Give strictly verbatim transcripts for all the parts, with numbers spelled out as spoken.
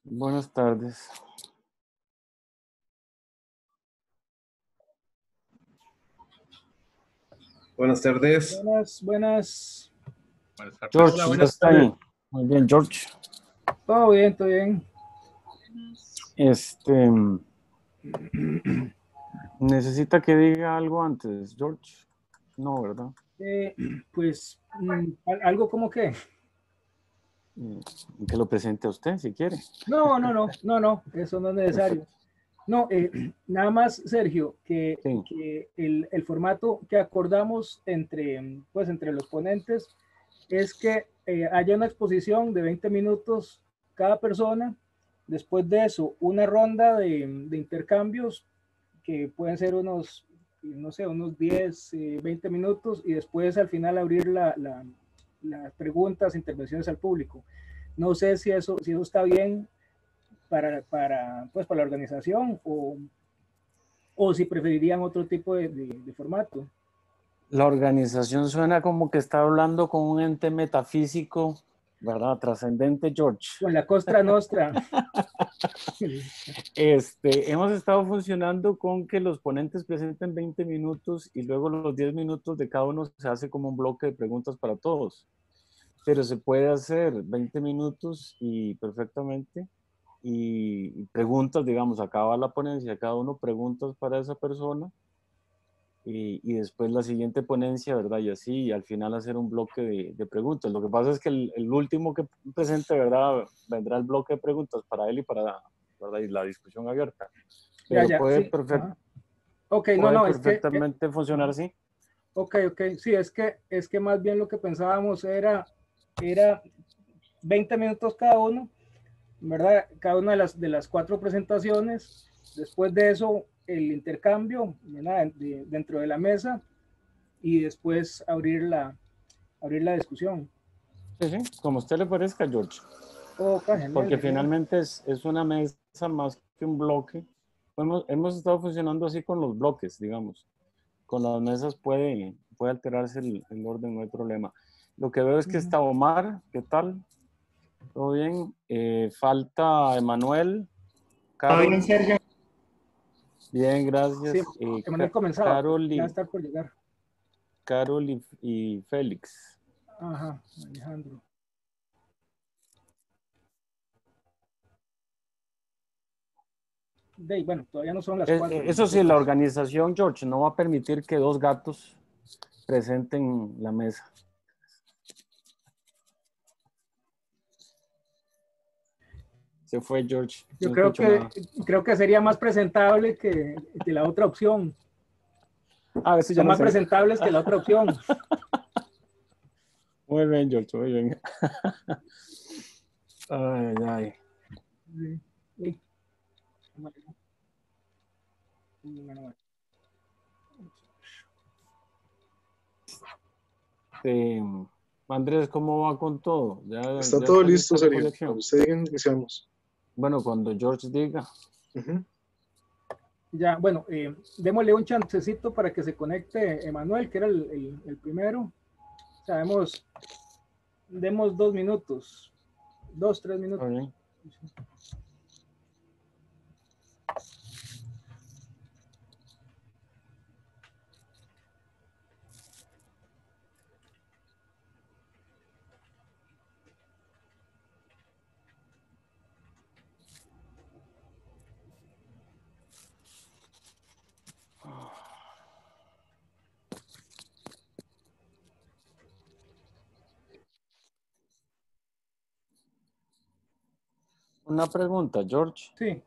Buenas tardes. Buenas tardes. Buenas, buenas. Buenas tardes. George, Hola, ya buenas está tardes. ahí. Muy bien, George. Todo bien, todo bien. Este, ¿necesita que diga algo antes, George? No, ¿verdad? Eh, pues, mm, al- algo como que. Eh, Que lo presente a usted, si quiere. No, no, no, no, no, eso no es necesario. No, eh, nada más, Sergio, que, Sí. que el, el formato que acordamos entre, pues, entre los ponentes es que eh, haya una exposición de veinte minutos cada persona. Después de eso, una ronda de, de intercambios que pueden ser unos, no sé, unos diez, eh, veinte minutos y después al final abrir la, la, las preguntas, intervenciones al público. No sé si eso, si eso está bien para, para, pues, para la organización o, o si preferirían otro tipo de, de, de formato. La organización suena como que está hablando con un ente metafísico, ¿verdad? Trascendente, George. Con la Costra Nostra. Este, hemos estado funcionando con que los ponentes presenten veinte minutos y luego los diez minutos de cada uno se hace como un bloque de preguntas para todos. Pero se puede hacer veinte minutos y perfectamente y preguntas, digamos, acaba la ponencia, cada uno preguntas para esa persona y, y después la siguiente ponencia, ¿verdad? Y así, y al final hacer un bloque de, de preguntas. Lo que pasa es que el, el, último que presente, ¿verdad? Vendrá el bloque de preguntas para él y para, ¿verdad? Y la discusión abierta. Pero Ya, ya, puede, sí. perfect, Ok, no, puede no, es que... perfectamente funcionar así. Ok, ok, sí, es que, es que más bien lo que pensábamos era, era veinte minutos cada uno, ¿verdad? Cada una de las, de las cuatro presentaciones. Después de eso, el intercambio, ¿verdad? De, dentro de la mesa y después abrir la, abrir la discusión. Sí, sí, como a usted le parezca, George. Oh, genial, Porque genial. finalmente es, es una mesa más que un bloque. Hemos, hemos estado funcionando así con los bloques, digamos. Con las mesas puede, puede alterarse el, el orden, no hay problema. Lo que veo es que está Omar, ¿qué tal? ¿Todo bien? Eh, falta Emanuel, Carol. Bien, Sergio. Bien, gracias. Sí, Eh, Emanuel Ca comenzaba, Carol, ya y, está por llegar. Carol y, y Félix. Ajá, Alejandro. De, bueno, todavía no son las Eh, cuatro. eso sí, la organización, George, no va a permitir que dos gatos presenten la mesa. Se fue George. Yo No creo escucho que, nada. creo que sería más presentable que, que la otra opción. Ah, eso ya Son no más sé. presentables que la otra opción. Muy bien, George, muy bien. Ay, ay. Sí. Sí. Eh, Andrés, ¿cómo va con todo? ¿Ya, Está ya todo está listo, lista la Sergio. colección? Cuando usted diga, iniciamos. Bueno, cuando George diga. Uh-huh. Ya, bueno, eh, démosle un chancecito para que se conecte Emanuel, que era el, el, el primero. Sabemos, demos dos minutos, dos, tres minutos. Okay. Una pregunta, George. Sí.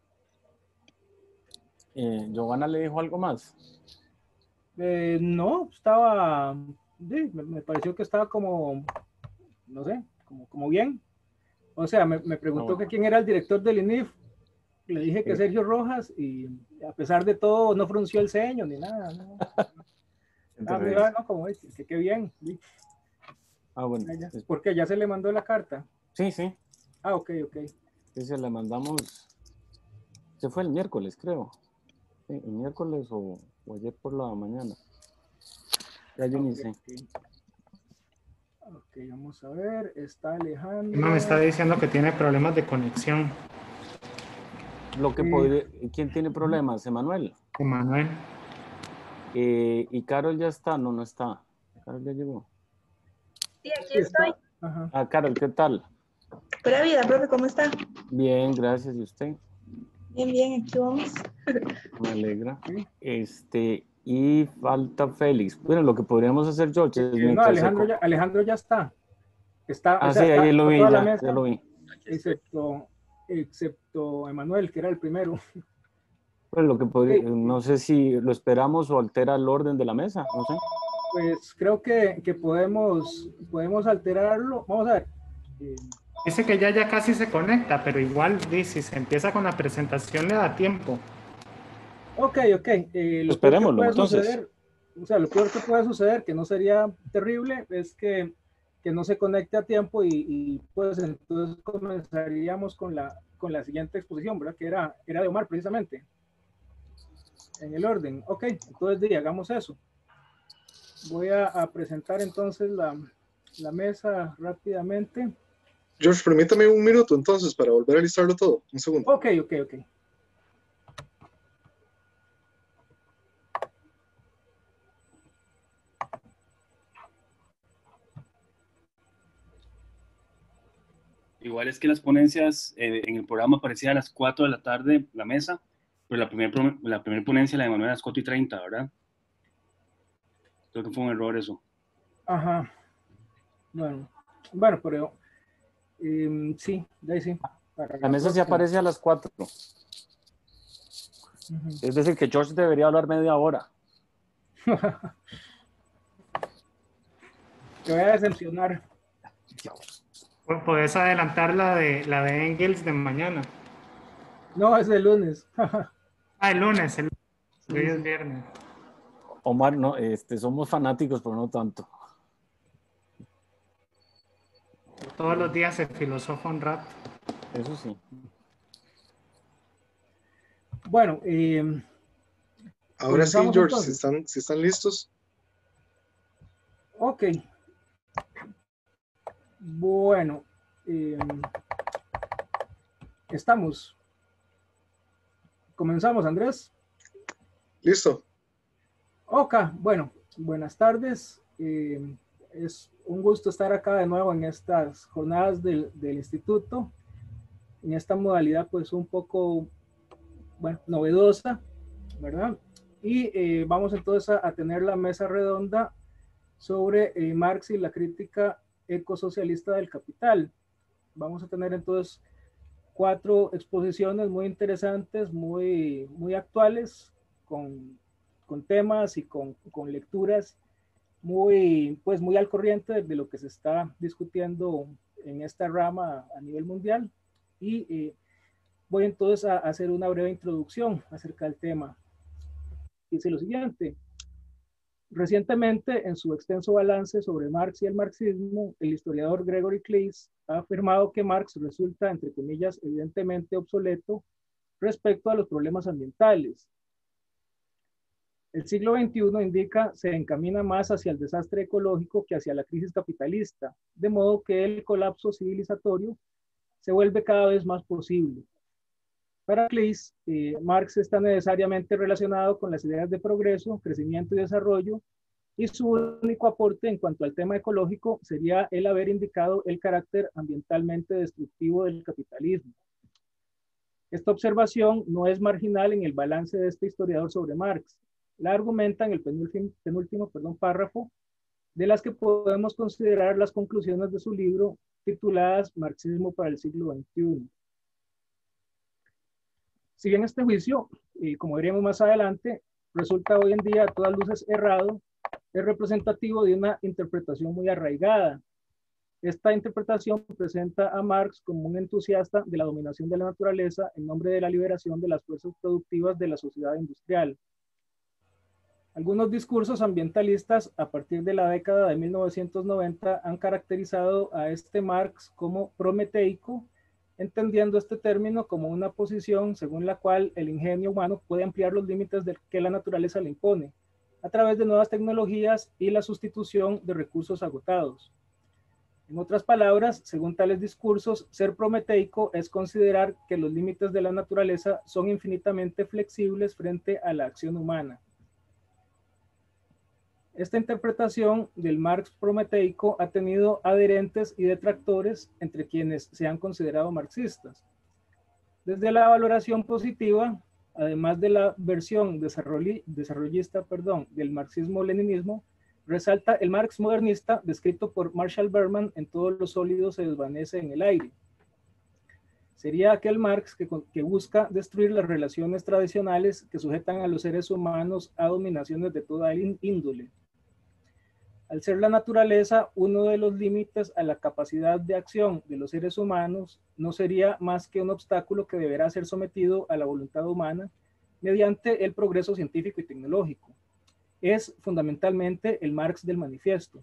Eh, ¿Giovanna le dijo algo más? Eh, no, estaba, sí, me, me, pareció que estaba como, no sé, como, como bien. O sea, me, me preguntó No. que quién era el director del I N I F. Le dije que Sí. Sergio Rojas y a pesar de todo no frunció el ceño ni nada. ¿No? Ah, mira, no, como es, que qué bien. ¿Sí? Ah, bueno. ¿Por qué? ¿Ya se le mandó la carta? Sí, sí. Ah, ok, ok. Sí, se la mandamos. Se fue el miércoles, creo. Sí, el miércoles o, o ayer por la mañana. Ya yo okay, ni sé. Okay. Ok, vamos a ver, está Alejandro. No, me está diciendo que tiene problemas de conexión. Lo que Eh, podría, ¿quién tiene problemas? Emanuel. Emanuel. Eh, y Carol ya está, no, no está. Carol ya llegó. Sí, aquí sí, estoy. está. Ajá. Ah, Carol, ¿qué tal? Pura vida, profe, ¿cómo está? Bien, gracias. ¿Y usted? Bien, bien, aquí vamos. Me alegra. Sí. Este, y falta Félix. Bueno, lo que podríamos hacer, George, es Eh, no, mientras Alejandro se... ya, Alejandro ya está. Está, Ah, o sí, sea, está, ahí lo está vi, toda la ya, mesa, ya lo vi. excepto, excepto Emanuel, que era el primero. Pues lo que podría, Ok, no sé si lo esperamos o altera el orden de la mesa, no sé. pues creo que, que podemos, podemos alterarlo. Vamos a ver. Eh, Dice que ya, ya casi se conecta, pero igual dice, si se empieza con la presentación le da tiempo. ok, ok. Eh, lo peor que Esperémoslo, puede entonces. suceder, o sea, lo peor que puede suceder, que no sería terrible, es que, que no se conecte a tiempo y, y, pues entonces comenzaríamos con la, con la siguiente exposición, ¿verdad? Que era, era de Omar precisamente. En el orden. Ok, entonces di, hagamos eso. Voy a, a presentar entonces la, la mesa rápidamente. George, permítame un minuto entonces para volver a listarlo todo. Un segundo. Ok, ok, ok. Igual es que las ponencias eh, en el programa aparecía a las cuatro de la tarde la mesa, pero la primera la primer ponencia la de Manuel a las cuatro y treinta, ¿verdad? Creo que fue un error eso. Ajá. Bueno, bueno, pero eh, sí, de ahí sí. Para La mesa sí aparece a las cuatro. Uh-huh. Es decir, que George debería hablar media hora. Te voy a decepcionar. Puedes adelantar la de, la de Engels de mañana. No, es el lunes. Ah, el lunes, el lunes. Sí, Hoy es sí. viernes. Omar, no, este, somos fanáticos, pero no tanto. Todos los días se filosofa un rato. Eso sí. Bueno, eh, ahora sí, comenzamos George, entonces. si están, si están listos. Ok. Bueno, eh, estamos. Comenzamos, Andrés. Listo. Ok, bueno, buenas tardes. Eh, es un gusto estar acá de nuevo en estas jornadas del, del instituto, en esta modalidad pues un poco, bueno, novedosa, ¿verdad? Y eh, vamos entonces a, a tener la mesa redonda sobre eh, Marx y la crítica ecosocialista del capital. Vamos a tener entonces cuatro exposiciones muy interesantes, muy, muy actuales, con, con temas y con, con lecturas muy, pues muy al corriente de, de lo que se está discutiendo en esta rama a nivel mundial. Y eh, voy entonces a, a hacer una breve introducción acerca del tema. Dice lo siguiente. Recientemente, en su extenso balance sobre Marx y el marxismo, el historiador Gregory Cleese ha afirmado que Marx resulta, entre comillas, evidentemente obsoleto respecto a los problemas ambientales. El siglo veintiuno, indica, se encamina más hacia el desastre ecológico que hacia la crisis capitalista, de modo que el colapso civilizatorio se vuelve cada vez más posible. Para Cleese, eh, Marx está necesariamente relacionado con las ideas de progreso, crecimiento y desarrollo, y su único aporte en cuanto al tema ecológico sería el haber indicado el carácter ambientalmente destructivo del capitalismo. Esta observación no es marginal en el balance de este historiador sobre Marx. La argumenta en el penúltimo, penúltimo perdón, párrafo, de las que podemos considerar las conclusiones de su libro tituladas Marxismo para el siglo veintiuno. Si bien este juicio, y como veremos más adelante, resulta hoy en día a todas luces errado, es representativo de una interpretación muy arraigada. Esta interpretación presenta a Marx como un entusiasta de la dominación de la naturaleza en nombre de la liberación de las fuerzas productivas de la sociedad industrial. Algunos discursos ambientalistas a partir de la década de mil novecientos noventa han caracterizado a este Marx como prometeico, entendiendo este término como una posición según la cual el ingenio humano puede ampliar los límites que la naturaleza le impone, a través de nuevas tecnologías y la sustitución de recursos agotados. En otras palabras, según tales discursos, ser prometeico es considerar que los límites de la naturaleza son infinitamente flexibles frente a la acción humana. Esta interpretación del Marx prometeico ha tenido adherentes y detractores entre quienes se han considerado marxistas. Desde la valoración positiva, además de la versión desarrollista perdón, del marxismo-leninismo, resalta el Marx modernista descrito por Marshall Berman en Todos los sólidos se desvanece en el aire. Sería aquel Marx que, que busca destruir las relaciones tradicionales que sujetan a los seres humanos a dominaciones de toda índole. Al ser la naturaleza uno de los límites a la capacidad de acción de los seres humanos, no sería más que un obstáculo que deberá ser sometido a la voluntad humana mediante el progreso científico y tecnológico. Es fundamentalmente el Marx del manifiesto.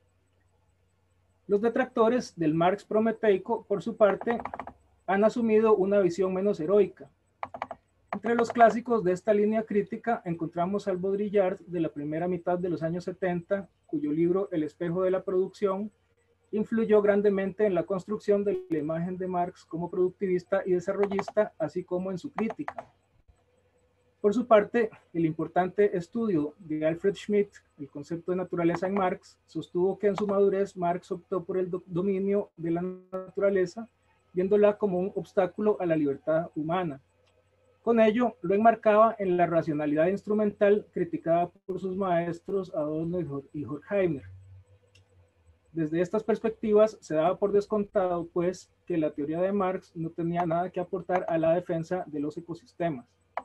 Los detractores del Marx prometeico, por su parte, han asumido una visión menos heroica. Entre los clásicos de esta línea crítica encontramos al Baudrillard de la primera mitad de los años setenta, cuyo libro El espejo de la producción influyó grandemente en la construcción de la imagen de Marx como productivista y desarrollista, así como en su crítica. Por su parte, el importante estudio de Alfred Schmidt, el concepto de naturaleza en Marx, sostuvo que en su madurez Marx optó por el do- dominio de la naturaleza, viéndola como un obstáculo a la libertad humana. Con ello, lo enmarcaba en la racionalidad instrumental criticada por sus maestros Adorno y Horkheimer. Desde estas perspectivas se daba por descontado, pues, que la teoría de Marx no tenía nada que aportar a la defensa de los ecosistemas.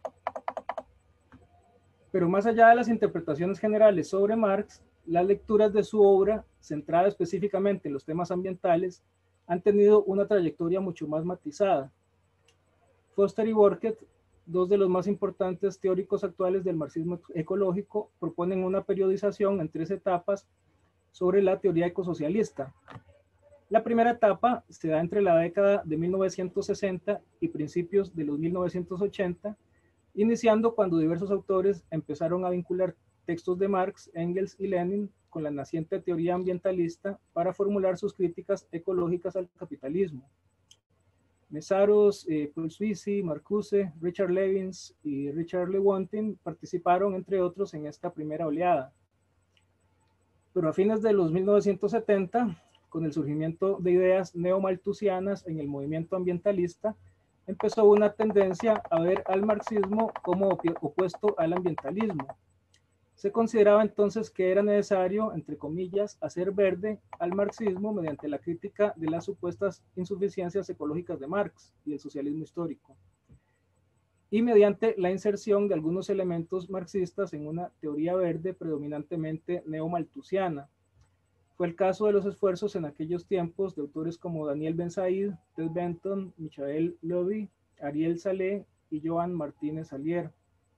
Pero más allá de las interpretaciones generales sobre Marx, las lecturas de su obra, centrada específicamente en los temas ambientales, han tenido una trayectoria mucho más matizada. Foster y Burkett, dos de los más importantes teóricos actuales del marxismo ecológico, proponen una periodización en tres etapas sobre la teoría ecosocialista. La primera etapa se da entre la década de mil novecientos sesenta y principios de los mil novecientos ochenta, iniciando cuando diversos autores empezaron a vincular textos de Marx, Engels y Lenin con la naciente teoría ambientalista para formular sus críticas ecológicas al capitalismo. Mésaros, eh, Paul Sweezy, Marcuse, Richard Levins y Richard Lewontin participaron, entre otros, en esta primera oleada. Pero a fines de los mil novecientos setenta, con el surgimiento de ideas neomalthusianas en el movimiento ambientalista, empezó una tendencia a ver al marxismo como opuesto al ambientalismo. Se consideraba entonces que era necesario, entre comillas, hacer verde al marxismo mediante la crítica de las supuestas insuficiencias ecológicas de Marx y el socialismo histórico, y mediante la inserción de algunos elementos marxistas en una teoría verde predominantemente neomalthusiana. Fue el caso de los esfuerzos en aquellos tiempos de autores como Daniel Ben Said, Ted Benton, Michael Levy, Ariel Saleh y Joan Martínez Alier.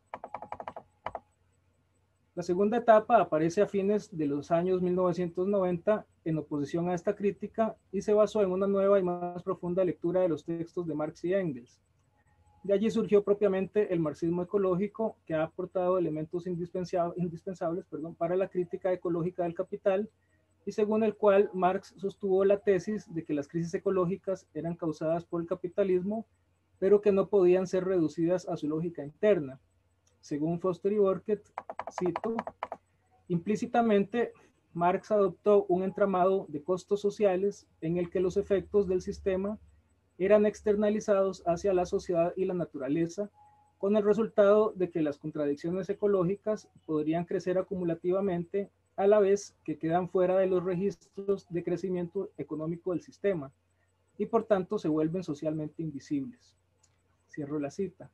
La segunda etapa aparece a fines de los años mil novecientos noventa en oposición a esta crítica y se basó en una nueva y más profunda lectura de los textos de Marx y Engels. De allí surgió propiamente el marxismo ecológico, que ha aportado elementos indispensables, indispensables perdón, para la crítica ecológica del capital, y según el cual Marx sostuvo la tesis de que las crisis ecológicas eran causadas por el capitalismo, pero que no podían ser reducidas a su lógica interna. Según Foster y Burkett, cito, implícitamente Marx adoptó un entramado de costos sociales en el que los efectos del sistema eran externalizados hacia la sociedad y la naturaleza, con el resultado de que las contradicciones ecológicas podrían crecer acumulativamente a la vez que quedan fuera de los registros de crecimiento económico del sistema y por tanto se vuelven socialmente invisibles. Cierro la cita.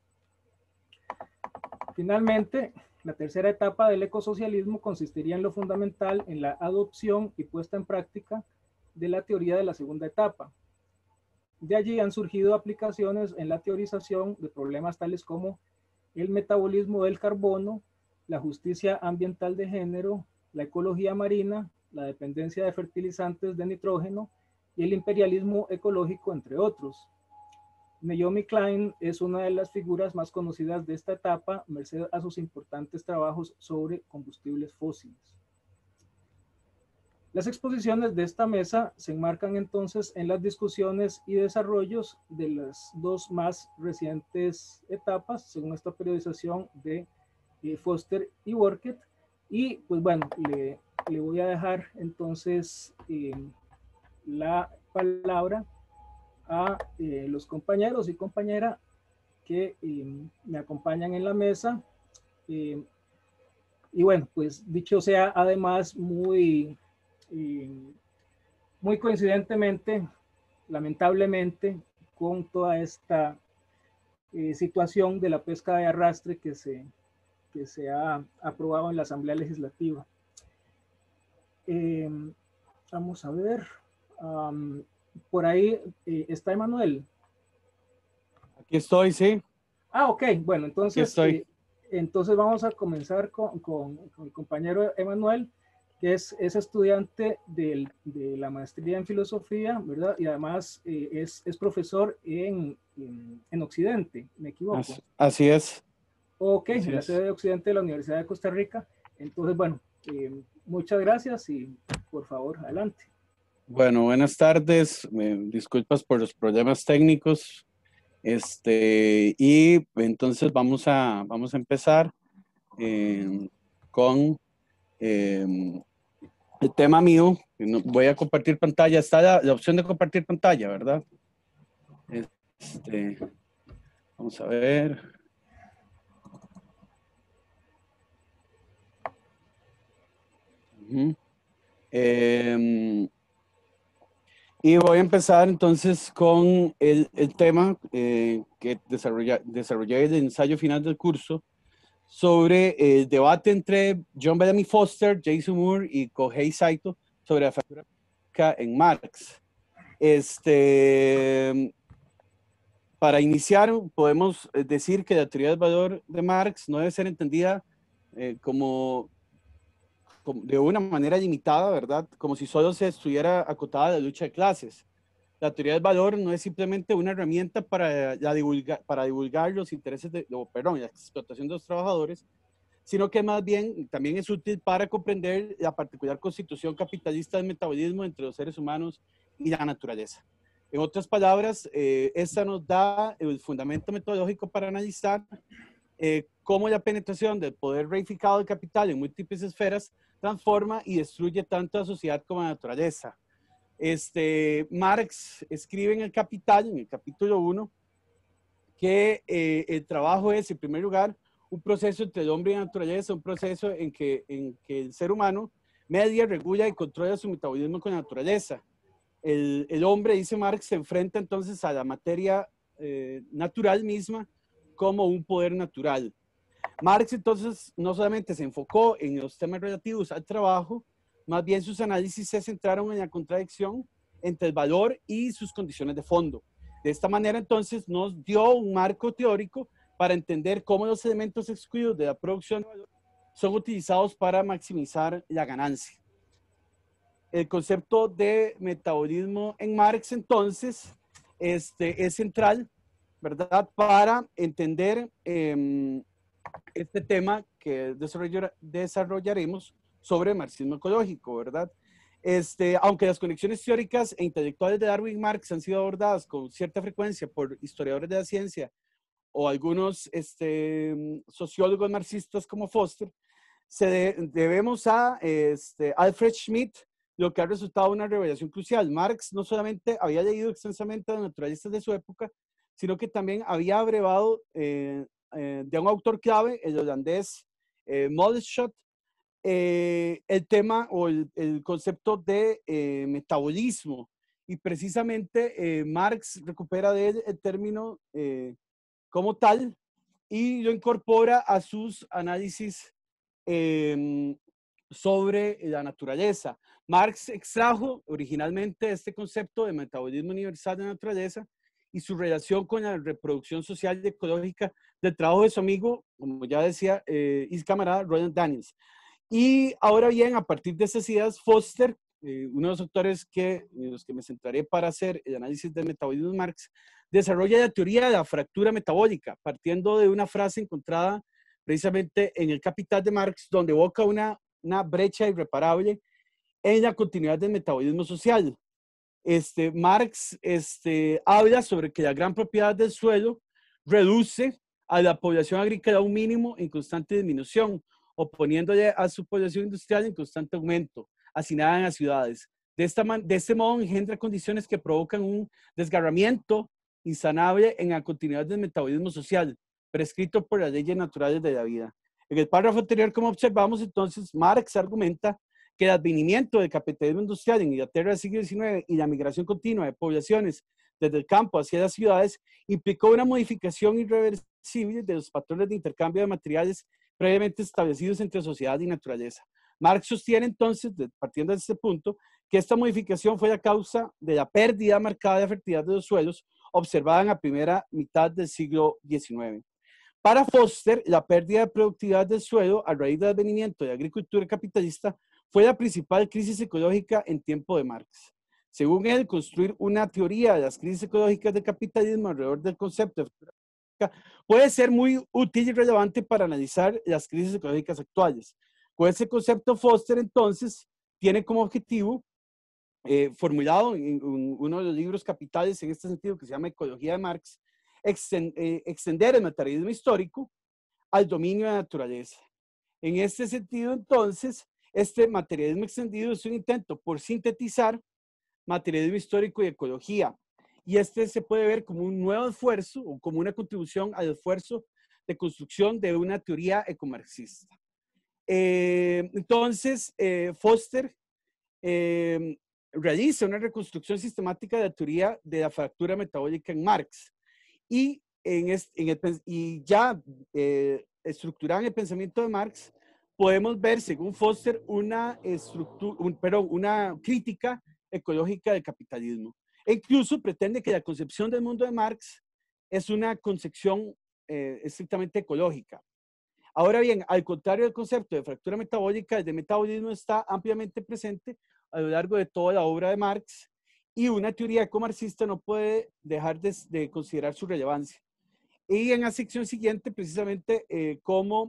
Finalmente, la tercera etapa del ecosocialismo consistiría en lo fundamental en la adopción y puesta en práctica de la teoría de la segunda etapa. De allí han surgido aplicaciones en la teorización de problemas tales como el metabolismo del carbono, la justicia ambiental de género, la ecología marina, la dependencia de fertilizantes de nitrógeno y el imperialismo ecológico, entre otros. Naomi Klein es una de las figuras más conocidas de esta etapa, merced a sus importantes trabajos sobre combustibles fósiles. Las exposiciones de esta mesa se enmarcan entonces en las discusiones y desarrollos de las dos más recientes etapas, según esta periodización de eh, Foster y Burkett. Y pues bueno, le, le voy a dejar entonces eh, la palabra a eh, los compañeros y compañeras que eh, me acompañan en la mesa. Eh, y bueno, pues dicho sea además muy, eh, muy coincidentemente, lamentablemente, con toda esta eh, situación de la pesca de arrastre que se, que se ha aprobado en la Asamblea Legislativa. Eh, vamos a ver. Um, por ahí eh, está Emanuel. Aquí estoy, sí. Ah, ok. Bueno, entonces, estoy. eh, entonces vamos a comenzar con, con, con el compañero Emanuel, que es, es estudiante del, de la maestría en filosofía, ¿verdad? Y además eh, es, es profesor en, en, en Occidente, ¿me equivoco? Así, así es. Ok, así en la es. sede de Occidente de la Universidad de Costa Rica. Entonces, bueno, eh, muchas gracias y por favor, adelante. Bueno, buenas tardes. Eh, disculpas por los problemas técnicos. Este, y entonces vamos a, vamos a empezar eh, con eh, el tema mío. Voy a compartir pantalla. Está la, la opción de compartir pantalla, ¿verdad? Este, vamos a ver. Uh-huh. eh, Y voy a empezar entonces con el, el tema eh, que desarrolla, desarrollé el ensayo final del curso sobre el debate entre John Bellamy Foster, Jason Moore y Kohei Saito sobre la fractura en Marx. Este, para iniciar, podemos decir que la teoría del valor de Marx no debe ser entendida eh, como de una manera limitada, ¿verdad? Como si solo se estuviera acotada a la lucha de clases. La teoría del valor no es simplemente una herramienta para, la divulgar, para divulgar los intereses de, o, perdón, la explotación de los trabajadores, sino que más bien también es útil para comprender la particular constitución capitalista del metabolismo entre los seres humanos y la naturaleza. En otras palabras, eh, esta nos da el fundamento metodológico para analizar eh, cómo la penetración del poder reificado del capital en múltiples esferas transforma y destruye tanto a la sociedad como a la naturaleza. Este, Marx escribe en el Capital, en el capítulo uno, que eh, el trabajo es, en primer lugar, un proceso entre el hombre y la naturaleza, un proceso en que, en que el ser humano media, regula y controla su metabolismo con la naturaleza. El, el hombre, dice Marx, se enfrenta entonces a la materia eh, natural misma como un poder natural. Marx entonces no solamente se enfocó en los temas relativos al trabajo, más bien sus análisis se centraron en la contradicción entre el valor y sus condiciones de fondo. De esta manera entonces nos dio un marco teórico para entender cómo los elementos excluidos de la producción de valor son utilizados para maximizar la ganancia. El concepto de metabolismo en Marx entonces este, es central, ¿verdad? Para entender eh, este tema que desarrollar, desarrollaremos sobre el marxismo ecológico, ¿verdad? Este, aunque las conexiones teóricas e intelectuales de Darwin y Marx han sido abordadas con cierta frecuencia por historiadores de la ciencia o algunos este, sociólogos marxistas como Foster, se de, debemos a este, Alfred Schmidt, lo que ha resultado una revelación crucial. Marx no solamente había leído extensamente a los naturalistas de su época, sino que también había abrevado eh, eh, de un autor clave, el holandés eh, Moleschott, eh, el tema o el, el concepto de eh, metabolismo. Y precisamente eh, Marx recupera de él el término eh, como tal y lo incorpora a sus análisis eh, sobre la naturaleza. Marx extrajo originalmente este concepto de metabolismo universal de la naturaleza y su relación con la reproducción social y ecológica del trabajo de su amigo, como ya decía, eh, y camarada Roland Daniels. Y ahora bien, a partir de esas ideas, Foster, eh, uno de los autores que, en los que me centraré para hacer el análisis del metabolismo de Marx, desarrolla la teoría de la fractura metabólica, partiendo de una frase encontrada precisamente en el Capital de Marx, donde evoca una, una brecha irreparable en la continuidad del metabolismo social. Este, Marx este, habla sobre que la gran propiedad del suelo reduce a la población agrícola a un mínimo en constante disminución, oponiéndole a su población industrial en constante aumento, hacinada en las ciudades. De, esta man, de este modo engendra condiciones que provocan un desgarramiento insanable en la continuidad del metabolismo social, prescrito por las leyes naturales de la vida. En el párrafo anterior, como observamos, entonces, Marx argumenta que el advenimiento del capitalismo industrial en Inglaterra del siglo diecinueve y la migración continua de poblaciones desde el campo hacia las ciudades implicó una modificación irreversible de los patrones de intercambio de materiales previamente establecidos entre sociedad y naturaleza. Marx sostiene entonces, partiendo de este punto, que esta modificación fue la causa de la pérdida marcada de fertilidad de los suelos observada en la primera mitad del siglo diecinueve. Para Foster, la pérdida de productividad del suelo a raíz del advenimiento de la agricultura capitalista fue la principal crisis ecológica en tiempo de Marx. Según él, construir una teoría de las crisis ecológicas del capitalismo alrededor del concepto de fractura ecológica puede ser muy útil y relevante para analizar las crisis ecológicas actuales. Con ese concepto, Foster entonces tiene como objetivo, eh, formulado en uno de los libros capitales en este sentido, que se llama Ecología de Marx, extend, eh, extender el materialismo histórico al dominio de la naturaleza. En este sentido, entonces, este materialismo extendido es un intento por sintetizar materialismo histórico y ecología. Y este se puede ver como un nuevo esfuerzo o como una contribución al esfuerzo de construcción de una teoría ecomarxista. Eh, entonces, eh, Foster eh, realiza una reconstrucción sistemática de la teoría de la fractura metabólica en Marx. Y, en este, en el, y ya eh, estructurada en el pensamiento de Marx, podemos ver, según Foster, una, estructura, un, perdón, una crítica ecológica del capitalismo. E incluso pretende que la concepción del mundo de Marx es una concepción eh, estrictamente ecológica. Ahora bien, al contrario del concepto de fractura metabólica, el de metabolismo está ampliamente presente a lo largo de toda la obra de Marx y una teoría ecomarxista no puede dejar de, de considerar su relevancia. Y en la sección siguiente, precisamente, eh, cómo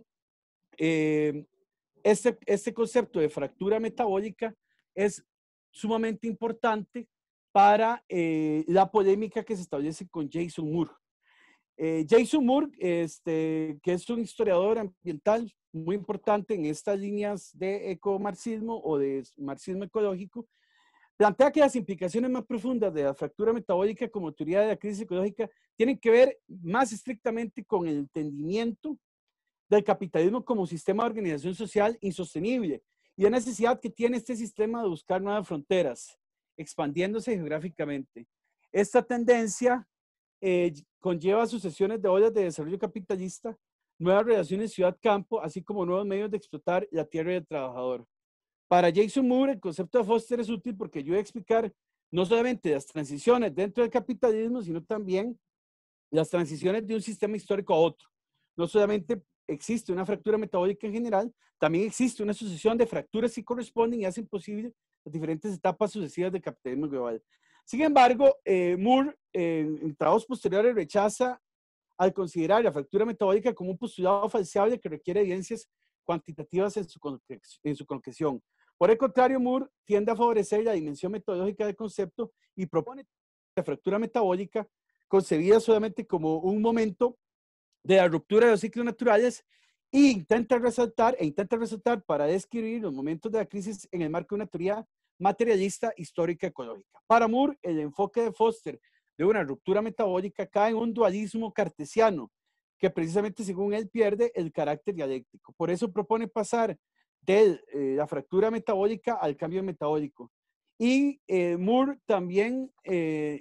eh, este, este concepto de fractura metabólica es sumamente importante para eh, la polémica que se establece con Jason Moore. Eh, Jason Moore, este, que es un historiador ambiental muy importante en estas líneas de ecomarxismo o de marxismo ecológico, plantea que las implicaciones más profundas de la fractura metabólica como teoría de la crisis ecológica tienen que ver más estrictamente con el entendimiento del capitalismo como sistema de organización social insostenible y la necesidad que tiene este sistema de buscar nuevas fronteras, expandiéndose geográficamente. Esta tendencia eh, conlleva sucesiones de olas de desarrollo capitalista, nuevas relaciones ciudad-campo, así como nuevos medios de explotar la tierra y el trabajador. Para Jason Moore, el concepto de Foster es útil porque ayuda a explicar no solamente las transiciones dentro del capitalismo, sino también las transiciones de un sistema histórico a otro. No solamente existe una fractura metabólica en general, también existe una sucesión de fracturas que corresponden y hacen posible las diferentes etapas sucesivas del capitalismo global. Sin embargo, eh, Moore, eh, en trabajos posteriores, rechaza al considerar la fractura metabólica como un postulado falseable que requiere evidencias cuantitativas en su, en su concreción. Por el contrario, Moore tiende a favorecer la dimensión metodológica del concepto y propone la fractura metabólica concebida solamente como un momento de la ruptura de los ciclos naturales e intenta resaltar, e intenta resaltar para describir los momentos de la crisis en el marco de una teoría materialista histórica ecológica. Para Moore, el enfoque de Foster de una ruptura metabólica cae en un dualismo cartesiano que precisamente, según él, pierde el carácter dialéctico. Por eso propone pasar de eh, la fractura metabólica al cambio metabólico. Y eh, Moore también eh,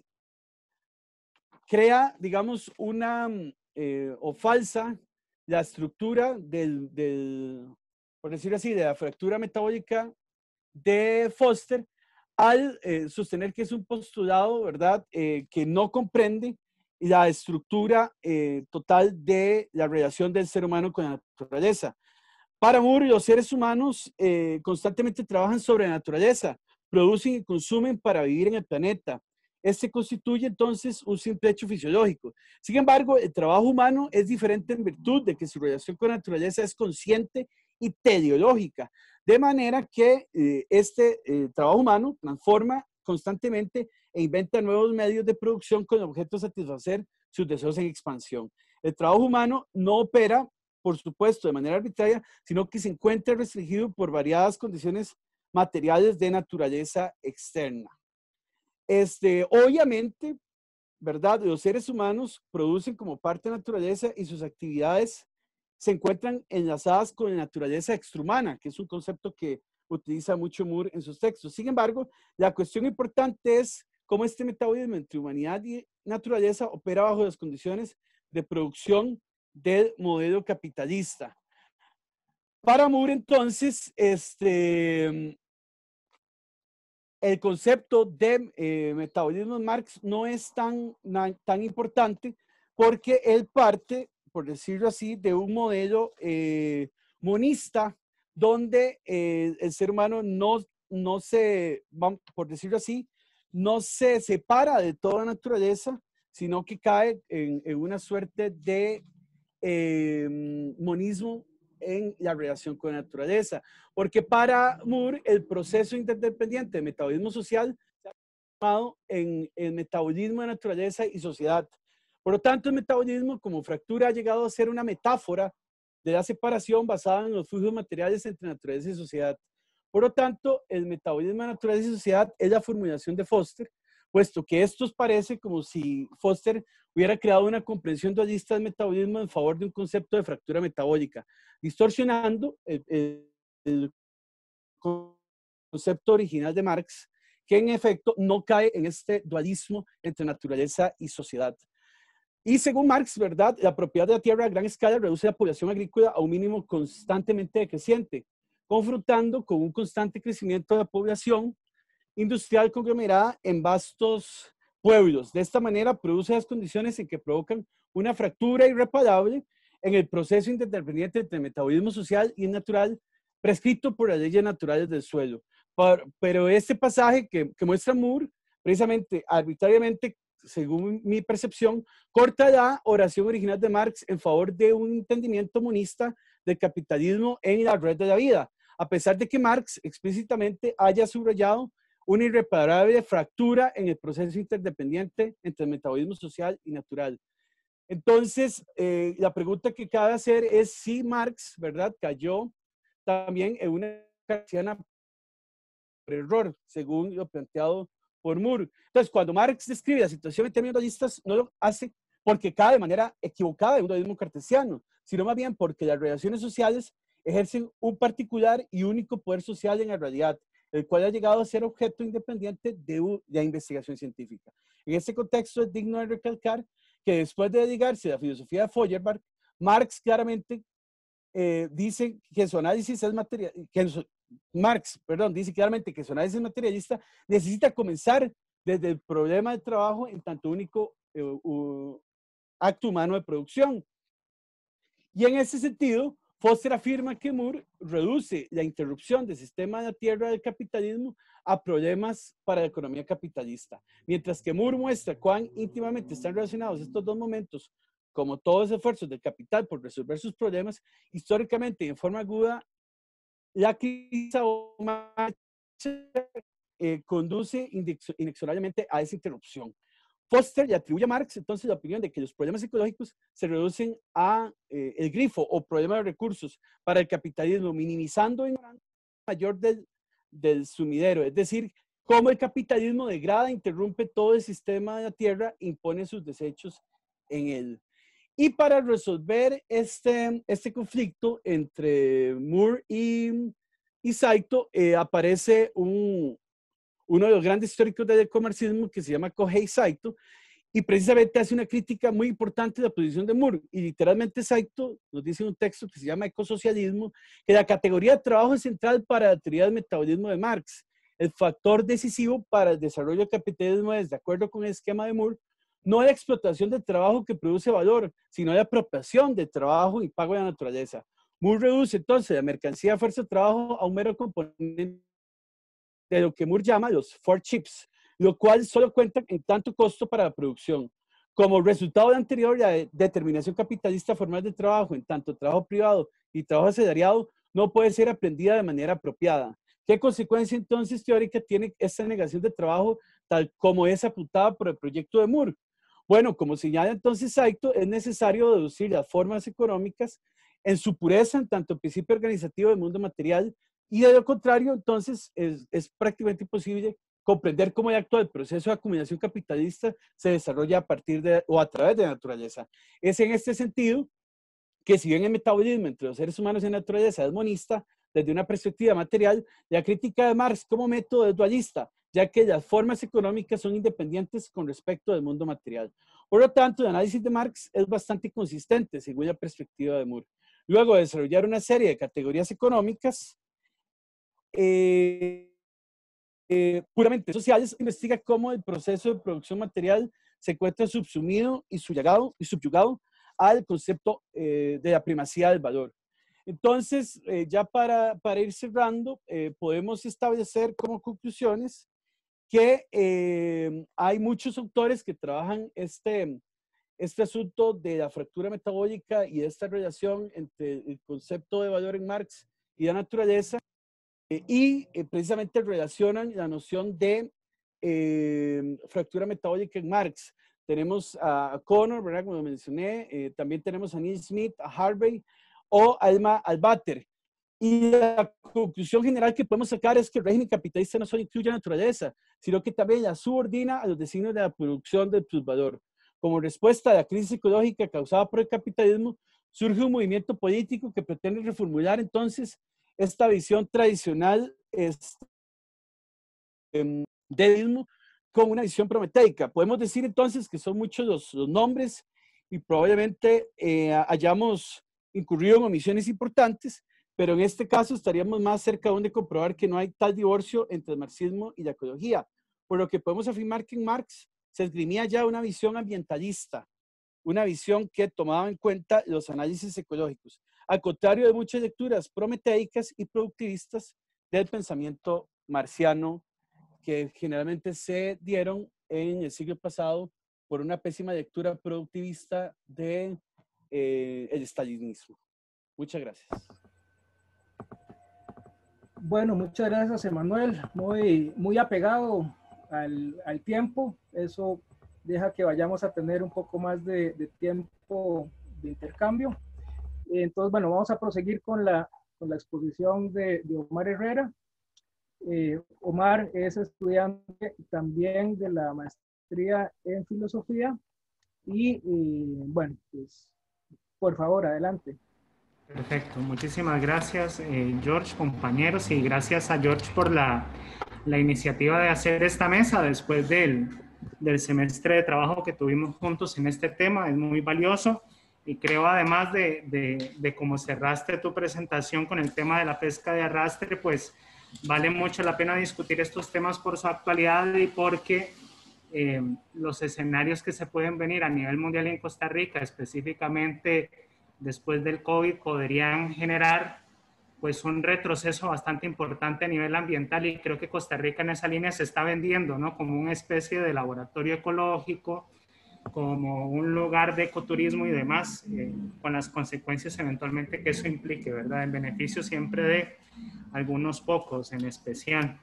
crea, digamos, una eh, o falsa la estructura del, del, por decirlo así, de la fractura metabólica de Foster al eh, sostener que es un postulado, ¿verdad?, eh, que no comprende la estructura eh, total de la relación del ser humano con la naturaleza. Para Moore, los seres humanos eh, constantemente trabajan sobre la naturaleza, producen y consumen para vivir en el planeta. Este constituye entonces un simple hecho fisiológico. Sin embargo, el trabajo humano es diferente en virtud de que su relación con la naturaleza es consciente y teleológica, de manera que eh, este eh, trabajo humano transforma constantemente e inventa nuevos medios de producción con el objeto de satisfacer sus deseos en expansión. El trabajo humano no opera, por supuesto, de manera arbitraria, sino que se encuentra restringido por variadas condiciones materiales de naturaleza externa. Este, obviamente, ¿verdad? Los seres humanos producen como parte de la naturaleza y sus actividades se encuentran enlazadas con la naturaleza extrahumana, que es un concepto que utiliza mucho Moore en sus textos. Sin embargo, la cuestión importante es cómo este metabolismo entre humanidad y naturaleza opera bajo las condiciones de producción del modelo capitalista. Para Moore, entonces, este, el concepto de eh, metabolismo de Marx no es tan, tan importante porque él parte, por decirlo así, de un modelo eh, monista donde eh, el ser humano no, no se, por decirlo así, no se separa de toda la naturaleza, sino que cae en, en una suerte de eh, monismo en la relación con la naturaleza. Porque para Moore, el proceso interdependiente de metabolismo social se ha transformado en el metabolismo de naturaleza y sociedad. Por lo tanto, el metabolismo como fractura ha llegado a ser una metáfora de la separación basada en los flujos materiales entre naturaleza y sociedad. Por lo tanto, el metabolismo de naturaleza y sociedad es la formulación de Foster, puesto que esto parece como si Foster hubiera creado una comprensión dualista del metabolismo en favor de un concepto de fractura metabólica, distorsionando el, el, el concepto original de Marx, que en efecto no cae en este dualismo entre naturaleza y sociedad. Y según Marx, ¿verdad?, la propiedad de la tierra a gran escala reduce la población agrícola a un mínimo constantemente decreciente, confrontando con un constante crecimiento de la población industrial conglomerada en vastos pueblos. De esta manera produce las condiciones en que provocan una fractura irreparable en el proceso interdependiente entre el metabolismo social y natural prescrito por las leyes naturales del suelo. Pero este pasaje que, que muestra Moore, precisamente arbitrariamente, según mi percepción, corta la oración original de Marx en favor de un entendimiento monista del capitalismo en la red de la vida, a pesar de que Marx explícitamente haya subrayado una irreparable fractura en el proceso interdependiente entre el metabolismo social y natural. Entonces, eh, la pregunta que cabe hacer es si Marx, ¿verdad?, cayó también en una cartesiana por error, según lo planteado por Moore. Entonces, cuando Marx describe la situación en términos dualistas, no lo hace porque cae de manera equivocada en un dualismo cartesiano, sino más bien porque las relaciones sociales ejercen un particular y único poder social en la realidad, el cual ha llegado a ser objeto independiente de, de la investigación científica. En este contexto es digno de recalcar que después de dedicarse a la filosofía de Feuerbach, Marx claramente eh, dice que su análisis es material, que su, Marx, perdón, dice claramente que su análisis materialista necesita comenzar desde el problema del trabajo en tanto único eh, uh, acto humano de producción. Y en ese sentido, Foster afirma que Moore reduce la interrupción del sistema de la tierra del capitalismo a problemas para la economía capitalista, mientras que Moore muestra cuán íntimamente están relacionados estos dos momentos, como todos los esfuerzos del capital por resolver sus problemas, históricamente y en forma aguda, la crisis eh, conduce inexorablemente a esa interrupción. Foster le atribuye a Marx entonces la opinión de que los problemas ecológicos se reducen a eh, el grifo o problema de recursos para el capitalismo, minimizando en mayor del, del sumidero, es decir, cómo el capitalismo degrada, interrumpe todo el sistema de la tierra, impone sus desechos en él. Y para resolver este, este conflicto entre Moore y, y Saito, eh, aparece un, uno de los grandes históricos del comercialismo que se llama Kohei Saito, y precisamente hace una crítica muy importante de la posición de Moore. Y literalmente Saito nos dice en un texto que se llama Ecosocialismo, que la categoría de trabajo es central para la teoría del metabolismo de Marx. El factor decisivo para el desarrollo del capitalismo es, de acuerdo con el esquema de Moore, no la explotación del trabajo que produce valor, sino la apropiación del trabajo y pago de la naturaleza. Moore reduce entonces la mercancía de fuerza de trabajo a un mero componente de lo que Moore llama los four chips, lo cual solo cuenta en tanto costo para la producción. Como resultado de anterior, la determinación capitalista formal del trabajo, en tanto trabajo privado y trabajo asalariado, no puede ser aprendida de manera apropiada. ¿Qué consecuencia entonces teórica tiene esta negación de trabajo tal como es apuntada por el proyecto de Moore? Bueno, como señala entonces Saito, es necesario deducir las formas económicas en su pureza, en tanto principio organizativo del mundo material, y de lo contrario, entonces, es, es prácticamente imposible comprender cómo el acto del proceso de acumulación capitalista se desarrolla a partir de o a través de la naturaleza. Es en este sentido que, si bien el metabolismo entre los seres humanos y la naturaleza es monista, desde una perspectiva material, la crítica de Marx como método es dualista, ya que las formas económicas son independientes con respecto del mundo material. Por lo tanto, el análisis de Marx es bastante consistente según la perspectiva de Moore. Luego de desarrollar una serie de categorías económicas eh, eh, puramente sociales, investiga cómo el proceso de producción material se encuentra subsumido y subyugado, y subyugado al concepto eh, de la primacía del valor. Entonces, eh, ya para, para ir cerrando, eh, podemos establecer como conclusiones que eh, hay muchos autores que trabajan este, este asunto de la fractura metabólica y esta relación entre el concepto de valor en Marx y la naturaleza, eh, y eh, precisamente relacionan la noción de eh, fractura metabólica en Marx. Tenemos a Connor, ¿verdad? Como lo mencioné, eh, también tenemos a Neil Smith, a Harvey o a Alma Albater. Y la conclusión general que podemos sacar es que el régimen capitalista no solo incluye la naturaleza, sino que también la subordina a los designios de la producción del plusvalor. Como respuesta a la crisis ecológica causada por el capitalismo, surge un movimiento político que pretende reformular entonces esta visión tradicional este, del mismo con una visión prometeica. Podemos decir entonces que son muchos los, los nombres y probablemente eh, hayamos incurrido en omisiones importantes, pero en este caso estaríamos más cerca aún de comprobar que no hay tal divorcio entre el marxismo y la ecología, por lo que podemos afirmar que en Marx se esgrimía ya una visión ambientalista, una visión que tomaba en cuenta los análisis ecológicos, al contrario de muchas lecturas prometeicas y productivistas del pensamiento marxiano que generalmente se dieron en el siglo pasado por una pésima lectura productivista del de, eh, estalinismo. Muchas gracias. Bueno, muchas gracias, Emanuel. Muy, muy apegado al, al tiempo. Eso deja que vayamos a tener un poco más de, de tiempo de intercambio. Entonces, bueno, vamos a proseguir con la, con la exposición de, de Omar Herrera. Eh, Omar es estudiante también de la maestría en filosofía y, y bueno, pues por favor, adelante. Perfecto, muchísimas gracias eh, George, compañeros, y gracias a George por la, la iniciativa de hacer esta mesa después del, del semestre de trabajo que tuvimos juntos en este tema. Es muy valioso y creo, además de, de, de cómo cerraste tu presentación con el tema de la pesca de arrastre, pues vale mucho la pena discutir estos temas por su actualidad y porque eh, los escenarios que se pueden venir a nivel mundial y en Costa Rica, específicamente después del COVID, podrían generar pues un retroceso bastante importante a nivel ambiental, y creo que Costa Rica en esa línea se está vendiendo, ¿no?, como una especie de laboratorio ecológico, como un lugar de ecoturismo y demás, eh, con las consecuencias eventualmente que eso implique, ¿verdad? En beneficio siempre de algunos pocos en especial.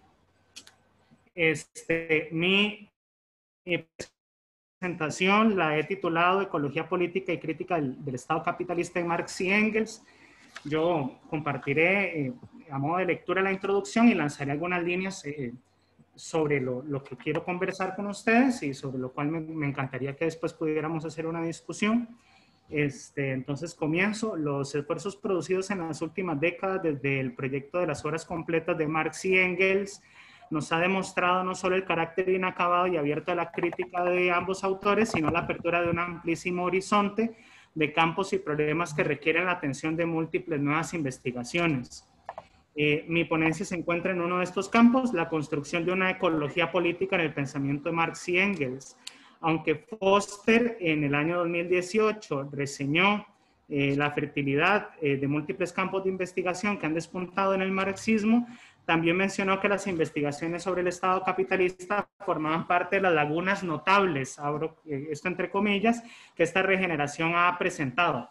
Este, mi, mi presentación la he titulado Ecología Política y Crítica del, del Estado Capitalista en Marx y Engels. Yo compartiré eh, a modo de lectura la introducción y lanzaré algunas líneas eh, sobre lo, lo que quiero conversar con ustedes y sobre lo cual me, me encantaría que después pudiéramos hacer una discusión. Este, entonces comienzo. Los esfuerzos producidos en las últimas décadas desde el proyecto de las obras completas de Marx y Engels nos ha demostrado no solo el carácter inacabado y abierto a la crítica de ambos autores, sino la apertura de un amplísimo horizonte de campos y problemas que requieren la atención de múltiples nuevas investigaciones. Eh, mi ponencia se encuentra en uno de estos campos, la construcción de una ecología política en el pensamiento de Marx y Engels. Aunque Foster en el año dos mil dieciocho reseñó eh, la fertilidad eh, de múltiples campos de investigación que han despuntado en el marxismo, también mencionó que las investigaciones sobre el Estado capitalista formaban parte de las lagunas notables, abro esto entre comillas, que esta regeneración ha presentado.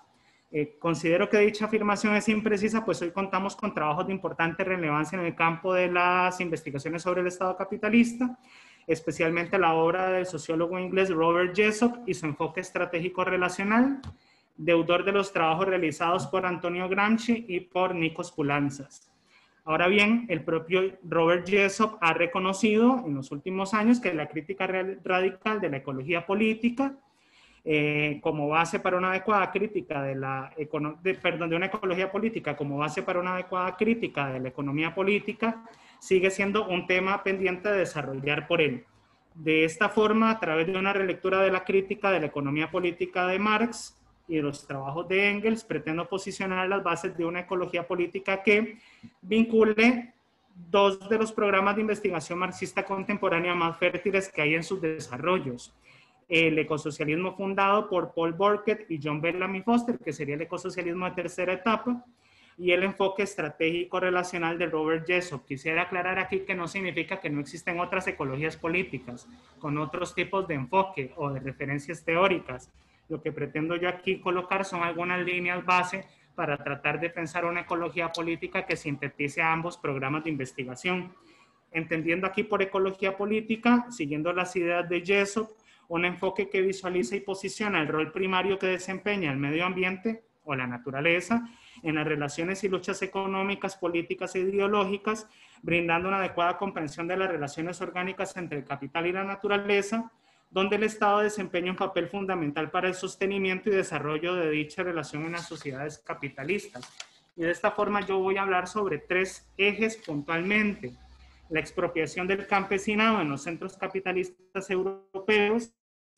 Eh, considero que dicha afirmación es imprecisa, pues hoy contamos con trabajos de importante relevancia en el campo de las investigaciones sobre el Estado capitalista, especialmente la obra del sociólogo inglés Robert Jessop y su enfoque estratégico relacional, deudor de los trabajos realizados por Antonio Gramsci y por Nikos Poulantzas. Ahora bien, el propio Robert Jessop ha reconocido en los últimos años que la crítica radical de la ecología política, Eh, como base para una adecuada crítica de la, de, perdón, de una ecología política como base para una adecuada crítica de la economía política, sigue siendo un tema pendiente de desarrollar por él. De esta forma, a través de una relectura de la crítica de la economía política de Marx y de los trabajos de Engels, pretendo posicionar las bases de una ecología política que vincule dos de los programas de investigación marxista contemporánea más fértiles que hay en sus desarrollos: el ecosocialismo fundado por Paul Burkett y John Bellamy Foster, que sería el ecosocialismo de tercera etapa, y el enfoque estratégico relacional de Robert Jessop. Quisiera aclarar aquí que no significa que no existen otras ecologías políticas con otros tipos de enfoque o de referencias teóricas. Lo que pretendo yo aquí colocar son algunas líneas base para tratar de pensar una ecología política que sintetice ambos programas de investigación. Entendiendo aquí por ecología política, siguiendo las ideas de Jessop, un enfoque que visualiza y posiciona el rol primario que desempeña el medio ambiente o la naturaleza en las relaciones y luchas económicas, políticas e ideológicas, brindando una adecuada comprensión de las relaciones orgánicas entre el capital y la naturaleza, donde el Estado desempeña un papel fundamental para el sostenimiento y desarrollo de dicha relación en las sociedades capitalistas. Y de esta forma yo voy a hablar sobre tres ejes puntualmente: la expropiación del campesinado en los centros capitalistas europeos.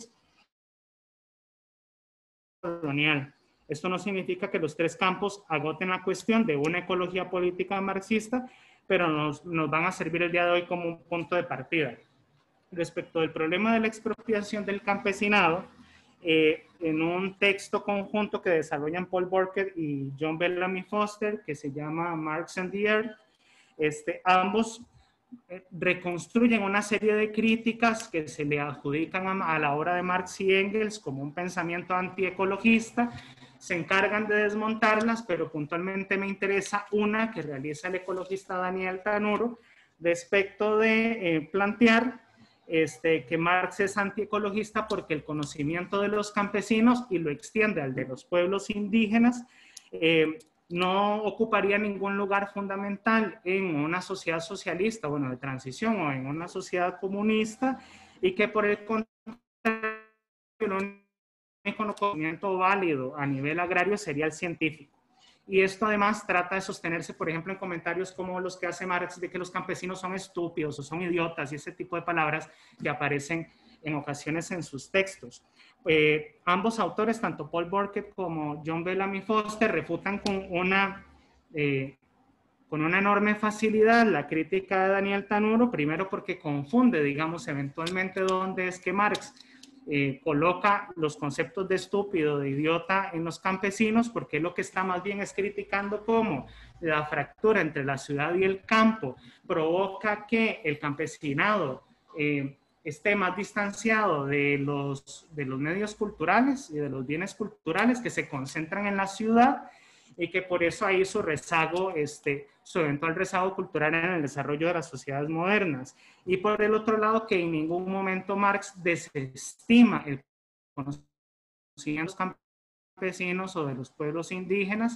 Colonial. Esto no significa que los tres campos agoten la cuestión de una ecología política marxista, pero nos, nos van a servir el día de hoy como un punto de partida. Respecto del problema de la expropiación del campesinado, eh, en un texto conjunto que desarrollan Paul Burkett y John Bellamy Foster, que se llama Marx and the Earth, este, ambos reconstruyen una serie de críticas que se le adjudican a, a la obra de Marx y Engels como un pensamiento antiecologista. Se encargan de desmontarlas, pero puntualmente me interesa una que realiza el ecologista Daniel Tanuro respecto de eh, plantear este, que Marx es antiecologista porque el conocimiento de los campesinos, y lo extiende al de los pueblos indígenas, eh, no ocuparía ningún lugar fundamental en una sociedad socialista, bueno, de transición, o en una sociedad comunista, y que por el contrario, el único conocimiento válido a nivel agrario sería el científico. Y esto además trata de sostenerse, por ejemplo, en comentarios como los que hace Marx de que los campesinos son estúpidos o son idiotas, y ese tipo de palabras que aparecen en ocasiones en sus textos. Eh, ambos autores, tanto Paul Burkett como John Bellamy Foster, refutan con una, eh, con una enorme facilidad la crítica de Daniel Tanuro, primero porque confunde, digamos, eventualmente dónde es que Marx eh, coloca los conceptos de estúpido, de idiota en los campesinos, porque lo que está más bien es criticando cómo la fractura entre la ciudad y el campo provoca que el campesinado eh, esté más distanciado de los, de los medios culturales y de los bienes culturales que se concentran en la ciudad, y que por eso hay su rezago, este, su eventual rezago cultural en el desarrollo de las sociedades modernas. Y por el otro lado, que en ningún momento Marx desestima el conocimiento de los campesinos o de los pueblos indígenas,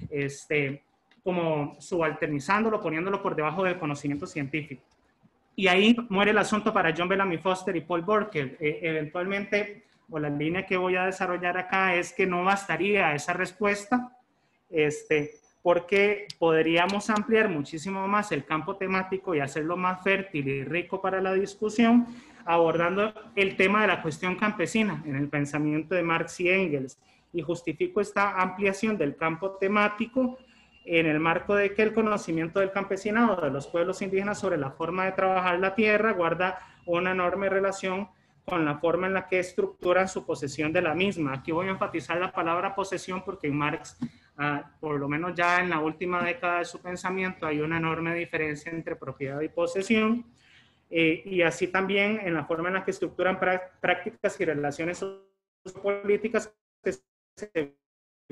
este, como subalternizándolo, poniéndolo por debajo del conocimiento científico. Y ahí muere el asunto para John Bellamy Foster y Paul Burkett. Eh, eventualmente, o la línea que voy a desarrollar acá es que no bastaría esa respuesta, este, porque podríamos ampliar muchísimo más el campo temático y hacerlo más fértil y rico para la discusión, abordando el tema de la cuestión campesina en el pensamiento de Marx y Engels. Y justifico esta ampliación del campo temático en el marco de que el conocimiento del campesinado de los pueblos indígenas sobre la forma de trabajar la tierra guarda una enorme relación con la forma en la que estructuran su posesión de la misma. Aquí voy a enfatizar la palabra posesión porque en Marx, uh, por lo menos ya en la última década de su pensamiento, hay una enorme diferencia entre propiedad y posesión, eh, y así también en la forma en la que estructuran prácticas y relaciones políticas que se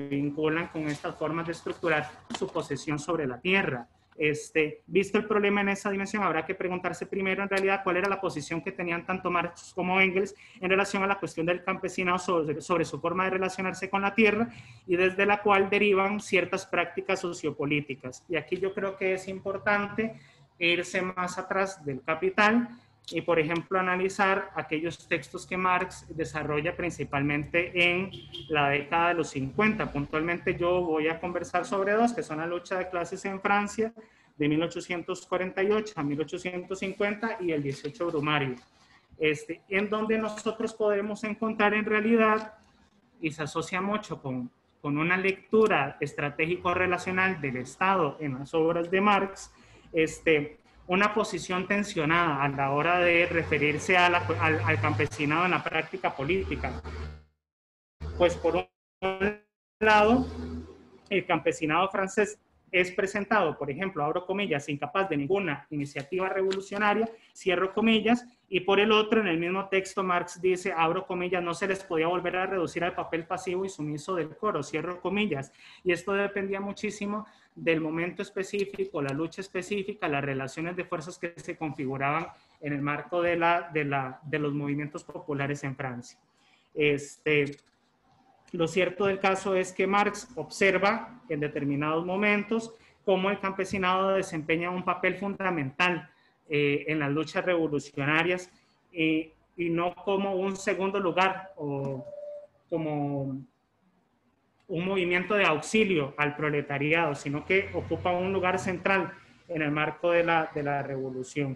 vinculan con estas formas de estructurar su posesión sobre la tierra. Este, visto el problema en esa dimensión, habrá que preguntarse primero en realidad cuál era la posición que tenían tanto Marx como Engels en relación a la cuestión del campesinado sobre, sobre su forma de relacionarse con la tierra y desde la cual derivan ciertas prácticas sociopolíticas. Y aquí yo creo que es importante irse más atrás del Capital y, por ejemplo, analizar aquellos textos que Marx desarrolla principalmente en la década de los cincuenta. Puntualmente yo voy a conversar sobre dos, que son la lucha de clases en Francia de mil ochocientos cuarenta y ocho a mil ochocientos cincuenta y el dieciocho Brumario, este, en donde nosotros podemos encontrar en realidad, y se asocia mucho con, con una lectura estratégico-relacional del Estado en las obras de Marx, este, una posición tensionada a la hora de referirse a la, al, al campesinado en la práctica política. Pues por un lado, el campesinado francés es presentado, por ejemplo, abro comillas, incapaz de ninguna iniciativa revolucionaria, cierro comillas, y por el otro, en el mismo texto, Marx dice, abro comillas, no se les podía volver a reducir al papel pasivo y sumiso del coro, cierro comillas, y esto dependía muchísimo del momento específico, la lucha específica, las relaciones de fuerzas que se configuraban en el marco de, la, de, la, de los movimientos populares en Francia. Este, lo cierto del caso es que Marx observa en determinados momentos cómo el campesinado desempeña un papel fundamental eh, en las luchas revolucionarias eh, y no como un segundo lugar o como un movimiento de auxilio al proletariado, sino que ocupa un lugar central en el marco de la, de la revolución.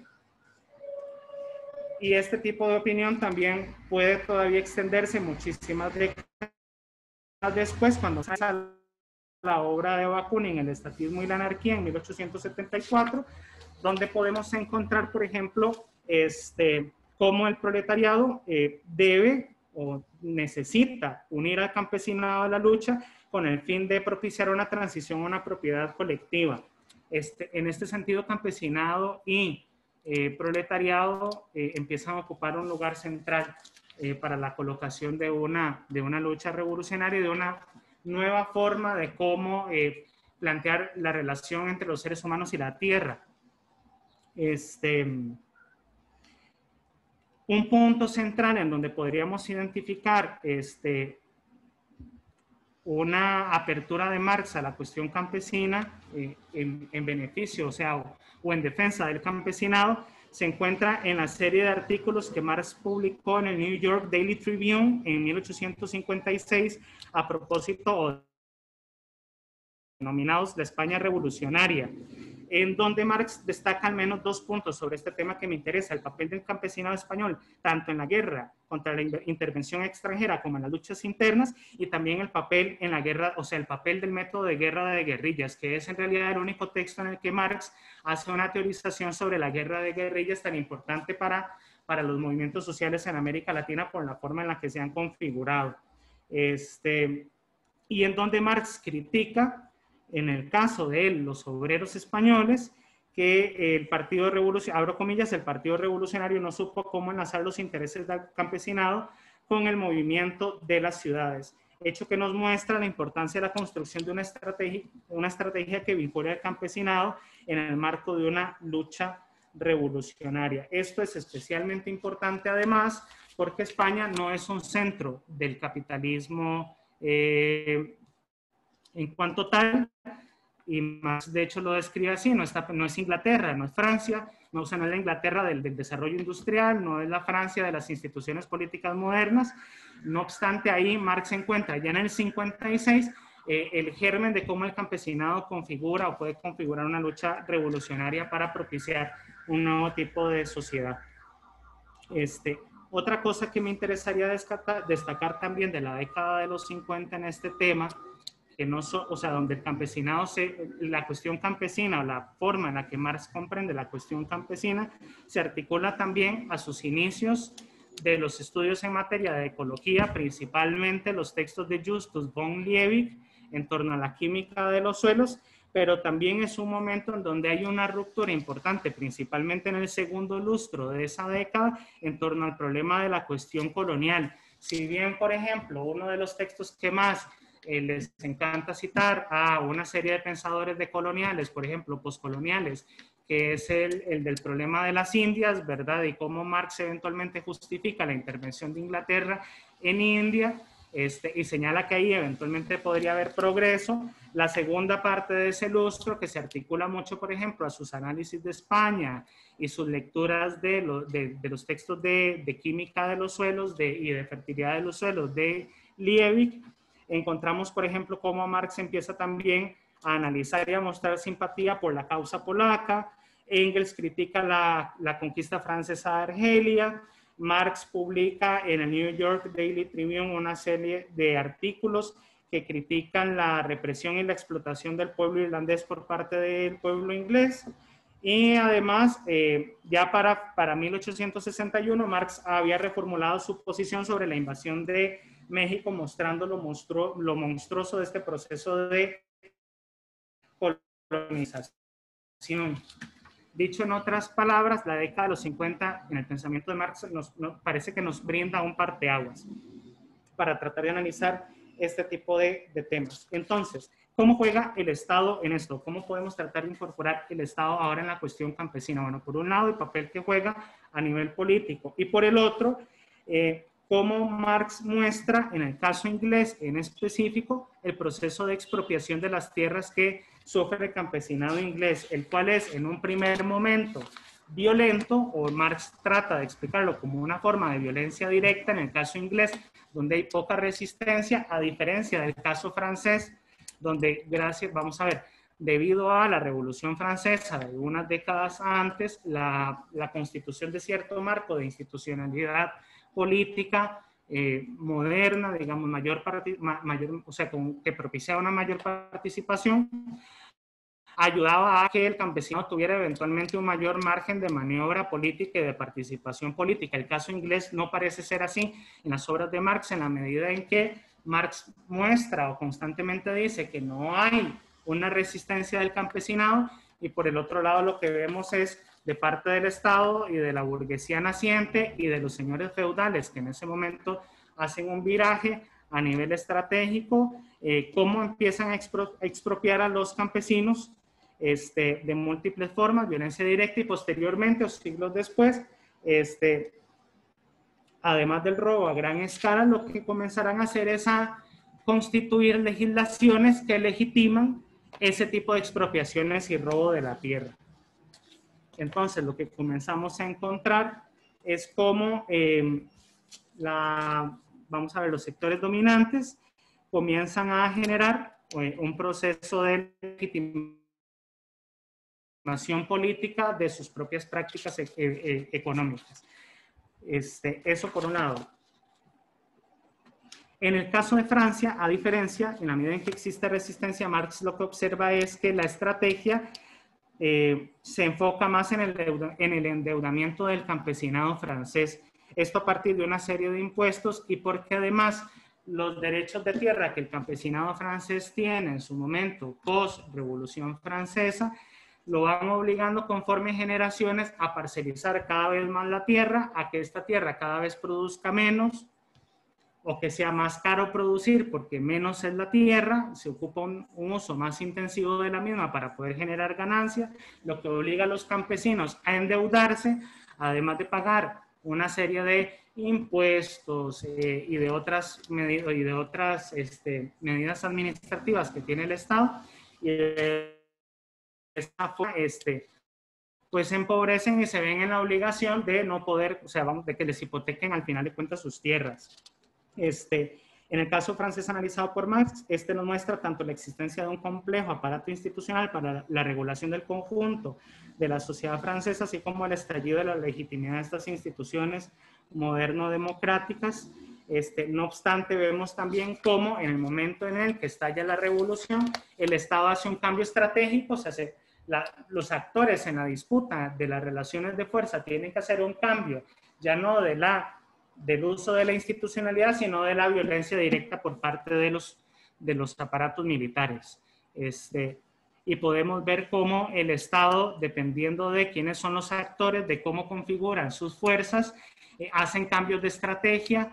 Y este tipo de opinión también puede todavía extenderse muchísimas décadas después, cuando sale la obra de Bakunin, El estatismo y la anarquía, en mil ochocientos setenta y cuatro, donde podemos encontrar, por ejemplo, este, cómo el proletariado eh, debe o necesita unir al campesinado a la lucha con el fin de propiciar una transición a una propiedad colectiva. Este, en este sentido, campesinado y eh, proletariado eh, empiezan a ocupar un lugar central eh, para la colocación de una, de una lucha revolucionaria y de una nueva forma de cómo eh, plantear la relación entre los seres humanos y la tierra. Este... Un punto central en donde podríamos identificar este, una apertura de Marx a la cuestión campesina eh, en, en beneficio, o sea, o, o en defensa del campesinado, se encuentra en la serie de artículos que Marx publicó en el New York Daily Tribune en mil ochocientos cincuenta y seis a propósito denominados la España revolucionaria, en donde Marx destaca al menos dos puntos sobre este tema que me interesa: el papel del campesinado español, tanto en la guerra contra la intervención extranjera como en las luchas internas, y también el papel en la guerra, o sea, el papel del método de guerra de guerrillas, que es en realidad el único texto en el que Marx hace una teorización sobre la guerra de guerrillas tan importante para, para los movimientos sociales en América Latina por la forma en la que se han configurado. Este, y en donde Marx critica, en el caso de él, los obreros españoles, que el Partido Revolucionario, abro comillas, el Partido Revolucionario no supo cómo enlazar los intereses del campesinado con el movimiento de las ciudades, hecho que nos muestra la importancia de la construcción de una estrategia, una estrategia que vincula al campesinado en el marco de una lucha revolucionaria. Esto es especialmente importante además porque España no es un centro del capitalismo eh, en cuanto tal, y más de hecho lo describe así, no, está, no es Inglaterra, no es Francia, no, o sea, no es la Inglaterra del, del desarrollo industrial, no es la Francia de las instituciones políticas modernas. No obstante, ahí Marx encuentra ya en el cincuenta y seis eh, el germen de cómo el campesinado configura o puede configurar una lucha revolucionaria para propiciar un nuevo tipo de sociedad. Este, otra cosa que me interesaría destacar, destacar también de la década de los cincuenta en este tema, que no so, o sea, donde el campesinado, se, la cuestión campesina, o la forma en la que Marx comprende la cuestión campesina, se articula también a sus inicios de los estudios en materia de ecología, principalmente los textos de Justus von Liebig en torno a la química de los suelos, pero también es un momento en donde hay una ruptura importante, principalmente en el segundo lustro de esa década, en torno al problema de la cuestión colonial. Si bien, por ejemplo, uno de los textos que más eh, les encanta citar a una serie de pensadores decoloniales, por ejemplo, postcoloniales, que es el, el del problema de las Indias, ¿verdad? Y cómo Marx eventualmente justifica la intervención de Inglaterra en India, este, y señala que ahí eventualmente podría haber progreso. La segunda parte de ese lustro, que se articula mucho, por ejemplo, a sus análisis de España y sus lecturas de, lo, de, de los textos de, de química de los suelos de, y de fertilidad de los suelos de Liebig, encontramos, por ejemplo, cómo Marx empieza también a analizar y a mostrar simpatía por la causa polaca. Engels critica la, la conquista francesa de Argelia. Marx publica en el New York Daily Tribune una serie de artículos que critican la represión y la explotación del pueblo irlandés por parte del pueblo inglés. Y además, eh, ya para, para mil ochocientos sesenta y uno, Marx había reformulado su posición sobre la invasión de México, mostrando lo, monstruo, lo monstruoso de este proceso de colonización. Dicho en otras palabras, la década de los cincuenta en el pensamiento de Marx nos, nos parece que nos brinda un parteaguas para tratar de analizar este tipo de, de temas. Entonces, ¿cómo juega el Estado en esto? ¿Cómo podemos tratar de incorporar el Estado ahora en la cuestión campesina? Bueno, por un lado, el papel que juega a nivel político, y por el otro, eh, cómo Marx muestra, en el caso inglés en específico, el proceso de expropiación de las tierras que sufre el campesinado inglés, el cual es en un primer momento violento, o Marx trata de explicarlo como una forma de violencia directa en el caso inglés, donde hay poca resistencia, a diferencia del caso francés, donde gracias, vamos a ver, debido a la Revolución Francesa de unas décadas antes, la, la constitución de cierto marco de institucionalidad política eh, moderna, digamos, mayor, mayor, o sea, con, que propiciaba una mayor participación, ayudaba a que el campesino tuviera eventualmente un mayor margen de maniobra política y de participación política. El caso inglés no parece ser así en las obras de Marx, en la medida en que Marx muestra o constantemente dice que no hay una resistencia del campesinado, y por el otro lado lo que vemos es de parte del Estado y de la burguesía naciente y de los señores feudales que en ese momento hacen un viraje a nivel estratégico, eh, cómo empiezan a, expro a expropiar a los campesinos este, de múltiples formas, violencia directa, y posteriormente, o siglos después, este, además del robo a gran escala, lo que comenzarán a hacer es a constituir legislaciones que legitiman ese tipo de expropiaciones y robo de la tierra. Entonces, lo que comenzamos a encontrar es cómo eh, la, vamos a ver, los sectores dominantes comienzan a generar eh, un proceso de legitimación política de sus propias prácticas e e económicas. Este, eso por un lado. En el caso de Francia, a diferencia, en la medida en que existe resistencia, Marx lo que observa es que la estrategia eh, se enfoca más en el, en el endeudamiento del campesinado francés. Esto a partir de una serie de impuestos, y porque además los derechos de tierra que el campesinado francés tiene en su momento post-revolución francesa, lo van obligando conforme generaciones a parcelizar cada vez más la tierra, a que esta tierra cada vez produzca menos, o que sea más caro producir porque menos es la tierra, se ocupa un, un uso más intensivo de la misma para poder generar ganancias, lo que obliga a los campesinos a endeudarse, además de pagar una serie de impuestos eh, y de otras, medidas, y de otras este, medidas administrativas que tiene el Estado, y de esta forma, este, pues se empobrecen y se ven en la obligación de no poder, o sea, vamos, de que les hipotequen al final de cuentas sus tierras. Este, en el caso francés analizado por Marx, este nos muestra tanto la existencia de un complejo aparato institucional para la regulación del conjunto de la sociedad francesa, así como el estallido de la legitimidad de estas instituciones moderno-democráticas. Este, no obstante, vemos también cómo en el momento en el que estalla la revolución, el Estado hace un cambio estratégico, o sea, se, la, los actores en la disputa de las relaciones de fuerza tienen que hacer un cambio, ya no de la del uso de la institucionalidad, sino de la violencia directa por parte de los, de los aparatos militares. Este, y podemos ver cómo el Estado, dependiendo de quiénes son los actores, de cómo configuran sus fuerzas, eh, hacen cambios de estrategia,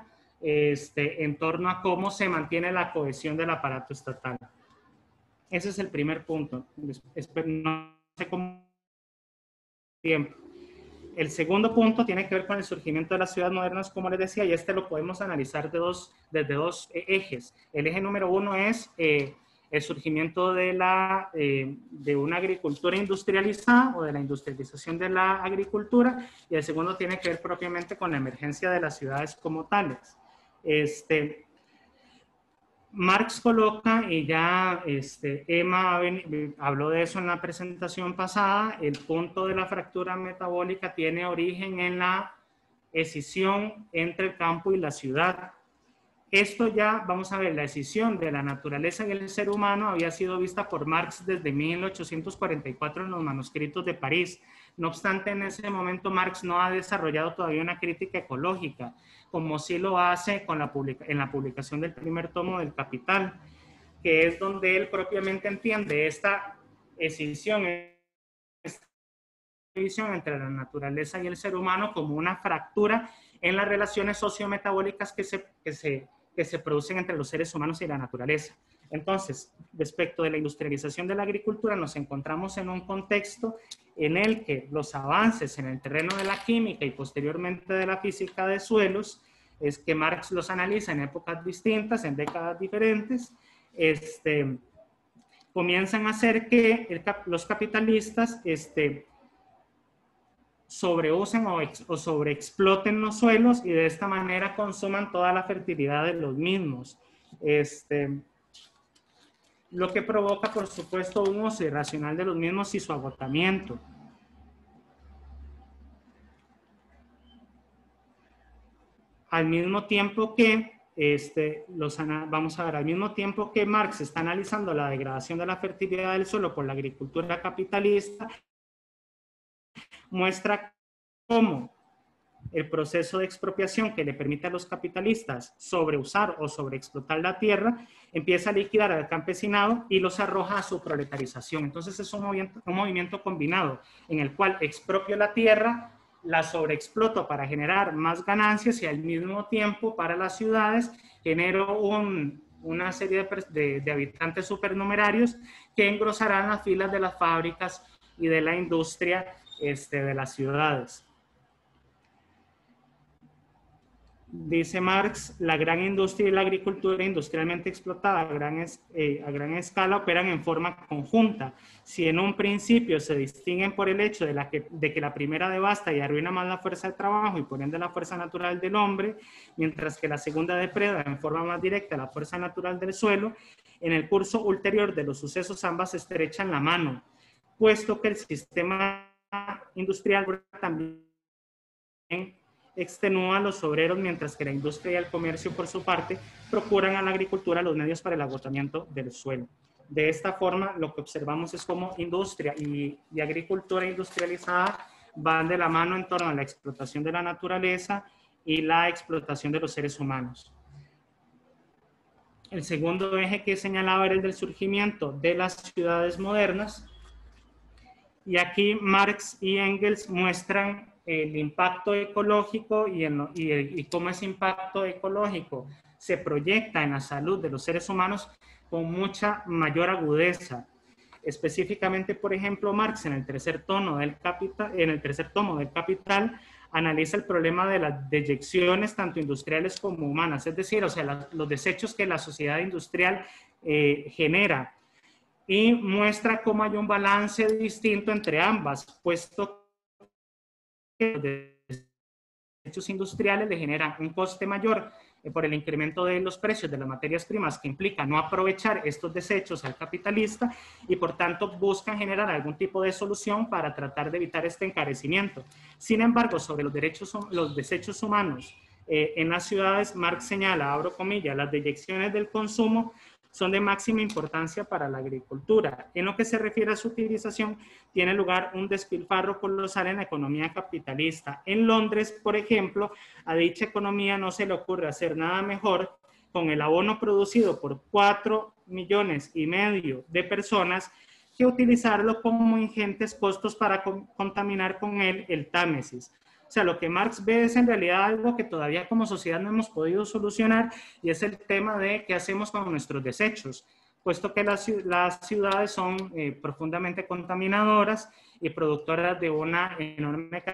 este, en torno a cómo se mantiene la cohesión del aparato estatal. Ese es el primer punto. No sé cómo tiempo. El segundo punto tiene que ver con el surgimiento de las ciudades modernas, como les decía, y este lo podemos analizar de dos, desde dos ejes. El eje número uno es eh, el surgimiento de, la, eh, de una agricultura industrializada o de la industrialización de la agricultura, y el segundo tiene que ver propiamente con la emergencia de las ciudades como tales. Este, Marx coloca, y ya este, Emma habló de eso en la presentación pasada, el punto de la fractura metabólica tiene origen en la escisión entre el campo y la ciudad. Esto ya, vamos a ver, la escisión de la naturaleza y el ser humano había sido vista por Marx desde mil ochocientos cuarenta y cuatro en los manuscritos de París. No obstante, en ese momento Marx no ha desarrollado todavía una crítica ecológica, como sí lo hace con la publica en la publicación del primer tomo del Capital, que es donde él propiamente entiende esta escisión, esta división entre la naturaleza y el ser humano como una fractura en las relaciones sociometabólicas que se, que se, que se producen entre los seres humanos y la naturaleza. Entonces, respecto de la industrialización de la agricultura, nos encontramos en un contexto en el que los avances en el terreno de la química y posteriormente de la física de suelos, es que Marx los analiza en épocas distintas, en décadas diferentes, este, comienzan a hacer que el, los capitalistas este, sobreusen o, ex, o sobreexploten los suelos y de esta manera consuman toda la fertilidad de los mismos. Este, lo que provoca, por supuesto, un uso irracional de los mismos y su agotamiento. Al mismo tiempo que, este, los, vamos a ver, al mismo tiempo que Marx está analizando la degradación de la fertilidad del suelo por la agricultura capitalista, muestra cómo el proceso de expropiación que le permite a los capitalistas sobreusar o sobreexplotar la tierra, empieza a liquidar al campesinado y los arroja a su proletarización. Entonces es un movimiento, un movimiento combinado en el cual expropio la tierra, la sobreexploto para generar más ganancias y al mismo tiempo para las ciudades genero un, una serie de, de, de habitantes supernumerarios que engrosarán las filas de las fábricas y de la industria este, de las ciudades. Dice Marx, la gran industria y la agricultura industrialmente explotada a gran, es, eh, a gran escala operan en forma conjunta. Si en un principio se distinguen por el hecho de, la que, de que la primera devasta y arruina más la fuerza de trabajo y por ende la fuerza natural del hombre, mientras que la segunda depreda en forma más directa la fuerza natural del suelo, en el curso ulterior de los sucesos ambas se estrechan la mano, puesto que el sistema industrial también extenúa a los obreros, mientras que la industria y el comercio, por su parte, procuran a la agricultura los medios para el agotamiento del suelo. De esta forma, lo que observamos es cómo industria y, y agricultura industrializada van de la mano en torno a la explotación de la naturaleza y la explotación de los seres humanos. El segundo eje que señalaba era el del surgimiento de las ciudades modernas. Y aquí Marx y Engels muestran el impacto ecológico y, en, y, el, y cómo ese impacto ecológico se proyecta en la salud de los seres humanos con mucha mayor agudeza. Específicamente, por ejemplo, Marx en el tercer tomo del Capital, en el tercer tomo del Capital analiza el problema de las deyecciones tanto industriales como humanas, es decir, o sea, la, los desechos que la sociedad industrial eh, genera, y muestra cómo hay un balance distinto entre ambas, puesto que los desechos industriales le generan un coste mayor eh, por el incremento de los precios de las materias primas, que implica no aprovechar estos desechos al capitalista, y por tanto buscan generar algún tipo de solución para tratar de evitar este encarecimiento. Sin embargo, sobre los, derechos, los desechos humanos eh, en las ciudades, Marx señala, abro comillas, las deyecciones del consumo son de máxima importancia para la agricultura. En lo que se refiere a su utilización, tiene lugar un despilfarro colosal en la economía capitalista. En Londres, por ejemplo, a dicha economía no se le ocurre hacer nada mejor con el abono producido por cuatro millones y medio de personas que utilizarlo como ingentes costos para con, contaminar con él el Támesis. O sea, lo que Marx ve es en realidad algo que todavía como sociedad no hemos podido solucionar, y es el tema de qué hacemos con nuestros desechos, puesto que las, las ciudades son eh, profundamente contaminadoras y productoras de una enorme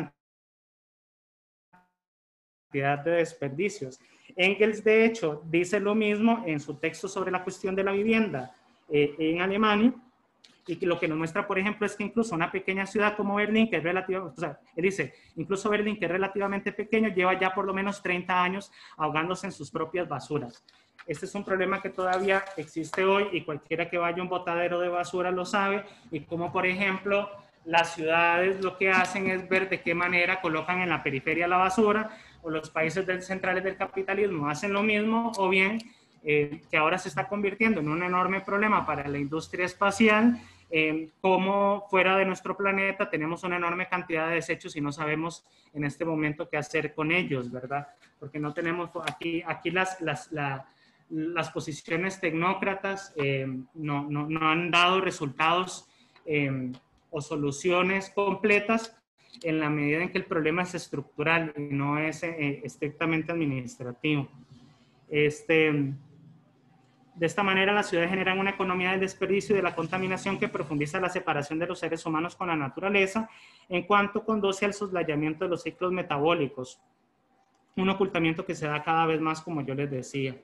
cantidad de desperdicios. Engels, de hecho, dice lo mismo en su texto sobre la cuestión de la vivienda eh, en Alemania, y que lo que nos muestra, por ejemplo, es que incluso una pequeña ciudad como Berlín, que es relativamente, o sea, él dice, incluso Berlín, que es relativamente pequeño, lleva ya por lo menos treinta años ahogándose en sus propias basuras. Este es un problema que todavía existe hoy, y cualquiera que vaya a un botadero de basura lo sabe, y como, por ejemplo, las ciudades lo que hacen es ver de qué manera colocan en la periferia la basura, o los países del, centrales del capitalismo hacen lo mismo, o bien eh, que ahora se está convirtiendo en un enorme problema para la industria espacial, eh, como fuera de nuestro planeta tenemos una enorme cantidad de desechos y no sabemos en este momento qué hacer con ellos, ¿verdad? Porque no tenemos aquí, aquí las, las, la, las posiciones tecnócratas eh, no, no, no han dado resultados eh, o soluciones completas en la medida en que el problema es estructural y no es eh, estrictamente administrativo. Este, de esta manera, las ciudades generan una economía del desperdicio y de la contaminación que profundiza la separación de los seres humanos con la naturaleza, en cuanto conduce al soslayamiento de los ciclos metabólicos, un ocultamiento que se da cada vez más, como yo les decía.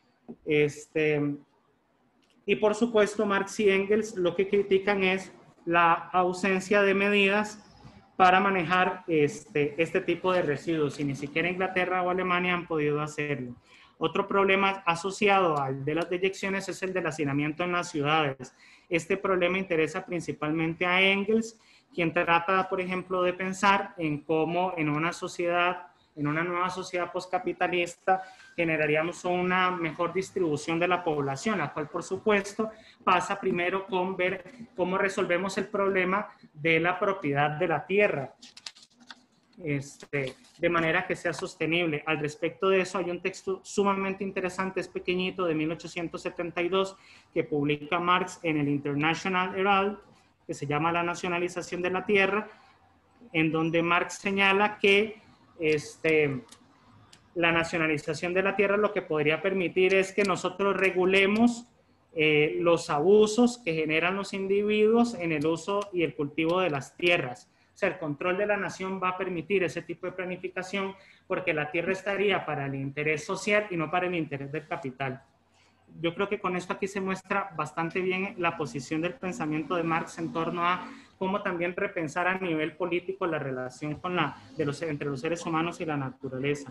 Este, y por supuesto, Marx y Engels lo que critican es la ausencia de medidas para manejar este, este tipo de residuos, y ni siquiera Inglaterra o Alemania han podido hacerlo. Otro problema asociado al de las deyecciones es el del hacinamiento en las ciudades. Este problema interesa principalmente a Engels, quien trata, por ejemplo, de pensar en cómo en una sociedad, en una nueva sociedad postcapitalista, generaríamos una mejor distribución de la población, la cual, por supuesto, pasa primero con ver cómo resolvemos el problema de la propiedad de la tierra, este, de manera que sea sostenible. Al respecto de eso hay un texto sumamente interesante, es pequeñito, de mil ochocientos setenta y dos, que publica Marx en el International Herald, que se llama La nacionalización de la tierra, en donde Marx señala que este, la nacionalización de la tierra lo que podría permitir es que nosotros regulemos eh, los abusos que generan los individuos en el uso y el cultivo de las tierras. O sea, el control de la nación va a permitir ese tipo de planificación, porque la tierra estaría para el interés social y no para el interés del capital. Yo creo que con esto aquí se muestra bastante bien la posición del pensamiento de Marx en torno a cómo también repensar a nivel político la relación con la, de los, entre los seres humanos y la naturaleza.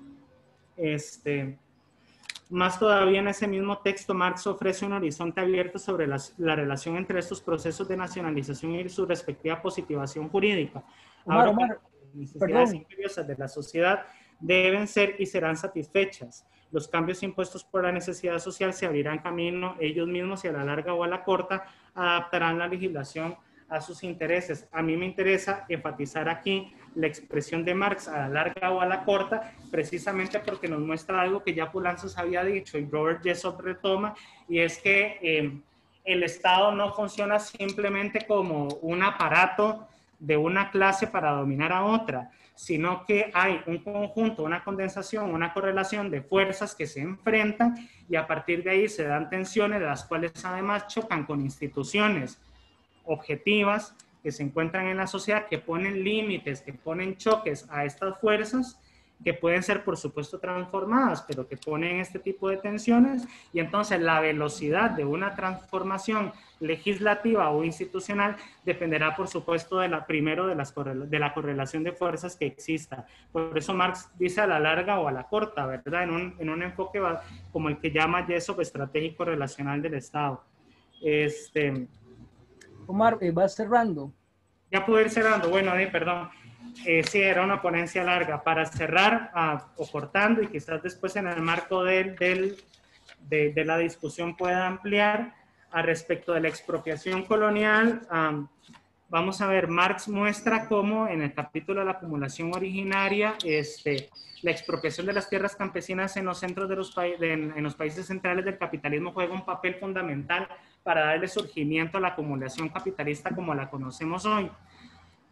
Este, más todavía en ese mismo texto, Marx ofrece un horizonte abierto sobre la, la relación entre estos procesos de nacionalización y su respectiva positivación jurídica. Omar, Ahora, Omar, las necesidades perdón. imperiosas de la sociedad deben ser y serán satisfechas. Los cambios impuestos por la necesidad social se abrirán camino ellos mismos y a la larga o a la corta adaptarán la legislación a sus intereses. A mí me interesa enfatizar aquí la expresión de Marx a la larga o a la corta, precisamente porque nos muestra algo que ya Poulantzas había dicho y Robert Jessop retoma, y es que eh, el Estado no funciona simplemente como un aparato de una clase para dominar a otra, sino que hay un conjunto, una condensación, una correlación de fuerzas que se enfrentan y a partir de ahí se dan tensiones, de las cuales además chocan con instituciones objetivas que se encuentran en la sociedad, que ponen límites, que ponen choques a estas fuerzas, que pueden ser por supuesto transformadas, pero que ponen este tipo de tensiones, y entonces la velocidad de una transformación legislativa o institucional dependerá por supuesto de la, primero de, las, de la correlación de fuerzas que exista. Por eso Marx dice a la larga o a la corta, ¿verdad? En un, en un enfoque como el que llama Jessop estratégico relacional del Estado. Este, Omar, eh, vas cerrando. Ya puedo ir cerrando. Bueno, eh, perdón. Eh, sí, era una ponencia larga. Para cerrar ah, o cortando, y quizás después en el marco del, del, de, de la discusión pueda ampliar, a respecto de la expropiación colonial, um, vamos a ver, Marx muestra cómo en el capítulo de la acumulación originaria, este, la expropiación de las tierras campesinas en los centros de los, de, en los países centrales del capitalismo juega un papel fundamental para darle surgimiento a la acumulación capitalista como la conocemos hoy.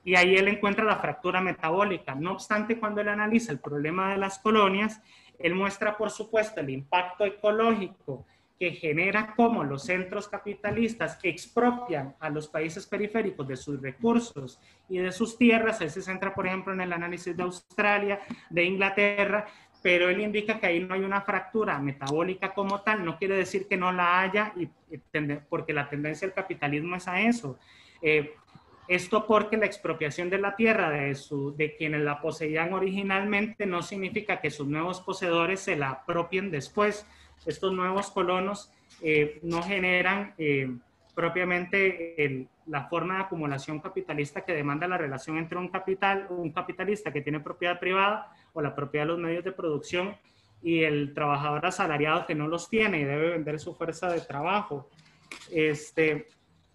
y ahí él encuentra la fractura metabólica. No obstante, cuando él analiza el problema de las colonias, él muestra, por supuesto, el impacto ecológico que genera cómo los centros capitalistas expropian a los países periféricos de sus recursos y de sus tierras. Él se centra, por ejemplo, en el análisis de Australia, de Inglaterra, pero él indica que ahí no hay una fractura metabólica como tal. No quiere decir que no la haya, y, y porque la tendencia del capitalismo es a eso. Eh, Esto porque la expropiación de la tierra de, su, de quienes la poseían originalmente no significa que sus nuevos poseedores se la apropien después. Estos nuevos colonos eh, no generan eh, propiamente el, la forma de acumulación capitalista que demanda la relación entre un, capital, un capitalista que tiene propiedad privada o la propiedad de los medios de producción y el trabajador asalariado que no los tiene y debe vender su fuerza de trabajo. Este...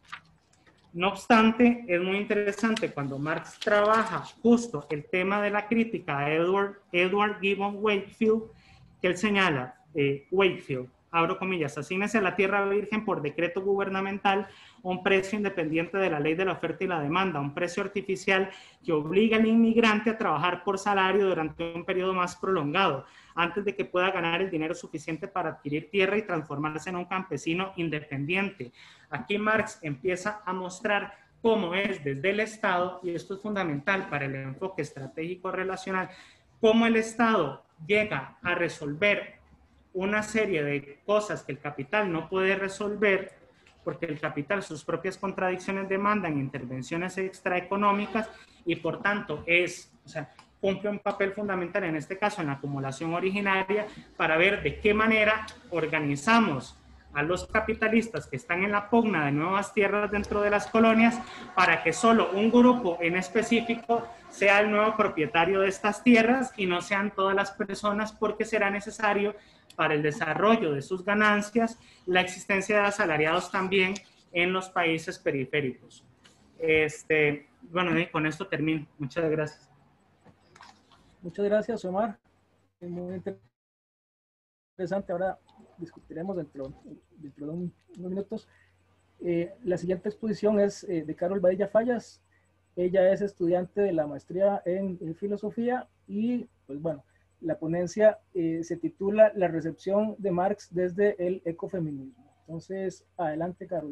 No obstante, es muy interesante cuando Marx trabaja justo el tema de la crítica a Edward, Edward Gibbon Wakefield, que él señala, eh, Wakefield, abro comillas, asígnese a la tierra virgen por decreto gubernamental un precio independiente de la ley de la oferta y la demanda, un precio artificial que obliga al inmigrante a trabajar por salario durante un periodo más prolongado, antes de que pueda ganar el dinero suficiente para adquirir tierra y transformarse en un campesino independiente. Aquí Marx empieza a mostrar cómo es desde el Estado, y esto es fundamental para el enfoque estratégico relacional, cómo el Estado llega a resolver una serie de cosas que el capital no puede resolver, porque el capital, sus propias contradicciones demandan intervenciones extraeconómicas y por tanto es, o sea, cumple un papel fundamental en este caso en la acumulación originaria para ver de qué manera organizamos a los capitalistas que están en la pugna de nuevas tierras dentro de las colonias para que solo un grupo en específico sea el nuevo propietario de estas tierras y no sean todas las personas, porque será necesario para el desarrollo de sus ganancias la existencia de asalariados también en los países periféricos. Este, bueno, y con esto termino. Muchas gracias. Muchas gracias, Omar. Muy interesante. Ahora discutiremos dentro, dentro de un, unos minutos. Eh, la siguiente exposición es eh, de Carol Badilla Fallas. Ella es estudiante de la maestría en, en filosofía y, pues bueno, la ponencia eh, se titula La recepción de Marx desde el ecofeminismo. Entonces, adelante, Carol.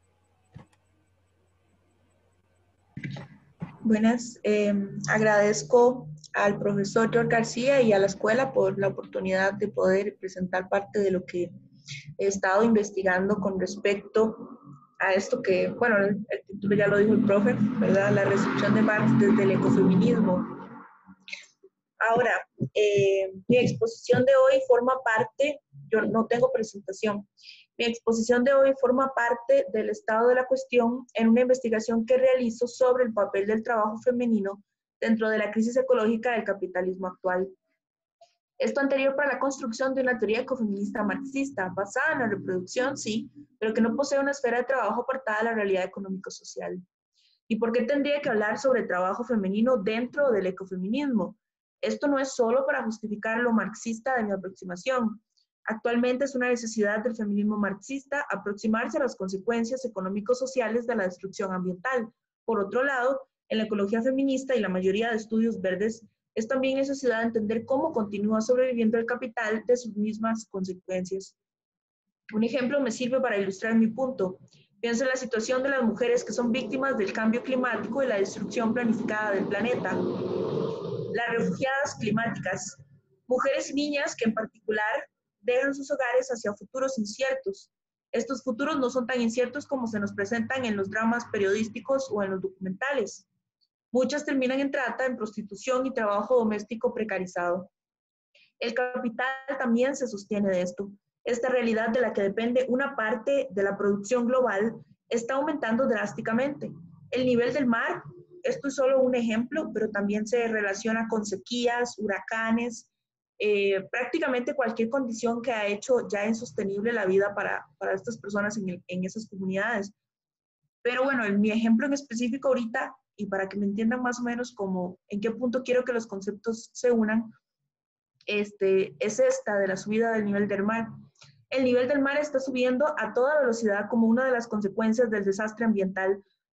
Buenas, eh, agradezco al profesor George García y a la escuela por la oportunidad de poder presentar parte de lo que he estado investigando con respecto a esto que, bueno, el, el título ya lo dijo el profe, ¿verdad? La recepción de Marx desde el ecofeminismo. Ahora, eh, mi exposición de hoy forma parte, yo no tengo presentación, mi exposición de hoy forma parte del estado de la cuestión en una investigación que realizo sobre el papel del trabajo femenino dentro de la crisis ecológica del capitalismo actual. Esto anterior para la construcción de una teoría ecofeminista marxista, basada en la reproducción, sí, pero que no posee una esfera de trabajo apartada de la realidad económico-social. ¿Y por qué tendría que hablar sobre trabajo femenino dentro del ecofeminismo? Esto no es solo para justificar lo marxista de mi aproximación. Actualmente es una necesidad del feminismo marxista aproximarse a las consecuencias económico-sociales de la destrucción ambiental. Por otro lado, en la ecología feminista y la mayoría de estudios verdes, es también necesidad de entender cómo continúa sobreviviendo el capital de sus mismas consecuencias. Un ejemplo me sirve para ilustrar mi punto. Pienso en la situación de las mujeres que son víctimas del cambio climático y la destrucción planificada del planeta. Las refugiadas climáticas, mujeres y niñas que en particular dejan sus hogares hacia futuros inciertos. Estos futuros no son tan inciertos como se nos presentan en los dramas periodísticos o en los documentales. Muchas terminan en trata, en prostitución y trabajo doméstico precarizado. El capital también se sostiene de esto. Esta realidad de la que depende una parte de la producción global está aumentando drásticamente. El nivel del mar, esto es solo un ejemplo, pero también se relaciona con sequías, huracanes, eh, prácticamente cualquier condición que ha hecho ya insostenible la vida para, para estas personas en, el, en esas comunidades. Pero bueno, en mi ejemplo en específico ahorita, y para que me entiendan más o menos como en qué punto quiero que los conceptos se unan, este, es esta de la subida del nivel del mar. El nivel del mar está subiendo a toda velocidad como una de las consecuencias del desastre ambiental,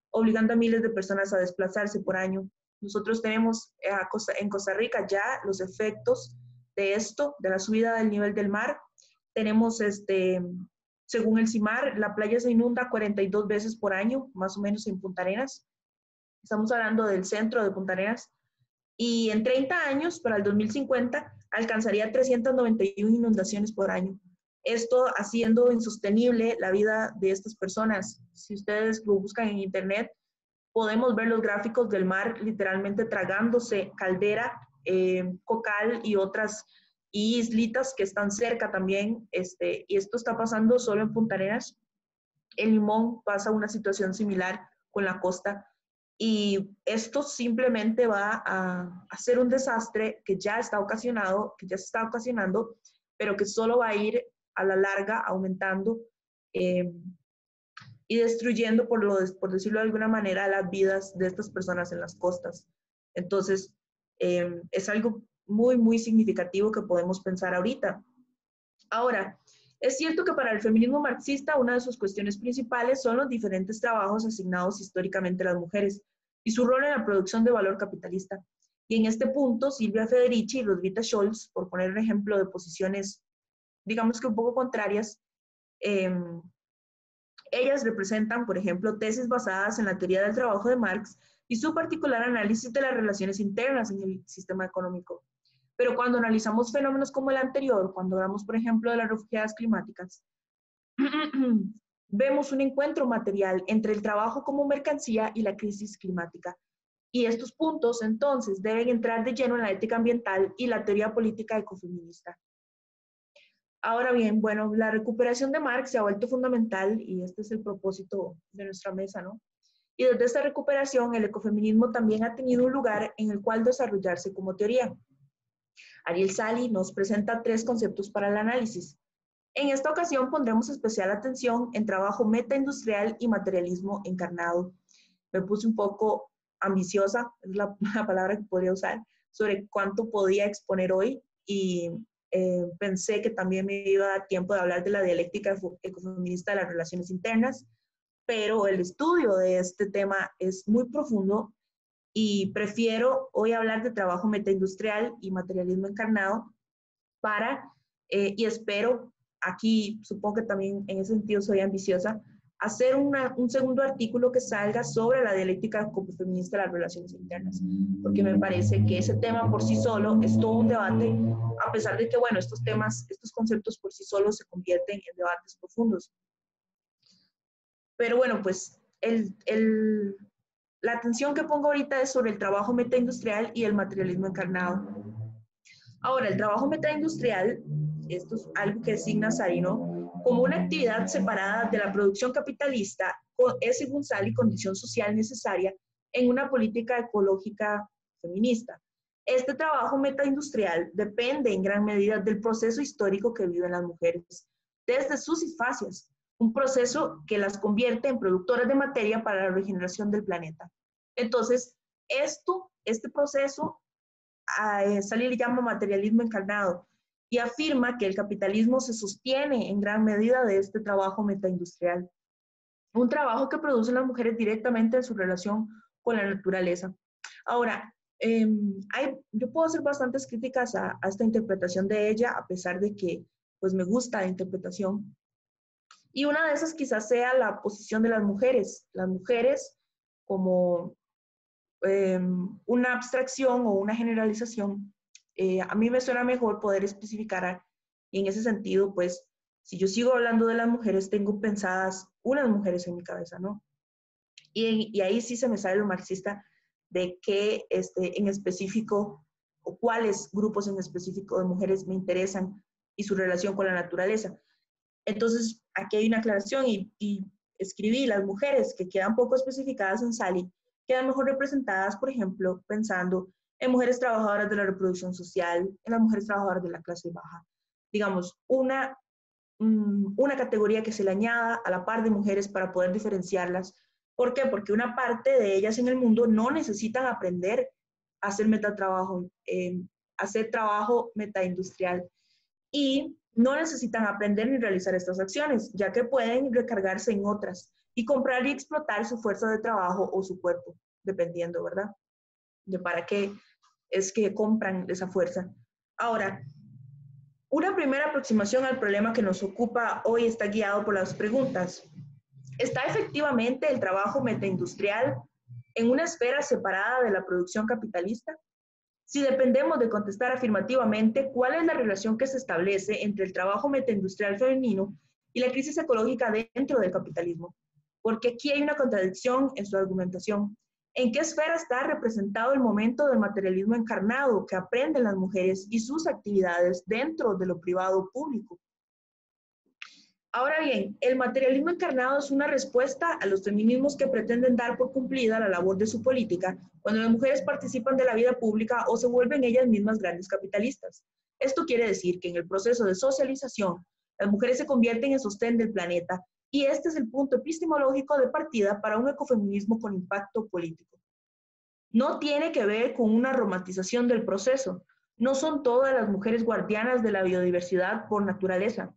obligando a miles de personas a desplazarse por año. Nosotros tenemos eh, a Costa, en Costa Rica ya los efectos de esto, de la subida del nivel del mar. Tenemos, este, según el CIMAR, la playa se inunda cuarenta y dos veces por año, más o menos en Punta Arenas. Estamos hablando del centro de Punta Arenas. Y en treinta años, para el dos mil cincuenta, alcanzaría trescientas noventa y una inundaciones por año. Esto haciendo insostenible la vida de estas personas. Si ustedes lo buscan en internet, podemos ver los gráficos del mar literalmente tragándose Caldera, eh, Cocal y otras islitas que están cerca también. Este, y esto está pasando solo en Punta Arenas. En Limón pasa una situación similar con la costa. Y esto simplemente va a hacer un desastre que ya está ocasionado, que ya se está ocasionando, pero que solo va a ir a la larga aumentando eh, y destruyendo, por, lo, por decirlo de alguna manera, las vidas de estas personas en las costas. Entonces, eh, es algo muy, muy significativo que podemos pensar ahorita. Ahora, es cierto que para el feminismo marxista una de sus cuestiones principales son los diferentes trabajos asignados históricamente a las mujeres y su rol en la producción de valor capitalista. Y en este punto, Silvia Federici y Roswitha Scholz, por poner un ejemplo de posiciones, digamos que un poco contrarias, eh, ellas representan, por ejemplo, tesis basadas en la teoría del trabajo de Marx y su particular análisis de las relaciones internas en el sistema económico. Pero cuando analizamos fenómenos como el anterior, cuando hablamos, por ejemplo, de las refugiadas climáticas, vemos un encuentro material entre el trabajo como mercancía y la crisis climática. Y estos puntos, entonces, deben entrar de lleno en la ética ambiental y la teoría política ecofeminista. Ahora bien, bueno, la recuperación de Marx se ha vuelto fundamental y este es el propósito de nuestra mesa, ¿no? Y desde esta recuperación, el ecofeminismo también ha tenido un lugar en el cual desarrollarse como teoría. Ariel Sali nos presenta tres conceptos para el análisis. En esta ocasión pondremos especial atención en trabajo metaindustrial y materialismo encarnado. Me puse un poco ambiciosa, es la, la palabra que podría usar, sobre cuánto podía exponer hoy y eh, pensé que también me iba a dar tiempo de hablar de la dialéctica ecofeminista de las relaciones internas, pero el estudio de este tema es muy profundo y prefiero hoy hablar de trabajo metaindustrial y materialismo encarnado para, eh, y espero, aquí supongo que también en ese sentido soy ambiciosa, hacer una, un segundo artículo que salga sobre la dialéctica ecofeminista de las relaciones internas, porque me parece que ese tema por sí solo es todo un debate, a pesar de que, bueno, estos temas, estos conceptos por sí solos se convierten en debates profundos. Pero bueno, pues el, el, la atención que pongo ahorita es sobre el trabajo metaindustrial y el materialismo encarnado. Ahora, el trabajo metaindustrial, esto es algo que designa Sari, ¿no? Como una actividad separada de la producción capitalista, es según Sari condición social necesaria en una política ecológica feminista. Este trabajo metaindustrial depende en gran medida del proceso histórico que viven las mujeres, desde sus infancias, un proceso que las convierte en productoras de materia para la regeneración del planeta. Entonces, esto, este proceso, a Sali le llama materialismo encarnado y afirma que el capitalismo se sostiene en gran medida de este trabajo metaindustrial, un trabajo que producen las mujeres directamente en su relación con la naturaleza. Ahora, eh, hay, yo puedo hacer bastantes críticas a, a esta interpretación de ella, a pesar de que pues, me gusta la interpretación. Y una de esas quizás sea la posición de las mujeres. Las mujeres como eh, una abstracción o una generalización. Eh, a mí me suena mejor poder especificar y en ese sentido, pues, si yo sigo hablando de las mujeres, tengo pensadas unas mujeres en mi cabeza, ¿no? Y, y ahí sí se me sale lo marxista de qué este, en específico o cuáles grupos en específico de mujeres me interesan y su relación con la naturaleza. Entonces, aquí hay una aclaración y, y escribí las mujeres que quedan poco especificadas en Sali, quedan mejor representadas, por ejemplo, pensando en mujeres trabajadoras de la reproducción social, en las mujeres trabajadoras de la clase baja. Digamos, una, um, una categoría que se le añada a la par de mujeres para poder diferenciarlas. ¿Por qué? Porque una parte de ellas en el mundo no necesitan aprender a hacer metatrabajo, eh, hacer trabajo metaindustrial. Y no necesitan aprender ni realizar estas acciones, ya que pueden recargarse en otras. y comprar y explotar su fuerza de trabajo o su cuerpo, dependiendo, ¿verdad? De para qué es que compran esa fuerza. Ahora, una primera aproximación al problema que nos ocupa hoy está guiado por las preguntas. ¿Está efectivamente el trabajo metaindustrial en una esfera separada de la producción capitalista? Si dependemos de contestar afirmativamente, ¿cuál es la relación que se establece entre el trabajo metaindustrial femenino y la crisis ecológica dentro del capitalismo? Porque aquí hay una contradicción en su argumentación. ¿En qué esfera está representado el momento del materialismo encarnado que aprenden las mujeres y sus actividades dentro de lo privado público? Ahora bien, el materialismo encarnado es una respuesta a los feminismos que pretenden dar por cumplida la labor de su política cuando las mujeres participan de la vida pública o se vuelven ellas mismas grandes capitalistas. Esto quiere decir que en el proceso de socialización, las mujeres se convierten en sostén del planeta y este es el punto epistemológico de partida para un ecofeminismo con impacto político. No tiene que ver con una romantización del proceso. No son todas las mujeres guardianas de la biodiversidad por naturaleza.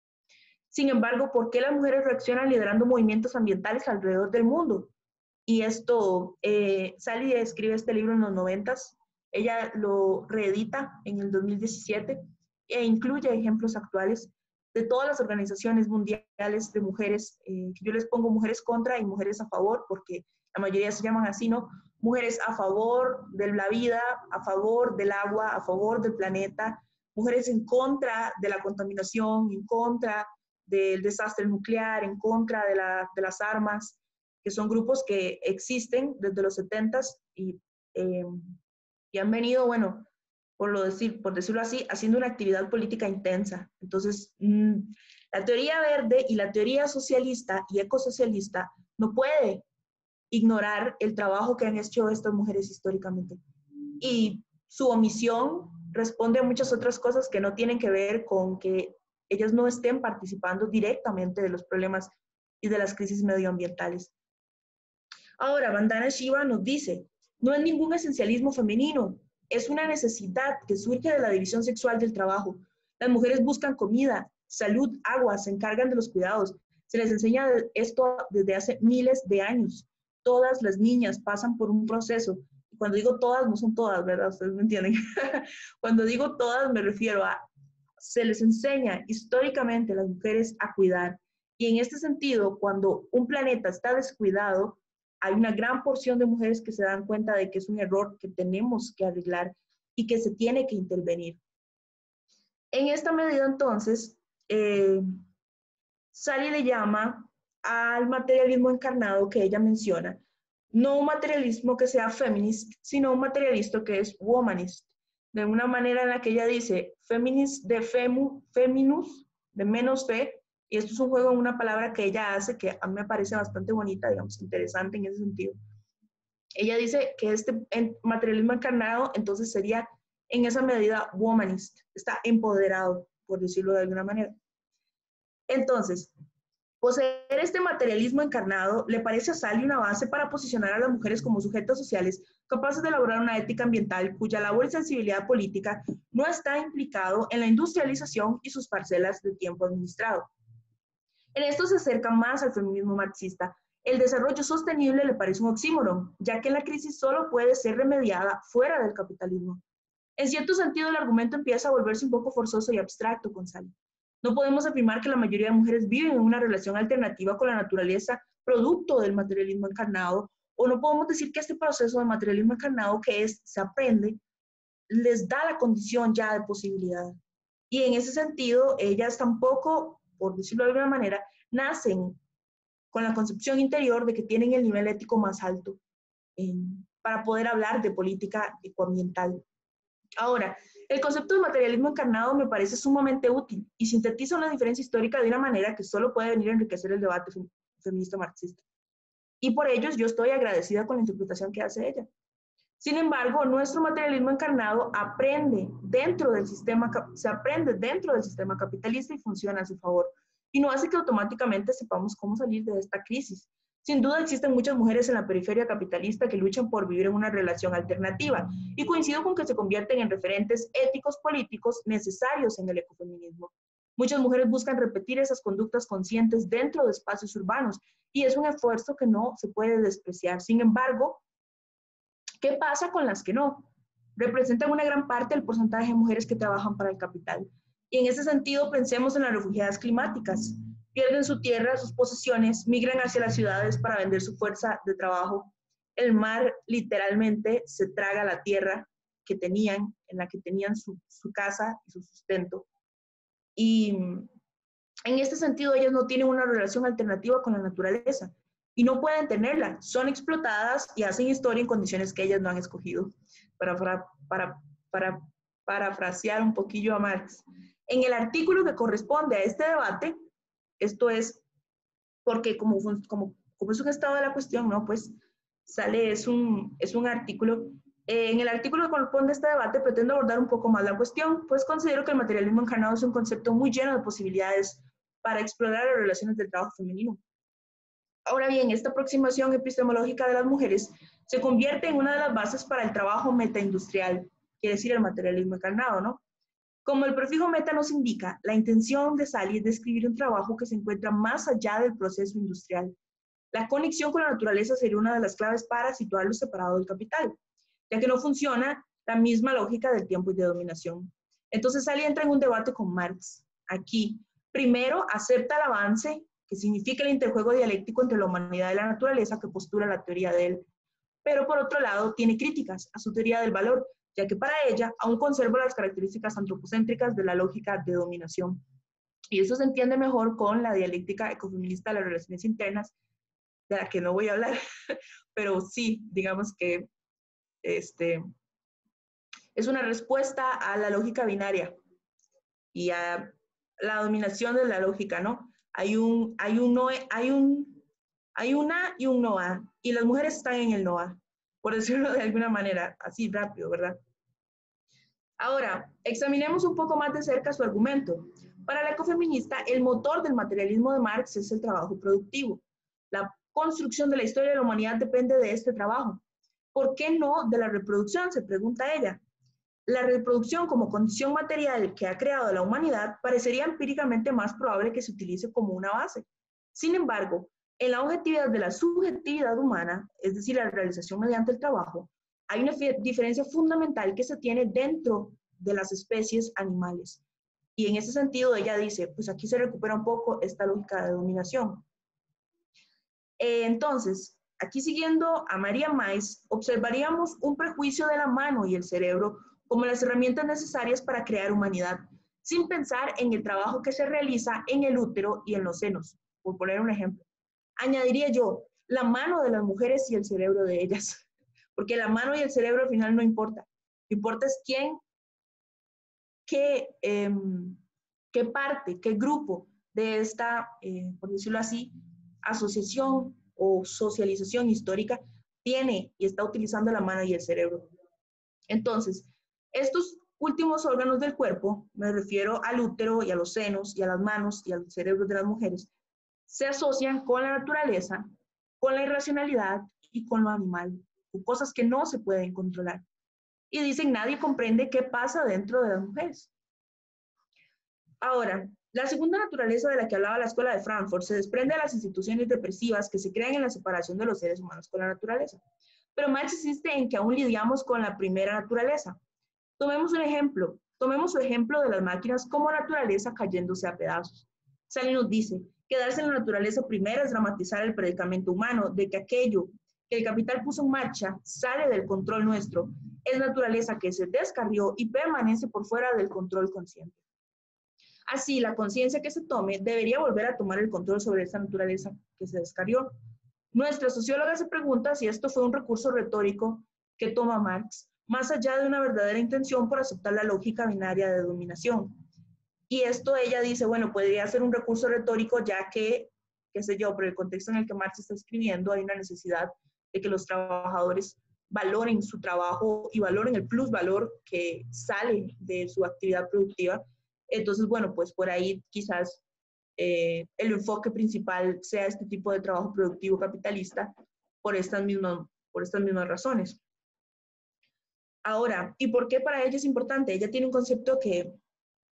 Sin embargo, ¿por qué las mujeres reaccionan liderando movimientos ambientales alrededor del mundo? Y esto, eh, Sally escribe este libro en los noventas, ella lo reedita en el dos mil diecisiete e incluye ejemplos actuales de todas las organizaciones mundiales de mujeres, eh, yo les pongo mujeres contra y mujeres a favor, porque la mayoría se llaman así, ¿no? Mujeres a favor de la vida, a favor del agua, a favor del planeta, mujeres en contra de la contaminación, en contra del desastre nuclear, en contra de, la, de las armas, que son grupos que existen desde los setentas y, eh, y han venido, bueno, por, lo decir, por decirlo así, haciendo una actividad política intensa. Entonces, mmm, la teoría verde y la teoría socialista y ecosocialista no puede ignorar el trabajo que han hecho estas mujeres históricamente. Y su omisión responde a muchas otras cosas que no tienen que ver con que ellas no estén participando directamente de los problemas y de las crisis medioambientales. Ahora, Vandana Shiva nos dice, no es ningún esencialismo femenino, es una necesidad que surge de la división sexual del trabajo. Las mujeres buscan comida, salud, agua, se encargan de los cuidados. Se les enseña esto desde hace miles de años. Todas las niñas pasan por un proceso. Cuando digo todas, no son todas, ¿verdad? Ustedes me entienden. Cuando digo todas, me refiero a se les enseña históricamente a las mujeres a cuidar. Y en este sentido, cuando un planeta está descuidado, hay una gran porción de mujeres que se dan cuenta de que es un error que tenemos que arreglar y que se tiene que intervenir. En esta medida, entonces, eh, Sally le llama al materialismo encarnado que ella menciona, no un materialismo que sea feminist, sino un materialista que es womanist. De una manera en la que ella dice feminist de femu, feminus, de menos fe, y esto es un juego en una palabra que ella hace que a mí me parece bastante bonita, digamos, interesante en ese sentido. Ella dice que este materialismo encarnado entonces sería en esa medida womanist, está empoderado, por decirlo de alguna manera. Entonces, poseer este materialismo encarnado le parece a Sally una base para posicionar a las mujeres como sujetos sociales capaces de elaborar una ética ambiental cuya labor y sensibilidad política no está implicado en la industrialización y sus parcelas de tiempo administrado. En esto se acerca más al feminismo marxista. El desarrollo sostenible le parece un oxímoron, ya que la crisis solo puede ser remediada fuera del capitalismo. En cierto sentido, el argumento empieza a volverse un poco forzoso y abstracto con Sally. No podemos afirmar que la mayoría de mujeres viven en una relación alternativa con la naturaleza producto del materialismo encarnado, o no podemos decir que este proceso de materialismo encarnado que es, se aprende, les da la condición ya de posibilidad. Y en ese sentido, ellas tampoco, por decirlo de alguna manera, nacen con la concepción interior de que tienen el nivel ético más alto eh, para poder hablar de política ecoambiental. Ahora, el concepto de materialismo encarnado me parece sumamente útil y sintetiza una diferencia histórica de una manera que solo puede venir a enriquecer el debate feminista marxista. Y por ello yo estoy agradecida con la interpretación que hace ella. Sin embargo, nuestro materialismo encarnado aprende dentro del sistema, se aprende dentro del sistema capitalista y funciona a su favor. Y no hace que automáticamente sepamos cómo salir de esta crisis. Sin duda existen muchas mujeres en la periferia capitalista que luchan por vivir en una relación alternativa y coincido con que se convierten en referentes éticos políticos necesarios en el ecofeminismo. Muchas mujeres buscan repetir esas conductas conscientes dentro de espacios urbanos y es un esfuerzo que no se puede despreciar. Sin embargo, ¿qué pasa con las que no? Representan una gran parte del porcentaje de mujeres que trabajan para el capital. Y en ese sentido, pensemos en las refugiadas climáticas. Pierden su tierra, sus posesiones, migran hacia las ciudades para vender su fuerza de trabajo. El mar literalmente se traga la tierra que tenían, en la que tenían su, su casa y su sustento. Y en este sentido, ellas no tienen una relación alternativa con la naturaleza y no pueden tenerla. Son explotadas y hacen historia en condiciones que ellas no han escogido. Para, para, para, para parafrasear un poquillo a Marx. En el artículo que corresponde a este debate, esto es porque como, como, como es un estado de la cuestión, ¿no? Pues sale, es un, es un artículo. Eh, en el artículo que corresponde a este debate pretendo abordar un poco más la cuestión, pues considero que el materialismo encarnado es un concepto muy lleno de posibilidades para explorar las relaciones del trabajo femenino. Ahora bien, esta aproximación epistemológica de las mujeres se convierte en una de las bases para el trabajo metaindustrial, quiere decir el materialismo encarnado, ¿no? Como el prefijo meta nos indica, la intención de Sally es describir un trabajo que se encuentra más allá del proceso industrial. La conexión con la naturaleza sería una de las claves para situarlo separado del capital, ya que no funciona la misma lógica del tiempo y de dominación. Entonces Sally entra en un debate con Marx. Aquí, primero, acepta el avance, que significa el interjuego dialéctico entre la humanidad y la naturaleza que postula la teoría de él. Pero por otro lado, tiene críticas a su teoría del valor, ya que para ella aún conserva las características antropocéntricas de la lógica de dominación. Y eso se entiende mejor con la dialéctica ecofeminista de las relaciones internas, de la que no voy a hablar, pero sí, digamos que este, es una respuesta a la lógica binaria y a la dominación de la lógica, ¿no? Hay un, hay un, no, hay un, hay una y un noa, y las mujeres están en el noa, por decirlo de alguna manera, así rápido, ¿verdad? Ahora, examinemos un poco más de cerca su argumento. Para la ecofeminista, el motor del materialismo de Marx es el trabajo productivo. La construcción de la historia de la humanidad depende de este trabajo. ¿Por qué no de la reproducción?, se pregunta ella. La reproducción como condición material que ha creado la humanidad parecería empíricamente más probable que se utilice como una base. Sin embargo, en la objetividad de la subjetividad humana, es decir, la realización mediante el trabajo, hay una diferencia fundamental que se tiene dentro de las especies animales. Y en ese sentido ella dice, pues aquí se recupera un poco esta lógica de dominación. Eh, entonces, aquí siguiendo a María Mais, observaríamos un prejuicio de la mano y el cerebro como las herramientas necesarias para crear humanidad, sin pensar en el trabajo que se realiza en el útero y en los senos, por poner un ejemplo. Añadiría yo, la mano de las mujeres y el cerebro de ellas, porque la mano y el cerebro al final no importa. Lo que importa es quién, qué, eh, qué parte, qué grupo de esta, eh, por decirlo así, asociación o socialización histórica tiene y está utilizando la mano y el cerebro. Entonces, estos últimos órganos del cuerpo, me refiero al útero y a los senos y a las manos y al cerebro de las mujeres, se asocian con la naturaleza, con la irracionalidad y con lo animal, o cosas que no se pueden controlar. Y dicen, nadie comprende qué pasa dentro de las mujeres. Ahora, la segunda naturaleza de la que hablaba la Escuela de Frankfurt se desprende de las instituciones represivas que se crean en la separación de los seres humanos con la naturaleza. Pero Marx insiste en que aún lidiamos con la primera naturaleza. Tomemos un ejemplo. Tomemos su ejemplo de las máquinas como naturaleza cayéndose a pedazos. Sally nos dice, quedarse en la naturaleza primera es dramatizar el predicamento humano de que aquello que el capital puso en marcha sale del control nuestro. Es naturaleza que se descarrió y permanece por fuera del control consciente. Así, la conciencia que se tome debería volver a tomar el control sobre esa naturaleza que se descarrió. Nuestra socióloga se pregunta si esto fue un recurso retórico que toma Marx, más allá de una verdadera intención por aceptar la lógica binaria de dominación. Y esto ella dice, bueno, podría ser un recurso retórico ya que, qué sé yo, por el contexto en el que Marx está escribiendo, hay una necesidad de que los trabajadores valoren su trabajo y valoren el plusvalor que sale de su actividad productiva. Entonces, bueno, pues por ahí quizás eh, el enfoque principal sea este tipo de trabajo productivo capitalista por estas mismas, por estas mismas razones. Ahora, ¿y por qué para ella es importante? Ella tiene un concepto que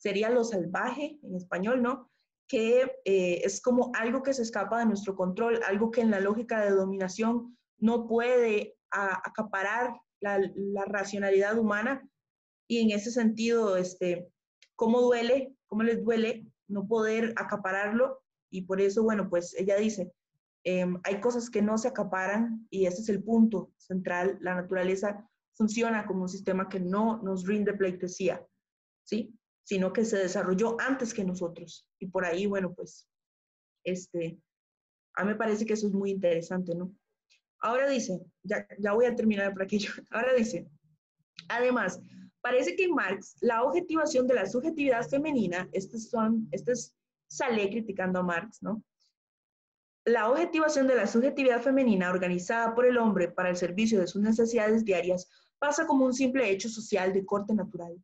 sería lo salvaje en español, ¿no? Que eh, es como algo que se escapa de nuestro control, algo que en la lógica de dominación no puede a, acaparar la, la racionalidad humana, y en ese sentido, este, ¿cómo duele? ¿Cómo les duele no poder acapararlo? Y por eso, bueno, pues ella dice, eh, hay cosas que no se acaparan y ese es el punto central. La naturaleza funciona como un sistema que no nos rinde pleitesía, ¿sí? Sino que se desarrolló antes que nosotros. Y por ahí, bueno, pues, este, a mí me parece que eso es muy interesante, ¿no? Ahora dice, ya, ya voy a terminar por aquello, ahora dice, además, parece que en Marx la objetivación de la subjetividad femenina, estos son, este es Salé criticando a Marx, ¿no? La objetivación de la subjetividad femenina organizada por el hombre para el servicio de sus necesidades diarias pasa como un simple hecho social de corte natural.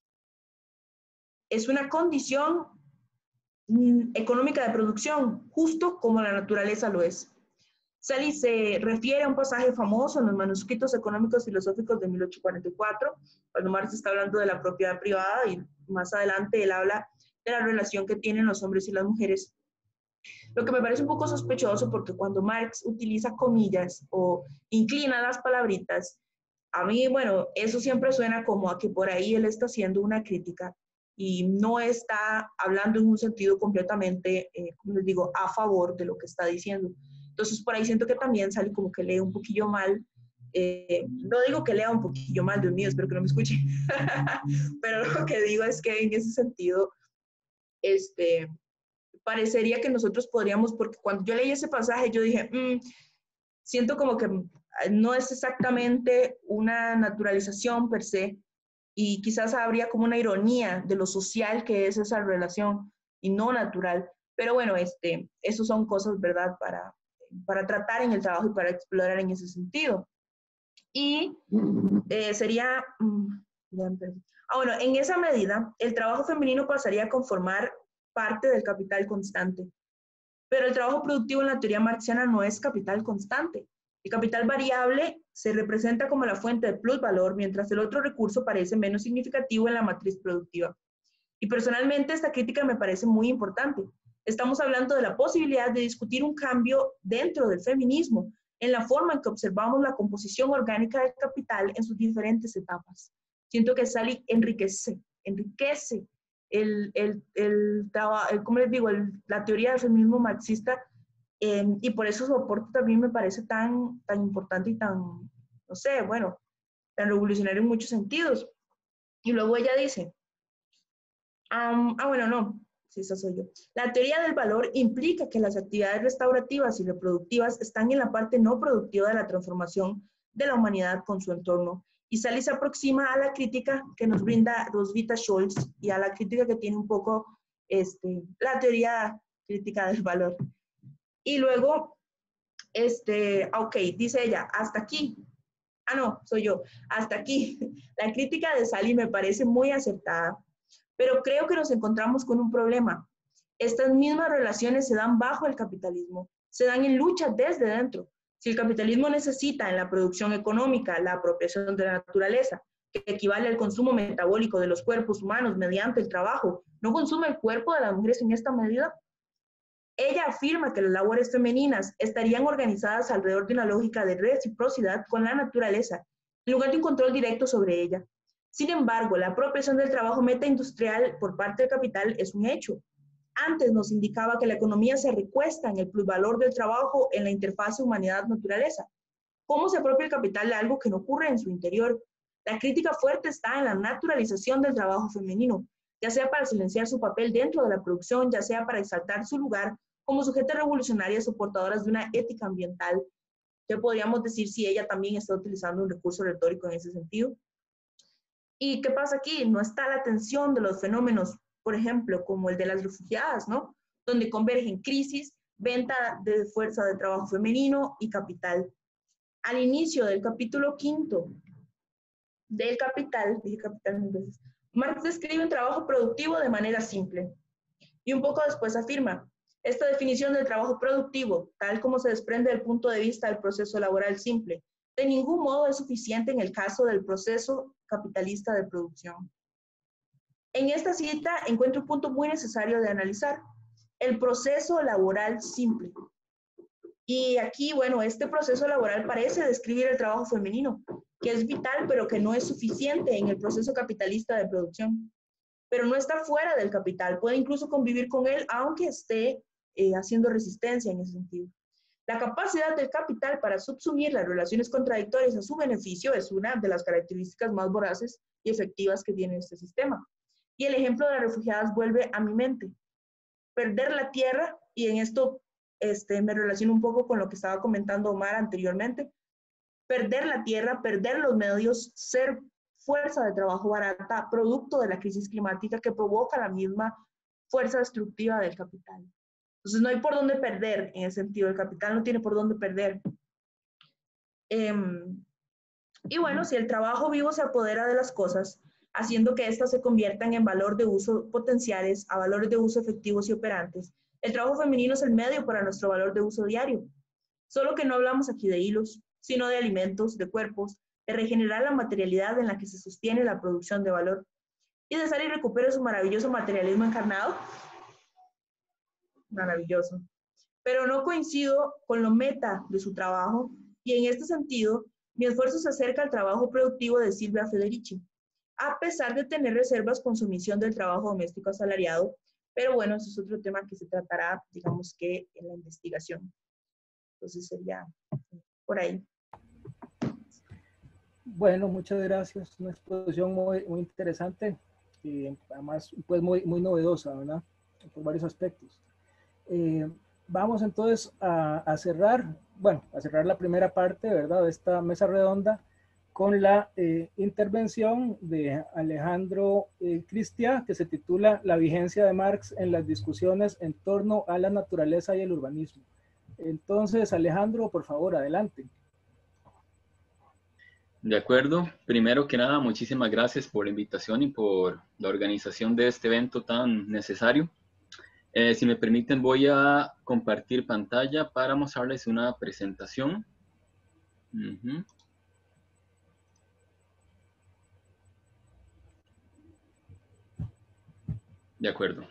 Es una condición mm, económica de producción, justo como la naturaleza lo es. Sally se refiere a un pasaje famoso en los manuscritos económicos filosóficos de mil ochocientos cuarenta y cuatro, cuando Marx está hablando de la propiedad privada y más adelante él habla de la relación que tienen los hombres y las mujeres. Lo que me parece un poco sospechoso porque cuando Marx utiliza comillas o inclina las palabritas, a mí, bueno, eso siempre suena como a que por ahí él está haciendo una crítica y no está hablando en un sentido completamente, eh, como les digo, a favor de lo que está diciendo. Entonces, por ahí siento que también sale como que lee un poquillo mal. Eh, no digo que lea un poquillo mal, Dios mío, espero que no me escuche. Pero lo que digo es que en ese sentido, este, parecería que nosotros podríamos, porque cuando yo leí ese pasaje, yo dije, mmm, siento como que no es exactamente una naturalización per se, y quizás habría como una ironía de lo social que es esa relación y no natural. Pero bueno, este, eso son cosas, ¿verdad?, para, para tratar en el trabajo y para explorar en ese sentido. Y eh, sería, mm, ah, bueno, en esa medida, el trabajo femenino pasaría a conformar parte del capital constante. Pero el trabajo productivo en la teoría marxiana no es capital constante. El capital variable se representa como la fuente de plusvalor, mientras el otro recurso parece menos significativo en la matriz productiva. Y personalmente esta crítica me parece muy importante. Estamos hablando de la posibilidad de discutir un cambio dentro del feminismo, en la forma en que observamos la composición orgánica del capital en sus diferentes etapas. Siento que Sally enriquece, enriquece el, el, el, el, ¿cómo les digo?, el, la teoría del feminismo marxista, eh, y por eso su aporte también me parece tan, tan importante y tan, no sé, bueno, tan revolucionario en muchos sentidos. Y luego ella dice, um, ah, bueno, no, sí, esa soy yo. La teoría del valor implica que las actividades restaurativas y reproductivas están en la parte no productiva de la transformación de la humanidad con su entorno. Y Sally se aproxima a la crítica que nos brinda Roswitha Scholz y a la crítica que tiene un poco este, la teoría crítica del valor. Y luego, este, ok, dice ella, hasta aquí. Ah, no, soy yo. Hasta aquí. La crítica de Sally me parece muy acertada, pero creo que nos encontramos con un problema. Estas mismas relaciones se dan bajo el capitalismo, se dan en lucha desde dentro. Si el capitalismo necesita en la producción económica la apropiación de la naturaleza, que equivale al consumo metabólico de los cuerpos humanos mediante el trabajo, ¿no consume el cuerpo de las mujeres en esta medida? Ella afirma que las labores femeninas estarían organizadas alrededor de una lógica de reciprocidad con la naturaleza, en lugar de un control directo sobre ella. Sin embargo, la apropiación del trabajo metaindustrial por parte del capital es un hecho. Antes nos indicaba que la economía se recuesta en el plusvalor del trabajo en la interfase humanidad-naturaleza. ¿Cómo se apropia el capital de algo que no ocurre en su interior? La crítica fuerte está en la naturalización del trabajo femenino, ya sea para silenciar su papel dentro de la producción, ya sea para exaltar su lugar como sujetas revolucionarias o portadoras de una ética ambiental. ¿Qué podríamos decir si ella también está utilizando un recurso retórico en ese sentido? ¿Y qué pasa aquí? No está la tensión de los fenómenos, por ejemplo, como el de las refugiadas, ¿no? Donde convergen crisis, venta de fuerza de trabajo femenino y capital. Al inicio del capítulo quinto del Capital, dije Capital mil veces, Marx describe un trabajo productivo de manera simple. Y un poco después afirma, esta definición del trabajo productivo, tal como se desprende del punto de vista del proceso laboral simple, de ningún modo es suficiente en el caso del proceso capitalista de producción. En esta cita encuentro un punto muy necesario de analizar, el proceso laboral simple. Y aquí, bueno, este proceso laboral parece describir el trabajo femenino, que es vital, pero que no es suficiente en el proceso capitalista de producción. Pero no está fuera del capital, puede incluso convivir con él, aunque esté eh, haciendo resistencia en ese sentido. La capacidad del capital para subsumir las relaciones contradictorias a su beneficio es una de las características más voraces y efectivas que tiene este sistema. Y el ejemplo de las refugiadas vuelve a mi mente. Perder la tierra, y en esto este, me relaciono un poco con lo que estaba comentando Omar anteriormente, perder la tierra, perder los medios, ser fuerza de trabajo barata, producto de la crisis climática que provoca la misma fuerza destructiva del capital. Entonces no hay por dónde perder en ese sentido, el capital no tiene por dónde perder. Eh, y bueno, si el trabajo vivo se apodera de las cosas, haciendo que éstas se conviertan en valor de uso potenciales a valores de uso efectivos y operantes, el trabajo femenino es el medio para nuestro valor de uso diario. Solo que no hablamos aquí de hilos, sino de alimentos, de cuerpos, de regenerar la materialidad en la que se sostiene la producción de valor. Y de Sari recupera su maravilloso materialismo encarnado. Maravilloso. Pero no coincido con lo meta de su trabajo, y en este sentido, mi esfuerzo se acerca al trabajo productivo de Silvia Federici, a pesar de tener reservas con su misión del trabajo doméstico asalariado, pero bueno, eso es otro tema que se tratará, digamos que, en la investigación. Entonces sería por ahí. Bueno, muchas gracias. Una exposición muy, muy interesante y además pues muy, muy novedosa, ¿verdad? Por varios aspectos. Eh, vamos entonces a, a cerrar, bueno, a cerrar la primera parte, ¿verdad? De esta mesa redonda con la eh, intervención de Alejandro eh, Cristiá, que se titula La vigencia de Marx en las discusiones en torno a la naturaleza y el urbanismo. Entonces, Alejandro, por favor, adelante. De acuerdo. Primero que nada, muchísimas gracias por la invitación y por la organización de este evento tan necesario. Eh, si me permiten, voy a compartir pantalla para mostrarles una presentación. Uh-huh. De acuerdo.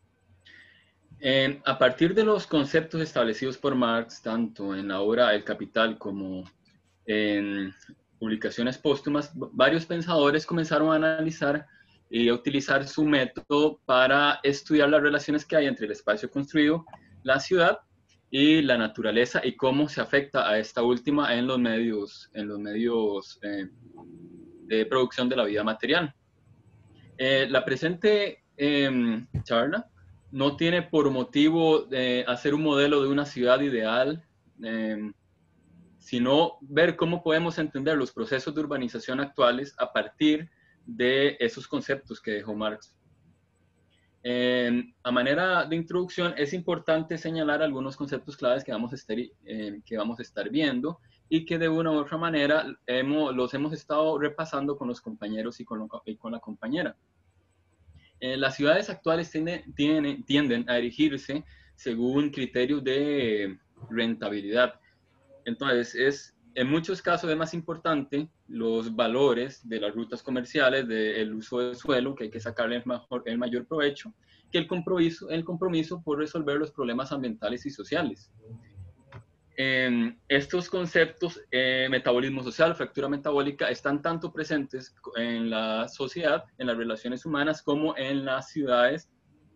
Eh, a partir de los conceptos establecidos por Marx, tanto en la obra El Capital como en publicaciones póstumas, varios pensadores comenzaron a analizar y a utilizar su método para estudiar las relaciones que hay entre el espacio construido, la ciudad y la naturaleza, y cómo se afecta a esta última en los medios, en los medios eh, de producción de la vida material. Eh, la presente eh, charla no tiene por motivo de hacer un modelo de una ciudad ideal, eh, sino ver cómo podemos entender los procesos de urbanización actuales a partir de esos conceptos que dejó Marx. Eh, a manera de introducción, es importante señalar algunos conceptos claves que vamos a estar, eh, que vamos a estar viendo y que de una u otra manera hemos, los hemos estado repasando con los compañeros y con, lo, y con la compañera. Eh, las ciudades actuales tienden, tienden, tienden a erigirse según criterios de rentabilidad. Entonces, es, en muchos casos es más importante los valores de las rutas comerciales, del uso del suelo, que hay que sacarle el, mejor, el mayor provecho, que el compromiso, el compromiso por resolver los problemas ambientales y sociales. Eh, estos conceptos, eh, metabolismo social, fractura metabólica, están tanto presentes en la sociedad, en las relaciones humanas, como en las ciudades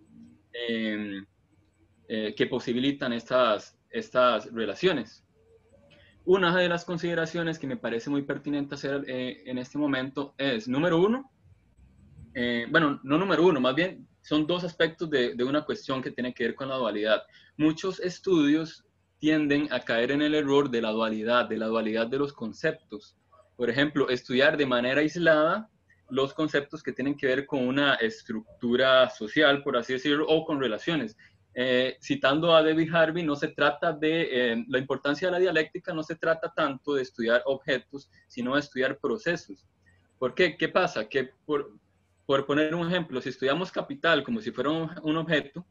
eh, eh, que posibilitan estas, estas relaciones. Una de las consideraciones que me parece muy pertinente hacer eh, en este momento es, número uno, eh, bueno, no número uno, más bien son dos aspectos de, de una cuestión que tiene que ver con la dualidad. Muchos estudios tienden a caer en el error de la dualidad, de la dualidad de los conceptos. Por ejemplo, estudiar de manera aislada los conceptos que tienen que ver con una estructura social, por así decirlo, o con relaciones. Eh, citando a David Harvey, no se trata de, eh, la importancia de la dialéctica no se trata tanto de estudiar objetos, sino de estudiar procesos. ¿Por qué? ¿Qué pasa? Que por, por poner un ejemplo, si estudiamos capital como si fuera un, un objeto,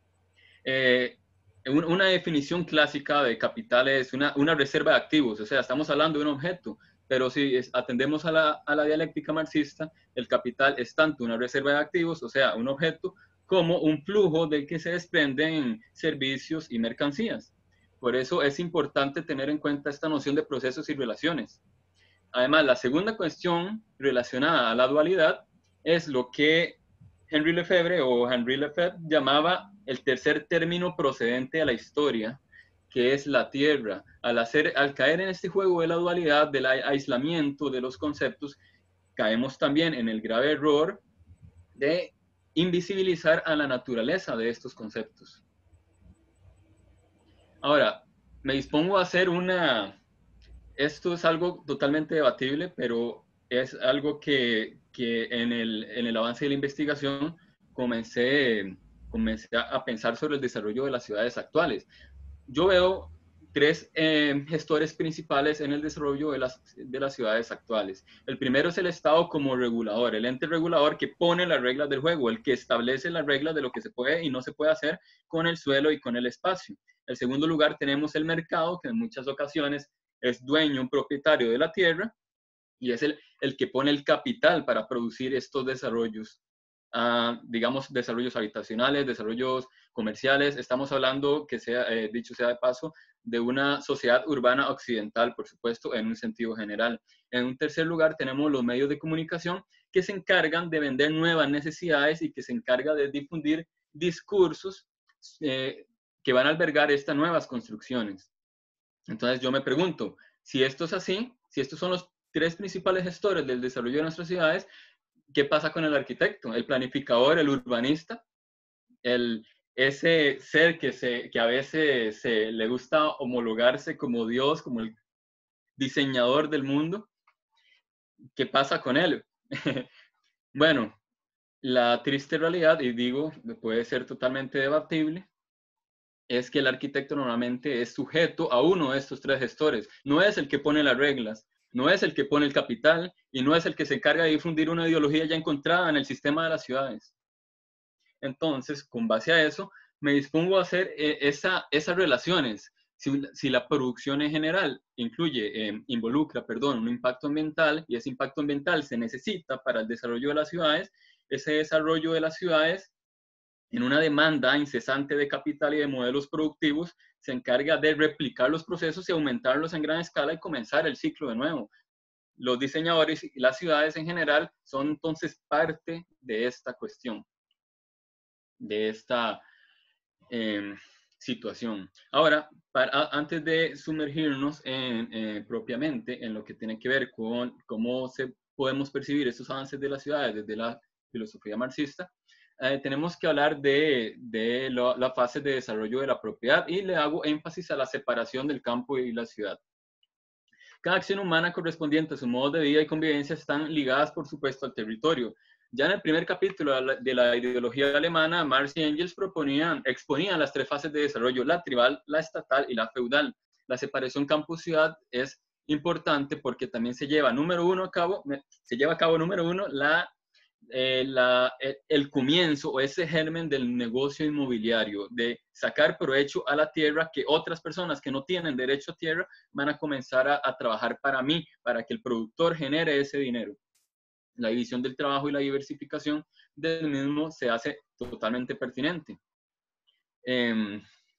eh, una definición clásica de capital es una, una reserva de activos, o sea, estamos hablando de un objeto, Pero si es, atendemos a la, a la dialéctica marxista, el capital es tanto una reserva de activos, o sea, un objeto, como un flujo del que se desprenden servicios y mercancías. Por eso es importante tener en cuenta esta noción de procesos y relaciones. Además, la segunda cuestión relacionada a la dualidad es lo que Henri Lefebvre o Henri Lefebvre llamaba el tercer término procedente de la historia, que es la tierra. Al, hacer, al caer en este juego de la dualidad, del aislamiento de los conceptos, caemos también en el grave error de invisibilizar a la naturaleza de estos conceptos. Ahora, me dispongo a hacer una... Esto es algo totalmente debatible, pero es algo que, que en, el, en el avance de la investigación comencé, comencé a pensar sobre el desarrollo de las ciudades actuales. Yo veo tres eh, gestores principales en el desarrollo de las, de las ciudades actuales. El primero es el Estado como regulador, el ente regulador que pone las reglas del juego, el que establece las reglas de lo que se puede y no se puede hacer con el suelo y con el espacio. En segundo lugar tenemos el mercado, que en muchas ocasiones es dueño, un propietario de la tierra, y es el, el que pone el capital para producir estos desarrollos. Uh, digamos, desarrollos habitacionales, desarrollos comerciales. Estamos hablando, que sea, eh, dicho sea de paso, de una sociedad urbana occidental, por supuesto, en un sentido general. En un tercer lugar, tenemos los medios de comunicación que se encargan de vender nuevas necesidades y que se encarga de difundir discursos eh, que van a albergar estas nuevas construcciones. Entonces, yo me pregunto, si esto es así, si estos son los tres principales gestores del desarrollo de nuestras ciudades, ¿qué pasa con el arquitecto, el planificador, el urbanista, el, ese ser que, se, que a veces se, le gusta homologarse como Dios, como el diseñador del mundo? ¿Qué pasa con él? Bueno, la triste realidad, y digo, puede ser totalmente debatible, es que el arquitecto normalmente es sujeto a uno de estos tres gestores. No es el que pone las reglas, no es el que pone el capital y no es el que se encarga de difundir una ideología ya encontrada en el sistema de las ciudades. Entonces, con base a eso, me dispongo a hacer eh, esa, esas relaciones. Si, si la producción en general incluye, eh, involucra, perdón, un impacto ambiental y ese impacto ambiental se necesita para el desarrollo de las ciudades, ese desarrollo de las ciudades en una demanda incesante de capital y de modelos productivos, se encarga de replicar los procesos y aumentarlos en gran escala y comenzar el ciclo de nuevo. Los diseñadores y las ciudades en general son entonces parte de esta cuestión, de esta eh, situación. Ahora, para, antes de sumergirnos en, eh, propiamente en lo que tiene que ver con cómo se, podemos percibir estos avances de las ciudades desde la filosofía marxista, Eh, tenemos que hablar de, de lo, la fase de desarrollo de la propiedad y le hago énfasis a la separación del campo y la ciudad. Cada acción humana correspondiente a su modo de vida y convivencia están ligadas, por supuesto, al territorio. Ya en el primer capítulo de la, de la ideología alemana, Marx y Engels proponían, exponían las tres fases de desarrollo, la tribal, la estatal y la feudal. La separación campo-ciudad es importante porque también se lleva, número uno, a cabo, se lleva a cabo, número uno, la Eh, la, el, el comienzo o ese germen del negocio inmobiliario, de sacar provecho a la tierra, que otras personas que no tienen derecho a tierra van a comenzar a, a trabajar para mí, para que el productor genere ese dinero. La división del trabajo y la diversificación del mismo se hace totalmente pertinente. Eh,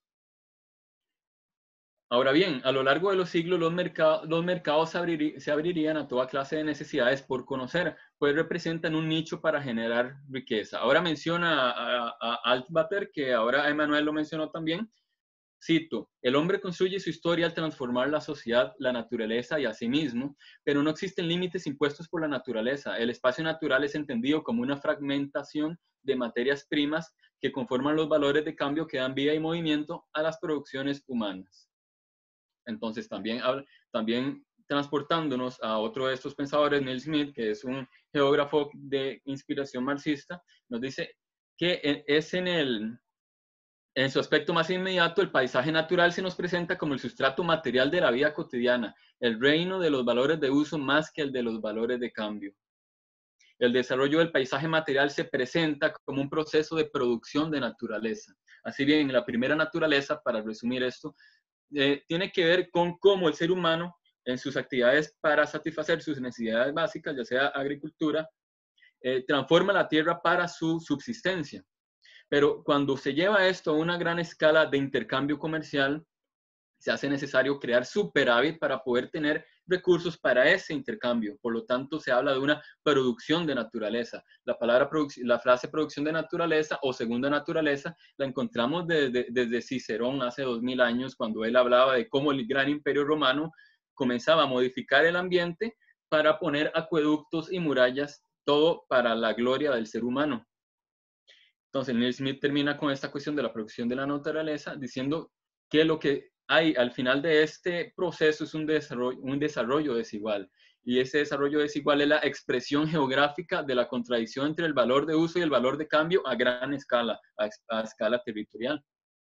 Ahora bien, a lo largo de los siglos los, mercado, los mercados se, abrir, se abrirían a toda clase de necesidades por conocer, pues representan un nicho para generar riqueza. Ahora menciona a, a, a Altvater, que ahora Emanuel lo mencionó también, cito, el hombre construye su historia al transformar la sociedad, la naturaleza y a sí mismo, pero no existen límites impuestos por la naturaleza. El espacio natural es entendido como una fragmentación de materias primas que conforman los valores de cambio que dan vida y movimiento a las producciones humanas. Entonces, también, también transportándonos a otro de estos pensadores, Neil Smith, que es un geógrafo de inspiración marxista, nos dice que es en, el, en su aspecto más inmediato, el paisaje natural se nos presenta como el sustrato material de la vida cotidiana, el reino de los valores de uso más que el de los valores de cambio. El desarrollo del paisaje material se presenta como un proceso de producción de naturaleza. Así bien, la primera naturaleza, para resumir esto, Eh, tiene que ver con cómo el ser humano en sus actividades para satisfacer sus necesidades básicas, ya sea agricultura, eh, transforma la tierra para su subsistencia. Pero cuando se lleva esto a una gran escala de intercambio comercial, se hace necesario crear superávit para poder tener recursos para ese intercambio. Por lo tanto, se habla de una producción de naturaleza. La, palabra la frase producción de naturaleza o segunda naturaleza la encontramos desde, desde Cicerón hace dos mil años, cuando él hablaba de cómo el gran imperio romano comenzaba a modificar el ambiente para poner acueductos y murallas, todo para la gloria del ser humano. Entonces, Neil Smith termina con esta cuestión de la producción de la naturaleza, diciendo que lo que hay al final de este proceso es un desarrollo, un desarrollo desigual. Y ese desarrollo desigual es la expresión geográfica de la contradicción entre el valor de uso y el valor de cambio a gran escala, a, a escala territorial.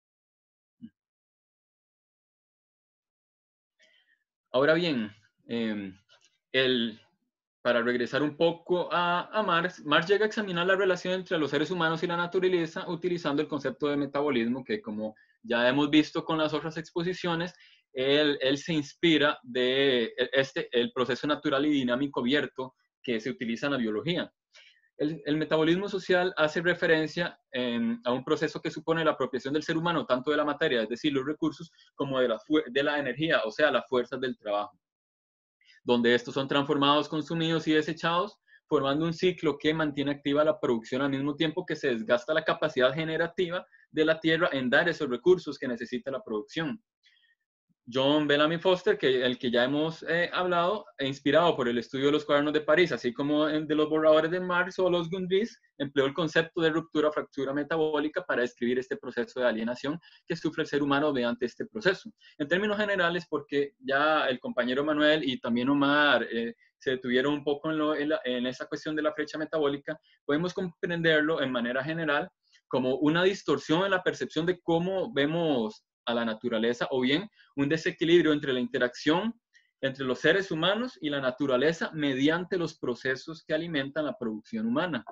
Ahora bien, eh, el, para regresar un poco a, a Marx, Marx llega a examinar la relación entre los seres humanos y la naturaleza utilizando el concepto de metabolismo, que como ya hemos visto con las otras exposiciones, él, él se inspira de este, el proceso natural y dinámico abierto que se utiliza en la biología. El, el metabolismo social hace referencia eh, a un proceso que supone la apropiación del ser humano tanto de la materia, es decir, los recursos, como de la, de la energía, o sea, las fuerzas del trabajo, donde estos son transformados, consumidos y desechados, formando un ciclo que mantiene activa la producción al mismo tiempo que se desgasta la capacidad generativa de la tierra en dar esos recursos que necesita la producción. John Bellamy Foster, que, el que ya hemos eh, hablado, e inspirado por el estudio de los cuadernos de París, así como en, de los borradores de Marx o los Gundries, empleó el concepto de ruptura-fractura metabólica para describir este proceso de alienación que sufre el ser humano mediante este proceso. En términos generales, porque ya el compañero Manuel y también Omar eh, se detuvieron un poco en, lo, en, la, en esa cuestión de la brecha metabólica, podemos comprenderlo en manera general como una distorsión en la percepción de cómo vemos a la naturaleza, o bien un desequilibrio entre la interacción entre los seres humanos y la naturaleza mediante los procesos que alimentan la producción humana.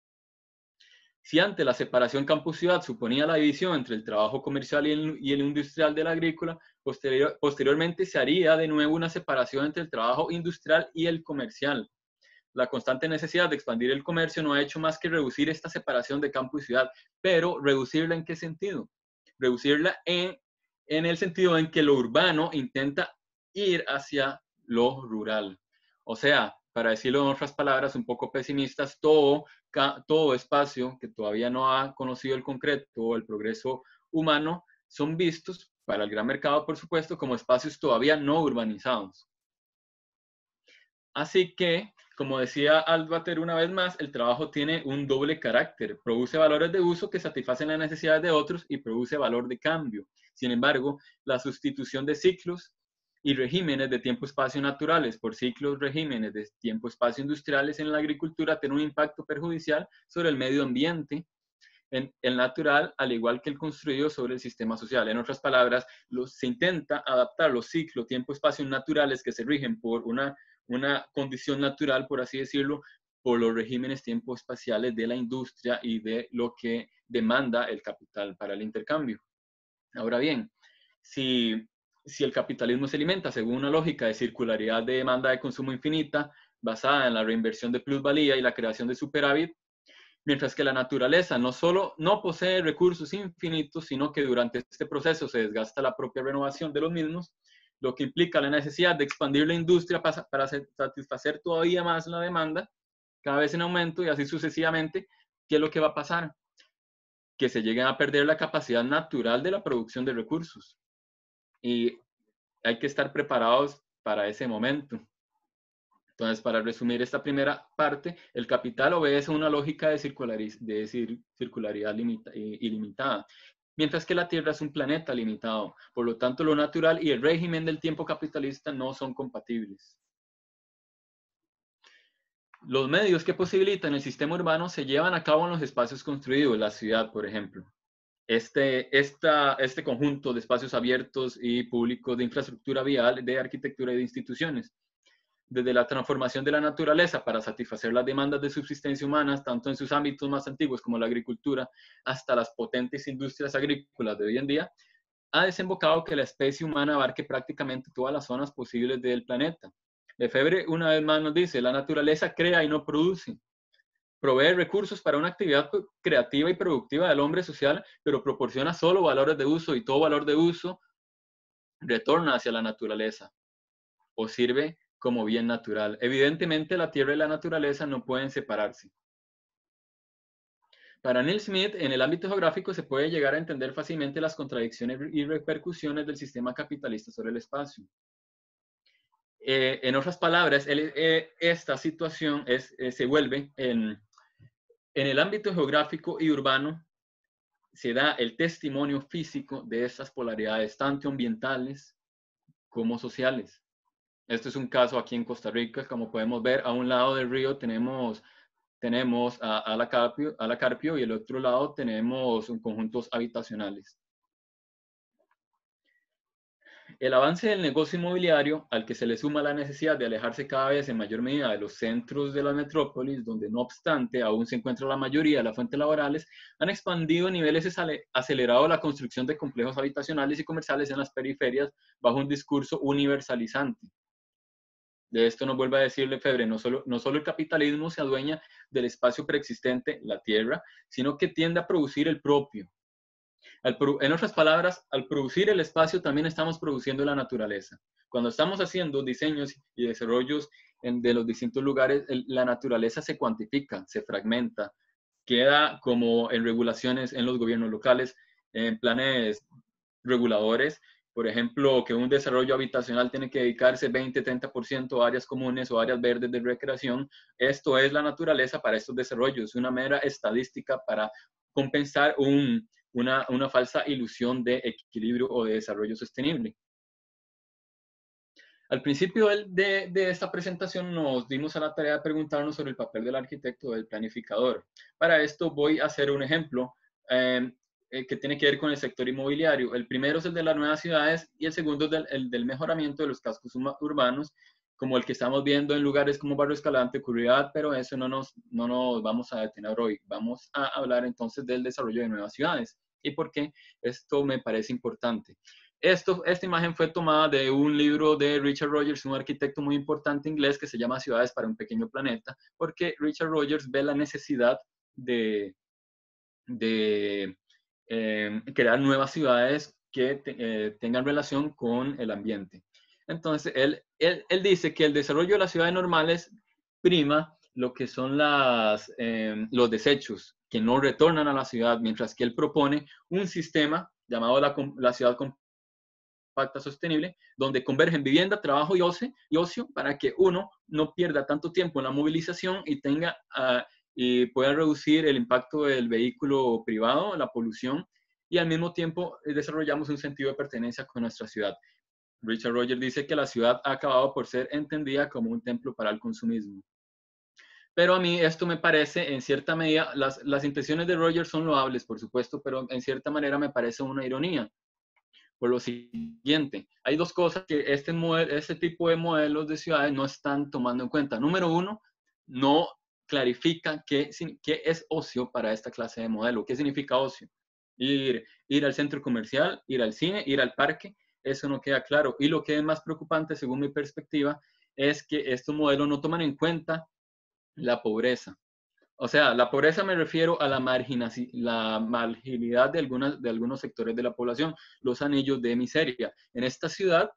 Si antes la separación campo-ciudad suponía la división entre el trabajo comercial y el, y el industrial del agrícola, posterior, posteriormente se haría de nuevo una separación entre el trabajo industrial y el comercial. La constante necesidad de expandir el comercio no ha hecho más que reducir esta separación de campo y ciudad, pero ¿reducirla en qué sentido? Reducirla en, en el sentido en que lo urbano intenta ir hacia lo rural. O sea, para decirlo en otras palabras un poco pesimistas, todo, todo espacio que todavía no ha conocido el concreto o el progreso humano son vistos, para el gran mercado por supuesto, como espacios todavía no urbanizados. Así que, como decía Alvater una vez más, el trabajo tiene un doble carácter. Produce valores de uso que satisfacen las necesidades de otros y produce valor de cambio. Sin embargo, la sustitución de ciclos y regímenes de tiempo-espacio naturales por ciclos, regímenes de tiempo-espacio industriales en la agricultura tiene un impacto perjudicial sobre el medio ambiente, en el natural, al igual que el construido sobre el sistema social. En otras palabras, los, se intenta adaptar los ciclos, tiempo-espacios naturales que se rigen por una una condición natural, por así decirlo, por los regímenes tiempo-espaciales de la industria y de lo que demanda el capital para el intercambio. Ahora bien, si, si el capitalismo se alimenta según una lógica de circularidad de demanda de consumo infinita, basada en la reinversión de plusvalía y la creación de superávit, mientras que la naturaleza no solo no posee recursos infinitos, sino que durante este proceso se desgasta la propia renovación de los mismos, lo que implica la necesidad de expandir la industria para, para satisfacer todavía más la demanda, cada vez en aumento y así sucesivamente. ¿Qué es lo que va a pasar? Que se lleguen a perder la capacidad natural de la producción de recursos. Y hay que estar preparados para ese momento. Entonces, para resumir esta primera parte, el capital obedece a una lógica de, circulari de cir circularidad limita ilimitada, mientras que la Tierra es un planeta limitado. Por lo tanto, lo natural y el régimen del tiempo capitalista no son compatibles. Los medios que posibilitan el sistema urbano se llevan a cabo en los espacios construidos, la ciudad, por ejemplo. Este, esta, este conjunto de espacios abiertos y públicos de infraestructura vial, de arquitectura y de instituciones. Desde la transformación de la naturaleza para satisfacer las demandas de subsistencia humanas, tanto en sus ámbitos más antiguos como la agricultura, hasta las potentes industrias agrícolas de hoy en día, ha desembocado que la especie humana abarque prácticamente todas las zonas posibles del planeta. Lefebvre una vez más nos dice, la naturaleza crea y no produce. Provee recursos para una actividad creativa y productiva del hombre social, pero proporciona solo valores de uso y todo valor de uso retorna hacia la naturaleza o sirve como bien natural. Evidentemente, la tierra y la naturaleza no pueden separarse. Para Neil Smith, en el ámbito geográfico se puede llegar a entender fácilmente las contradicciones y repercusiones del sistema capitalista sobre el espacio. Eh, en otras palabras, él, eh, esta situación es, eh, se vuelve en, en el ámbito geográfico y urbano, se da el testimonio físico de estas polaridades, tanto ambientales como sociales. Este es un caso aquí en Costa Rica, como podemos ver, a un lado del río tenemos, tenemos a, a, la Carpio, a la Carpio y al otro lado tenemos conjuntos habitacionales. El avance del negocio inmobiliario, al que se le suma la necesidad de alejarse cada vez en mayor medida de los centros de la metrópolis, donde no obstante aún se encuentra la mayoría de las fuentes laborales, han expandido a niveles acelerados la construcción de complejos habitacionales y comerciales en las periferias bajo un discurso universalizante. De esto nos vuelve a decir Lefebvre, no solo, no solo el capitalismo se adueña del espacio preexistente, la tierra, sino que tiende a producir el propio. Al, en otras palabras, al producir el espacio también estamos produciendo la naturaleza. Cuando estamos haciendo diseños y desarrollos en, de los distintos lugares, el, la naturaleza se cuantifica, se fragmenta, queda como en regulaciones en los gobiernos locales, en planes reguladores. Por ejemplo, que un desarrollo habitacional tiene que dedicarse veinte, treinta por ciento a áreas comunes o áreas verdes de recreación. Esto es la naturaleza para estos desarrollos, una mera estadística para compensar un, una, una falsa ilusión de equilibrio o de desarrollo sostenible. Al principio de, de esta presentación nos dimos a la tarea de preguntarnos sobre el papel del arquitecto o del planificador. Para esto voy a hacer un ejemplo eh, que tiene que ver con el sector inmobiliario. El primero es el de las nuevas ciudades y el segundo es del, el del mejoramiento de los cascos urbanos, como el que estamos viendo en lugares como Barrio Escalante, Curridabat, pero eso no nos, no nos vamos a detener hoy. Vamos a hablar entonces del desarrollo de nuevas ciudades y por qué esto me parece importante. Esto, esta imagen fue tomada de un libro de Richard Rogers, un arquitecto muy importante inglés que se llama Ciudades para un pequeño planeta, porque Richard Rogers ve la necesidad de, de eh, crear nuevas ciudades que te, eh, tengan relación con el ambiente. Entonces, él, él, él dice que el desarrollo de las ciudades normales prima lo que son las, eh, los desechos que no retornan a la ciudad, mientras que él propone un sistema llamado la, la ciudad compacta sostenible, donde convergen vivienda, trabajo y ocio, y ocio para que uno no pierda tanto tiempo en la movilización y tenga uh, y pueda reducir el impacto del vehículo privado, la polución, y al mismo tiempo desarrollamos un sentido de pertenencia con nuestra ciudad. Richard Rogers dice que la ciudad ha acabado por ser entendida como un templo para el consumismo. Pero a mí esto me parece, en cierta medida, las, las intenciones de Rogers son loables, por supuesto, pero en cierta manera me parece una ironía. Por lo siguiente, hay dos cosas que este, modelo, este tipo de modelos de ciudades no están tomando en cuenta. Número uno, no clarifica qué, qué es ocio para esta clase de modelo. ¿Qué significa ocio? Ir, ir al centro comercial, ir al cine, ir al parque, eso no queda claro. Y lo que es más preocupante, según mi perspectiva, es que estos modelos no toman en cuenta la pobreza. O sea, la pobreza me refiero a la, la marginalidad de, algunas, de algunos sectores de la población, los anillos de miseria. En esta ciudad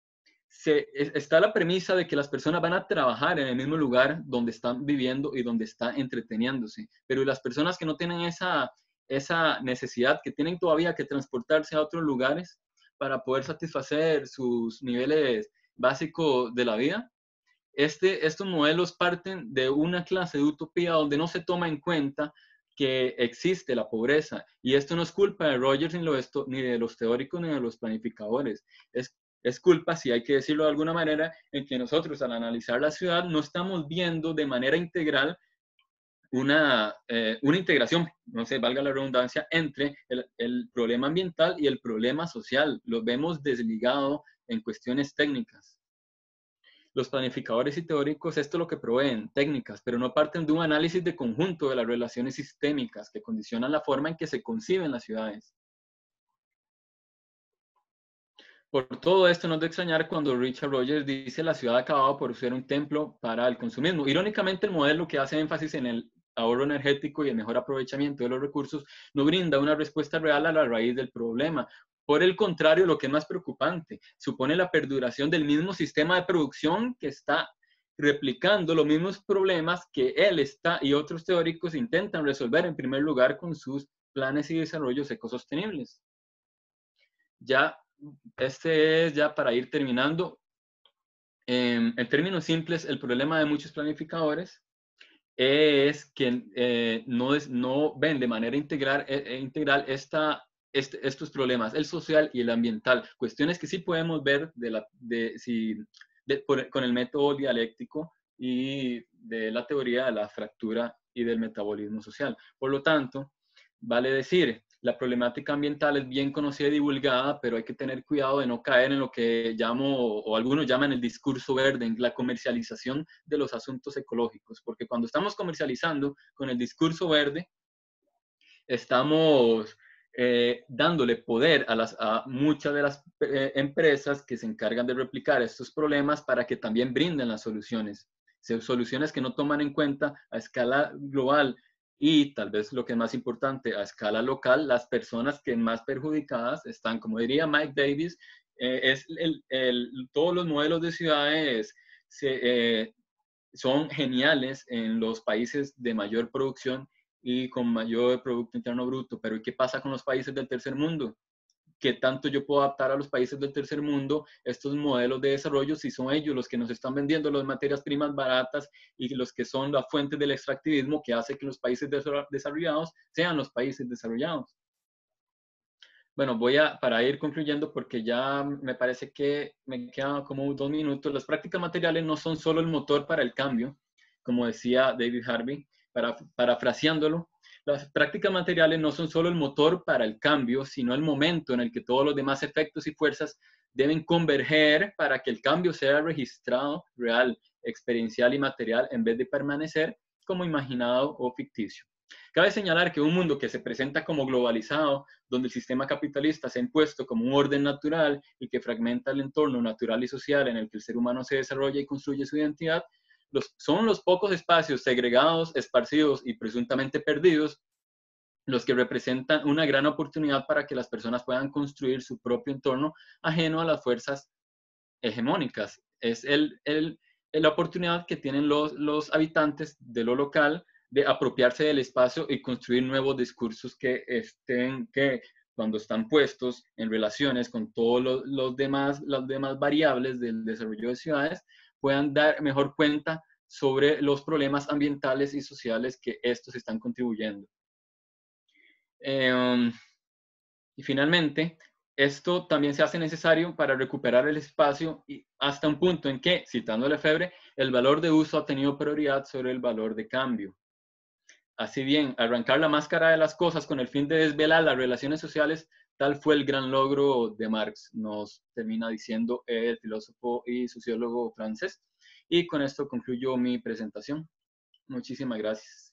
se, está la premisa de que las personas van a trabajar en el mismo lugar donde están viviendo y donde están entreteniéndose, pero las personas que no tienen esa, esa necesidad, que tienen todavía que transportarse a otros lugares para poder satisfacer sus niveles básicos de la vida, Este, estos modelos parten de una clase de utopía donde no se toma en cuenta que existe la pobreza. Y esto no es culpa de Rogers ni, lo esto, ni de los teóricos ni de los planificadores. Es, es culpa, si hay que decirlo de alguna manera, en que nosotros al analizar la ciudad no estamos viendo de manera integral una, eh, una integración, no sé, valga la redundancia, entre el, el problema ambiental y el problema social. Lo vemos desligado en cuestiones técnicas. Los planificadores y teóricos esto es lo que proveen, técnicas, pero no parten de un análisis de conjunto de las relaciones sistémicas que condicionan la forma en que se conciben las ciudades. Por todo esto no es de extrañar cuando Richard Rogers dice la ciudad acababa por ser un templo para el consumismo. Irónicamente, el modelo que hace énfasis en el ahorro energético y el mejor aprovechamiento de los recursos no brinda una respuesta real a la raíz del problema. Por el contrario, lo que es más preocupante, supone la perduración del mismo sistema de producción que está replicando los mismos problemas que él está y otros teóricos intentan resolver en primer lugar con sus planes y desarrollos ecosostenibles. Ya, este es ya para ir terminando. Eh, en términos simples, el problema de muchos planificadores es que eh, no, es, no ven de manera integral, eh, integral esta, este, estos problemas, el social y el ambiental, cuestiones que sí podemos ver de la, de, si, de, por, con el método dialéctico y de la teoría de la fractura y del metabolismo social. Por lo tanto, vale decir, la problemática ambiental es bien conocida y divulgada, pero hay que tener cuidado de no caer en lo que llamo, o algunos llaman el discurso verde, en la comercialización de los asuntos ecológicos, porque cuando estamos comercializando con el discurso verde, estamos eh, dándole poder a, las, a muchas de las eh, empresas que se encargan de replicar estos problemas para que también brinden las soluciones, soluciones que no toman en cuenta a escala global y tal vez lo que es más importante, a escala local, las personas que más perjudicadas están, como diría Mike Davis, eh, es el, el, todos los modelos de ciudades se, eh, son geniales en los países de mayor producción y con mayor Producto Interno Bruto, pero ¿qué pasa con los países del tercer mundo? ¿Qué tanto yo puedo adaptar a los países del tercer mundo estos modelos de desarrollo si son ellos los que nos están vendiendo las materias primas baratas y los que son la fuente del extractivismo que hace que los países desarrollados sean los países desarrollados? Bueno, voy a, para ir concluyendo, porque ya me parece que me quedan como dos minutos, las prácticas materiales no son solo el motor para el cambio, como decía David Harvey, para, parafraseándolo, las prácticas materiales no son solo el motor para el cambio, sino el momento en el que todos los demás efectos y fuerzas deben converger para que el cambio sea registrado, real, experiencial y material, en vez de permanecer como imaginado o ficticio. Cabe señalar que un mundo que se presenta como globalizado, donde el sistema capitalista se ha impuesto como un orden natural y que fragmenta el entorno natural y social en el que el ser humano se desarrolla y construye su identidad, los, son los pocos espacios segregados, esparcidos y presuntamente perdidos los que representan una gran oportunidad para que las personas puedan construir su propio entorno ajeno a las fuerzas hegemónicas. Es el, el, la oportunidad que tienen los, los habitantes de lo local de apropiarse del espacio y construir nuevos discursos que estén, que cuando están puestos en relaciones con todos los, los demás, las demás variables del desarrollo de ciudades, puedan dar mejor cuenta sobre los problemas ambientales y sociales que estos están contribuyendo. Eh, y finalmente, esto también se hace necesario para recuperar el espacio y hasta un punto en que, citando Lefebvre, el valor de uso ha tenido prioridad sobre el valor de cambio. Así bien, arrancar la máscara de las cosas con el fin de desvelar las relaciones sociales, tal fue el gran logro de Marx, nos termina diciendo el filósofo y sociólogo francés. Y con esto concluyo mi presentación. Muchísimas gracias.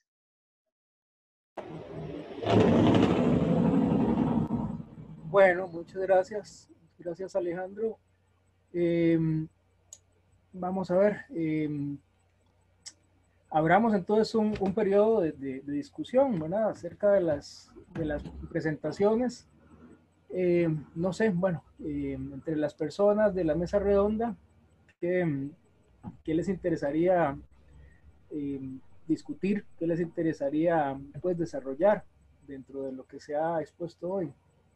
Bueno, muchas gracias. Gracias, Alejandro. Eh, vamos a ver. Eh, abramos entonces un, un periodo de, de, de discusión, ¿verdad? Acerca de las, de las presentaciones. Eh, no sé, bueno, eh, entre las personas de la mesa redonda, ¿qué, qué les interesaría eh, discutir? ¿Qué les interesaría pues, desarrollar dentro de lo que se ha expuesto hoy?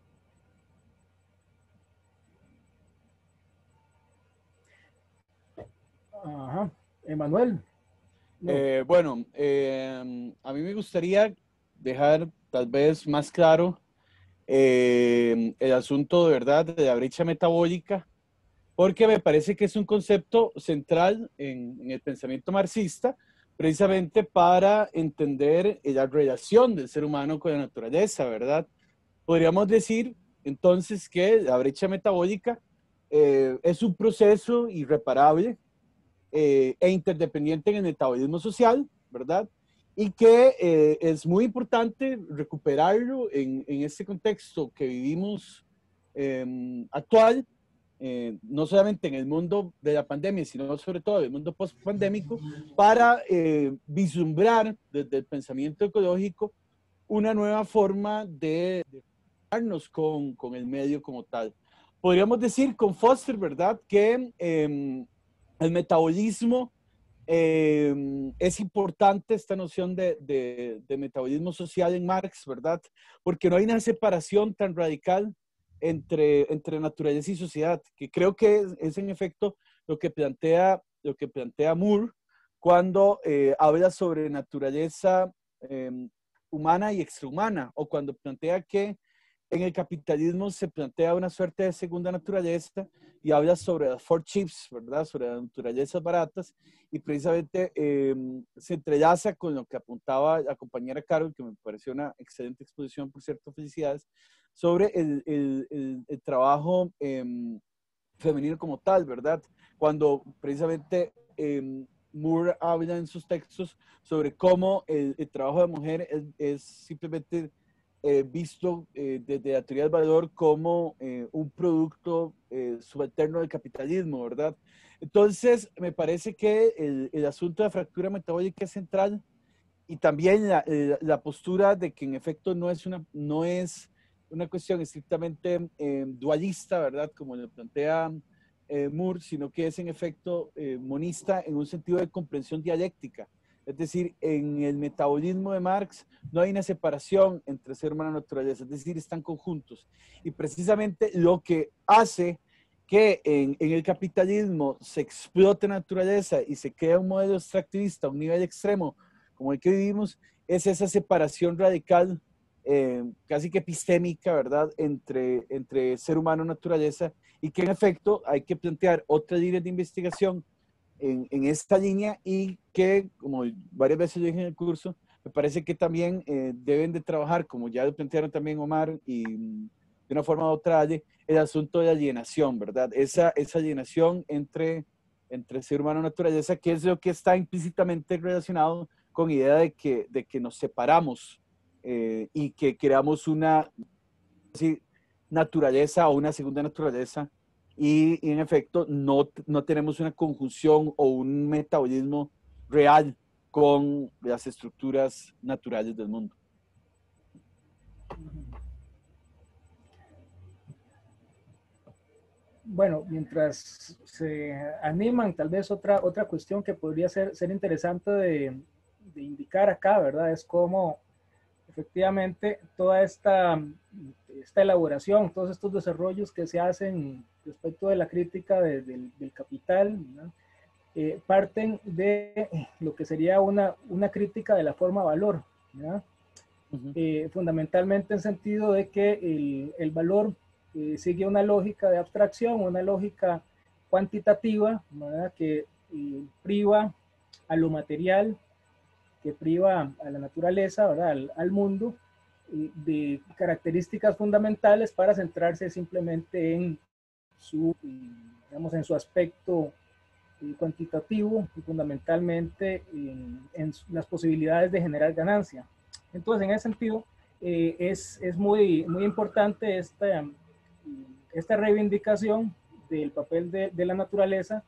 Ajá, Emanuel. No. Eh, bueno, eh, a mí me gustaría dejar tal vez más claro eh, el asunto de verdad de la brecha metabólica, porque me parece que es un concepto central en, en el pensamiento marxista, precisamente para entender la relación del ser humano con la naturaleza, ¿verdad? Podríamos decir entonces que la brecha metabólica eh, es un proceso irreparable Eh, e interdependiente en el metabolismo social, ¿verdad? Y que eh, es muy importante recuperarlo en, en este contexto que vivimos eh, actual, eh, no solamente en el mundo de la pandemia, sino sobre todo en el mundo post-pandémico, para eh, vislumbrar desde el pensamiento ecológico una nueva forma de, de relacionarnos con, con el medio como tal. Podríamos decir con Foster, ¿verdad?, que eh, el metabolismo eh, es importante, esta noción de, de, de metabolismo social en Marx, ¿verdad?, porque no hay una separación tan radical entre, entre naturaleza y sociedad, que creo que es, es en efecto lo que plantea, lo que plantea Moore cuando eh, habla sobre naturaleza eh, humana y extrahumana, o cuando plantea que en el capitalismo se plantea una suerte de segunda naturaleza y habla sobre las four chips, ¿verdad?, sobre las naturalezas baratas, y precisamente eh, se entrelaza con lo que apuntaba la compañera Carol, que me pareció una excelente exposición, por cierto, felicidades, sobre el, el, el, el trabajo eh, femenino como tal, ¿verdad? Cuando precisamente eh, Moore habla en sus textos sobre cómo el, el trabajo de mujer es, es simplemente eh, visto eh, desde la teoría del valor como eh, un producto eh, subalterno del capitalismo, ¿verdad? Entonces, me parece que el, el asunto de la fractura metabólica es central, y también la, la postura de que en efecto no es una, no es una cuestión estrictamente eh, dualista, ¿verdad?, como lo plantea eh, Moore, sino que es en efecto eh, monista en un sentido de comprensión dialéctica. Es decir, en el metabolismo de Marx no hay una separación entre ser humano y naturaleza, es decir, están conjuntos. Y precisamente lo que hace que en, en el capitalismo se explote naturaleza y se crea un modelo extractivista a un nivel extremo, como el que vivimos, es esa separación radical, eh, casi que epistémica, ¿verdad?, entre, entre ser humano y naturaleza, y que en efecto hay que plantear otras líneas de investigación en, en esta línea, y que, como varias veces yo dije en el curso, me parece que también eh, deben de trabajar, como ya lo plantearon también Omar, y de una forma u otra, el asunto de la alienación, ¿verdad? Esa, esa alienación entre, entre ser humano y naturaleza, que es lo que está implícitamente relacionado con idea de que, de que nos separamos eh, y que creamos una así, naturaleza o una segunda naturaleza, y, y en efecto no, no tenemos una conjunción o un metabolismo real con las estructuras naturales del mundo. Bueno, mientras se animan, tal vez otra, otra cuestión que podría ser, ser interesante de, de indicar acá, ¿verdad?, es cómo efectivamente toda esta, esta elaboración, todos estos desarrollos que se hacen respecto de la crítica de, de, del capital, ¿no?, eh, parten de lo que sería una, una crítica de la forma valor, ¿no? Uh-huh. eh, fundamentalmente en sentido de que el, el valor eh, sigue una lógica de abstracción, una lógica cuantitativa, ¿verdad?, que eh, priva a lo material, que priva a la naturaleza, ¿verdad?, al, al mundo, eh, de características fundamentales para centrarse simplemente en su, digamos, en su aspecto eh, cuantitativo y fundamentalmente en, en las posibilidades de generar ganancia. Entonces, en ese sentido, eh, es, es muy, muy importante esta, esta reivindicación del papel de, de la naturaleza,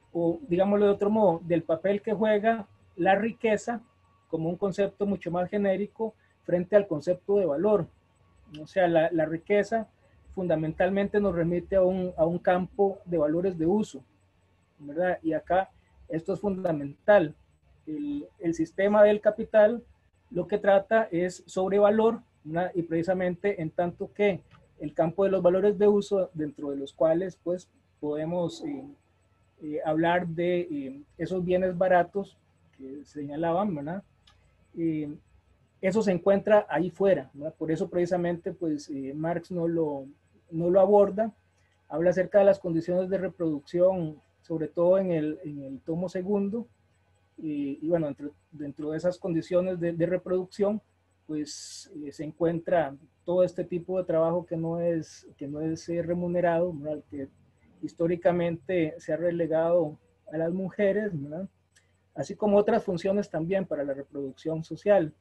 o digámoslo de otro modo, del papel que juega la riqueza como un concepto mucho más genérico frente al concepto de valor. O sea, la, la riqueza fundamentalmente nos remite a un, a un campo de valores de uso, ¿verdad? Y acá esto es fundamental. El, el sistema del capital lo que trata es sobre valor, ¿verdad?, y precisamente en tanto que el campo de los valores de uso, dentro de los cuales pues podemos eh, eh, hablar de eh, esos bienes baratos que señalaban, ¿verdad? Eh, eso se encuentra ahí fuera, ¿verdad? Por eso precisamente pues eh, Marx no lo, no lo aborda, habla acerca de las condiciones de reproducción, sobre todo en el, en el tomo segundo, y, y bueno, dentro, dentro de esas condiciones de, de reproducción, pues eh, se encuentra todo este tipo de trabajo que no es, que no es eh, remunerado, ¿verdad?, que históricamente se ha relegado a las mujeres, ¿verdad?, así como otras funciones también para la reproducción social.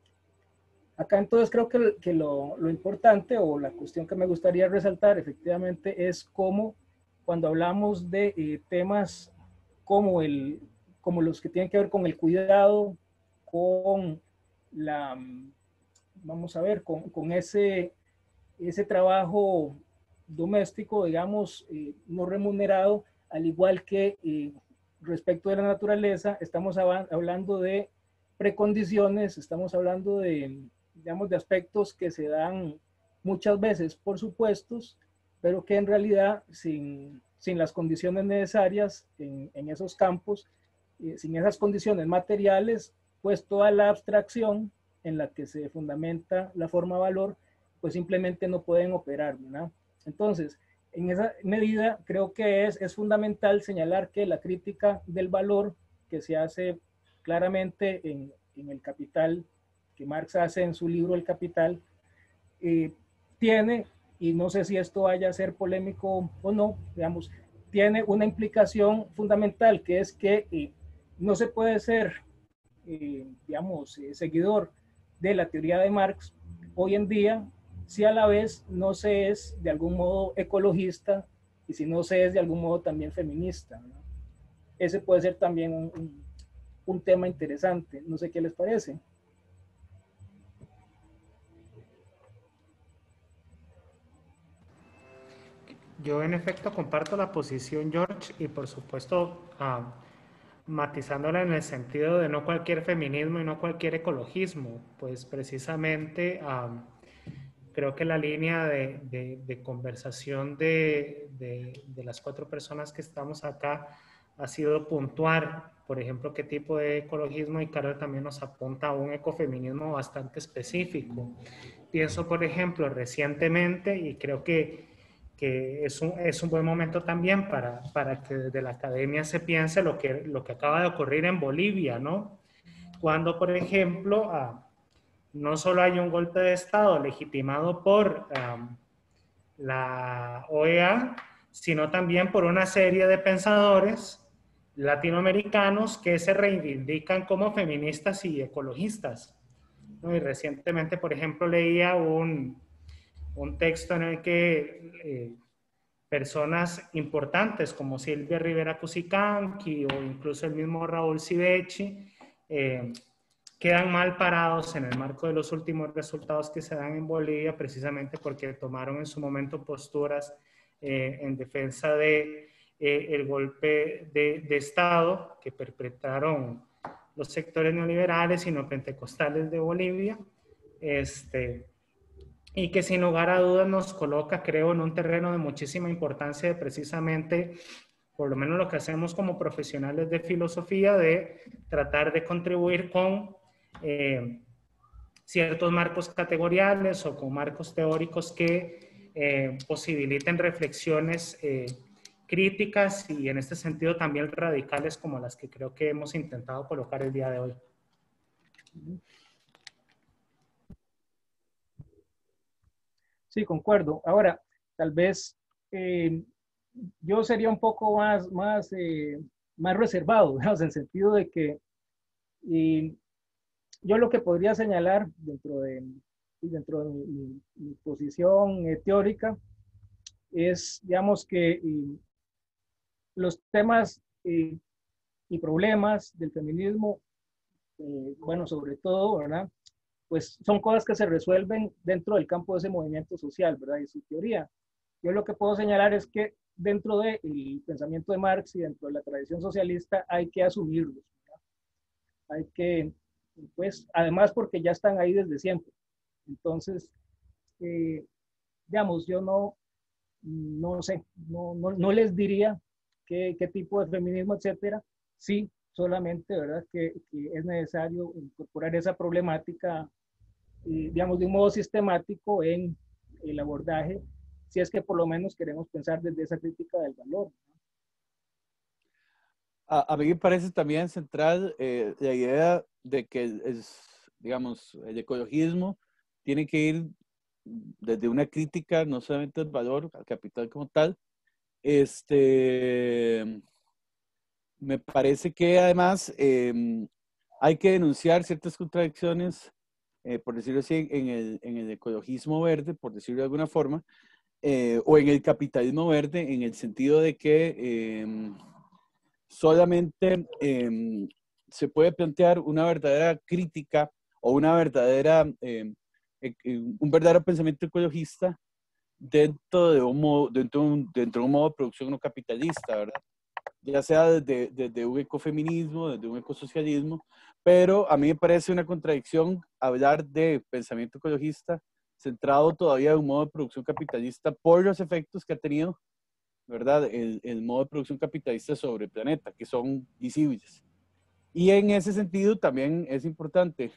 Acá entonces creo que, que lo, lo importante, o la cuestión que me gustaría resaltar efectivamente, es cómo cuando hablamos de eh, temas como, el, como los que tienen que ver con el cuidado, con la, vamos a ver, con, con ese, ese trabajo doméstico, digamos, eh, no remunerado, al igual que eh, respecto de la naturaleza, estamos hablando de precondiciones, estamos hablando de, digamos, de aspectos que se dan muchas veces por supuestos, pero que en realidad sin, sin las condiciones necesarias en, en esos campos, eh, sin esas condiciones materiales, pues toda la abstracción en la que se fundamenta la forma valor, pues simplemente no pueden operar, ¿verdad? Entonces, en esa medida creo que es, es fundamental señalar que la crítica del valor que se hace claramente en, en El Capital, que Marx hace en su libro El Capital, eh, tiene, y no sé si esto vaya a ser polémico o no, digamos, tiene una implicación fundamental, que es que eh, no se puede ser, eh, digamos, eh, seguidor de la teoría de Marx hoy en día si a la vez no se es de algún modo ecologista y si no se es de algún modo también feminista, ¿no? Ese puede ser también un, un, un tema interesante. No sé qué les parece. Yo en efecto comparto la posición, George, y por supuesto uh, matizándola en el sentido de no cualquier feminismo y no cualquier ecologismo, pues precisamente um, creo que la línea de, de, de conversación de, de, de las cuatro personas que estamos acá ha sido puntuar, por ejemplo, qué tipo de ecologismo, y Carol también nos apunta a un ecofeminismo bastante específico. Pienso, por ejemplo, recientemente, y creo que que es un, es un buen momento también para, para que desde la academia se piense lo que, lo que acaba de ocurrir en Bolivia, ¿no? Cuando, por ejemplo, uh, no solo hay un golpe de Estado legitimado por um, la O E A, sino también por una serie de pensadores latinoamericanos que se reivindican como feministas y ecologistas, ¿no? Y recientemente, por ejemplo, leía un un texto en el que eh, personas importantes como Silvia Rivera Cusicanqui o incluso el mismo Raúl Civechi eh, quedan mal parados en el marco de los últimos resultados que se dan en Bolivia, precisamente porque tomaron en su momento posturas eh, en defensa de eh, el golpe de, de Estado que perpetraron los sectores neoliberales y no pentecostales de Bolivia, este, y que sin lugar a dudas nos coloca, creo, en un terreno de muchísima importancia de precisamente, por lo menos lo que hacemos como profesionales de filosofía, de tratar de contribuir con eh, ciertos marcos categoriales o con marcos teóricos que eh, posibiliten reflexiones eh, críticas y en este sentido también radicales como las que creo que hemos intentado colocar el día de hoy. Sí, concuerdo. Ahora, tal vez eh, yo sería un poco más, más, eh, más reservado, ¿no? En el sentido de que eh, yo lo que podría señalar dentro de, dentro de mi, mi, mi posición eh, teórica es, digamos, que eh, los temas eh, y problemas del feminismo, eh, bueno, sobre todo, ¿verdad? Pues son cosas que se resuelven dentro del campo de ese movimiento social, ¿verdad? Y su teoría. Yo lo que puedo señalar es que dentro del pensamiento de Marx y dentro de la tradición socialista hay que asumirlos, ¿verdad? Hay que, pues, además porque ya están ahí desde siempre. Entonces, eh, digamos, yo no, no sé, no, no, no les diría qué, qué tipo de feminismo, etcétera. Sí, solamente, ¿verdad? Que, que es necesario incorporar esa problemática, eh, digamos, de un modo sistemático en el abordaje, si es que por lo menos queremos pensar desde esa crítica del valor. A, a mí me parece también central eh, la idea de que, es, digamos, el ecologismo tiene que ir desde una crítica no solamente al valor, al capital como tal. Este, me parece que además eh, hay que denunciar ciertas contradicciones, eh, por decirlo así, en el, en el ecologismo verde, por decirlo de alguna forma, eh, o en el capitalismo verde, en el sentido de que eh, solamente eh, se puede plantear una verdadera crítica o una verdadera, eh, un verdadero pensamiento ecologista dentro de un modo, dentro de un, dentro de un modo de producción no capitalista, ¿verdad? Ya sea desde, desde un ecofeminismo, desde un ecosocialismo, pero a mí me parece una contradicción hablar de pensamiento ecologista centrado todavía en un modo de producción capitalista por los efectos que ha tenido, ¿verdad? El, el modo de producción capitalista sobre el planeta, que son visibles. Y en ese sentido también es importante,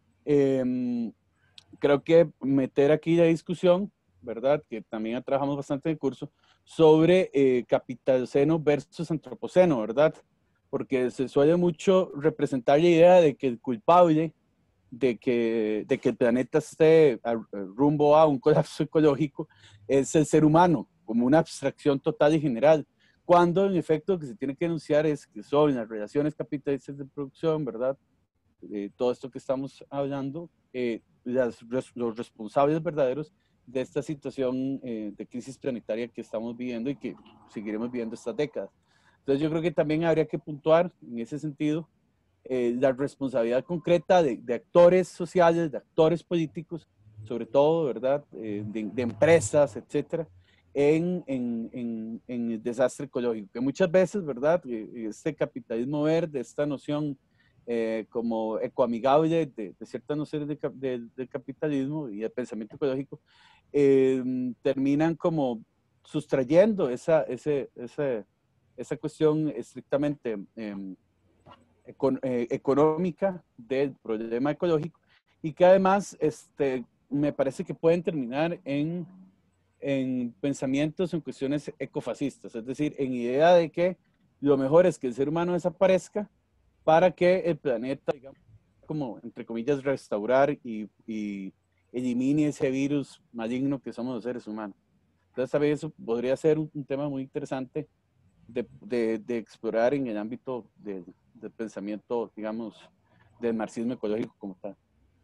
eh, creo que meter aquí la discusión, ¿verdad? Que también trabajamos bastante en el curso, sobre eh, capitaloceno versus antropoceno, ¿verdad? Porque se suele mucho representar la idea de que el culpable de que, de que el planeta esté a, a rumbo a un colapso ecológico es el ser humano, como una abstracción total y general, cuando en efecto lo que se tiene que denunciar es que son las relaciones capitalistas de producción, ¿verdad? Eh, todo esto que estamos hablando, eh, las, los responsables verdaderos de esta situación eh, de crisis planetaria que estamos viviendo y que seguiremos viviendo estas décadas. Entonces yo creo que también habría que puntuar en ese sentido eh, la responsabilidad concreta de, de actores sociales, de actores políticos, sobre todo, ¿verdad? Eh, de, de empresas, etcétera, en, en, en, en el desastre ecológico, que muchas veces, ¿verdad? Este capitalismo verde, esta noción eh, como ecoamigable de, de ciertas nociones de, de, del capitalismo y del pensamiento ecológico, eh, terminan como sustrayendo esa, ese, ese, esa cuestión estrictamente eh, econ, eh, económica del problema ecológico y que además este, me parece que pueden terminar en, en pensamientos, en cuestiones ecofascistas, es decir, en idea de que lo mejor es que el ser humano desaparezca para que el planeta, digamos, como entre comillas, restaurar y, y elimine ese virus maligno que somos los seres humanos. Entonces, también eso podría ser un, un tema muy interesante de, de, de explorar en el ámbito de, del pensamiento, digamos, del marxismo ecológico como tal.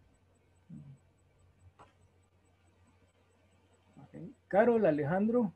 Okay. Carol, Alejandro,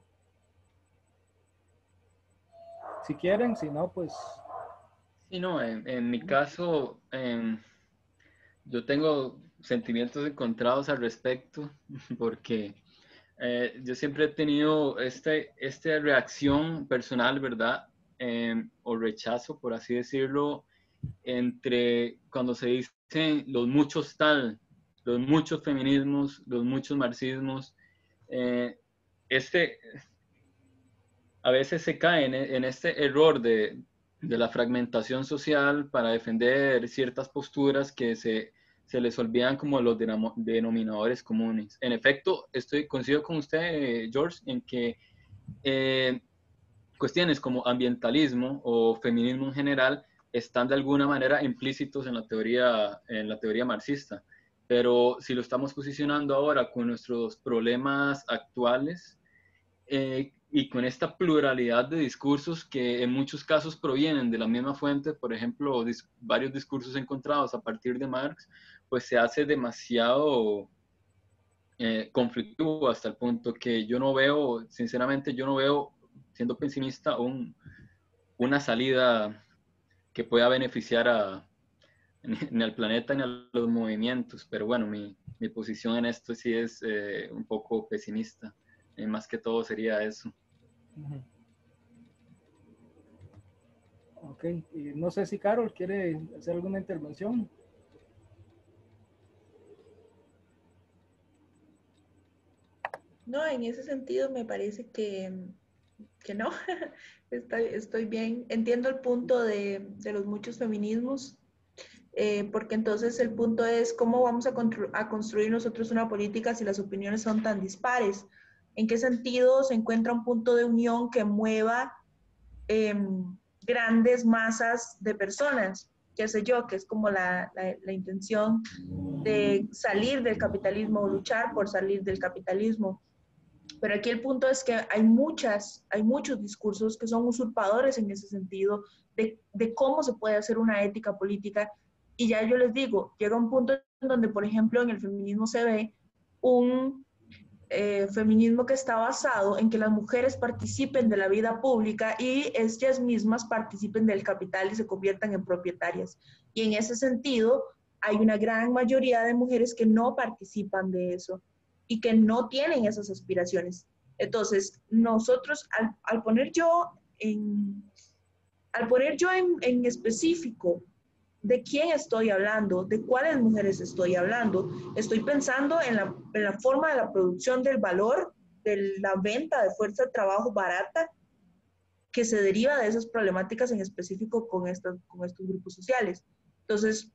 si quieren, si no, pues... Sí, no, en, en mi caso, eh, yo tengo sentimientos encontrados al respecto, porque eh, yo siempre he tenido este, esta reacción personal, ¿verdad? Eh, o rechazo, por así decirlo, entre cuando se dicen los muchos tal, los muchos feminismos, los muchos marxismos, eh, este, a veces se cae en, en este error de, de la fragmentación social para defender ciertas posturas que se, se les olvidan como los denominadores comunes. En efecto, estoy coincido con usted, eh, George, en que eh, cuestiones como ambientalismo o feminismo en general están de alguna manera implícitos en la teoría, en la teoría marxista. Pero si lo estamos posicionando ahora con nuestros problemas actuales, eh, y con esta pluralidad de discursos que en muchos casos provienen de la misma fuente, por ejemplo, dis varios discursos encontrados a partir de Marx, pues se hace demasiado eh, conflictivo hasta el punto que yo no veo, sinceramente, yo no veo, siendo pesimista, un, una salida que pueda beneficiar a, ni al planeta ni a los movimientos. Pero bueno, mi, mi posición en esto sí es eh, un poco pesimista. Y más que todo sería eso. Uh-huh. Ok, y no sé si Carol quiere hacer alguna intervención. No, en ese sentido me parece que, que no, estoy, estoy bien. Entiendo el punto de, de los muchos feminismos, eh, porque entonces el punto es cómo vamos a, a construir nosotros una política si las opiniones son tan dispares. ¿En qué sentido se encuentra un punto de unión que mueva eh, grandes masas de personas? Qué sé yo, que es como la, la, la intención de salir del capitalismo o luchar por salir del capitalismo. Pero aquí el punto es que hay muchas, hay muchos discursos que son usurpadores en ese sentido de, de cómo se puede hacer una ética política. Y ya yo les digo, llega un punto en donde, por ejemplo, en el feminismo se ve un eh, feminismo que está basado en que las mujeres participen de la vida pública y ellas mismas participen del capital y se conviertan en propietarias. Y en ese sentido, hay una gran mayoría de mujeres que no participan de eso y que no tienen esas aspiraciones. Entonces, nosotros, al, al poner yo en, al poner yo en, en específico de quién estoy hablando, de cuáles mujeres estoy hablando, estoy pensando en la, en la forma de la producción del valor, de la venta de fuerza de trabajo barata que se deriva de esas problemáticas en específico con, estas, con estos grupos sociales. Entonces,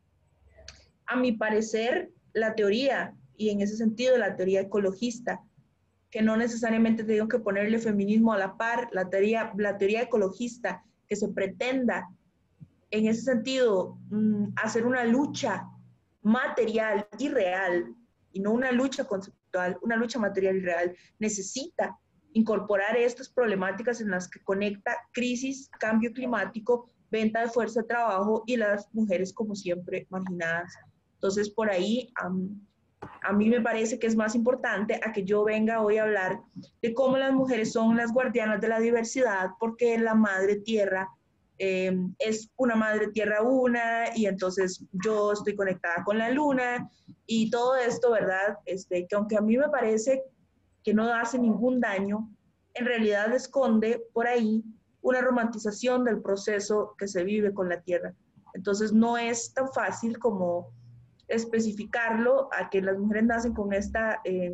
a mi parecer, la teoría, y en ese sentido la teoría ecologista, que no necesariamente tengo que ponerle feminismo a la par, la teoría, la teoría ecologista que se pretenda en ese sentido, hacer una lucha material y real, y no una lucha conceptual, una lucha material y real, necesita incorporar estas problemáticas en las que conecta crisis, cambio climático, venta de fuerza de trabajo y las mujeres, como siempre, marginadas. Entonces, por ahí, um, a mí me parece que es más importante a que yo venga hoy a hablar de cómo las mujeres son las guardianas de la diversidad, porque la madre tierra Eh, es una madre tierra una, y entonces yo estoy conectada con la luna, y todo esto, ¿verdad? Este, que aunque a mí me parece que no hace ningún daño, en realidad esconde por ahí una romantización del proceso que se vive con la tierra. Entonces no es tan fácil como especificarlo a que las mujeres nacen con esta eh,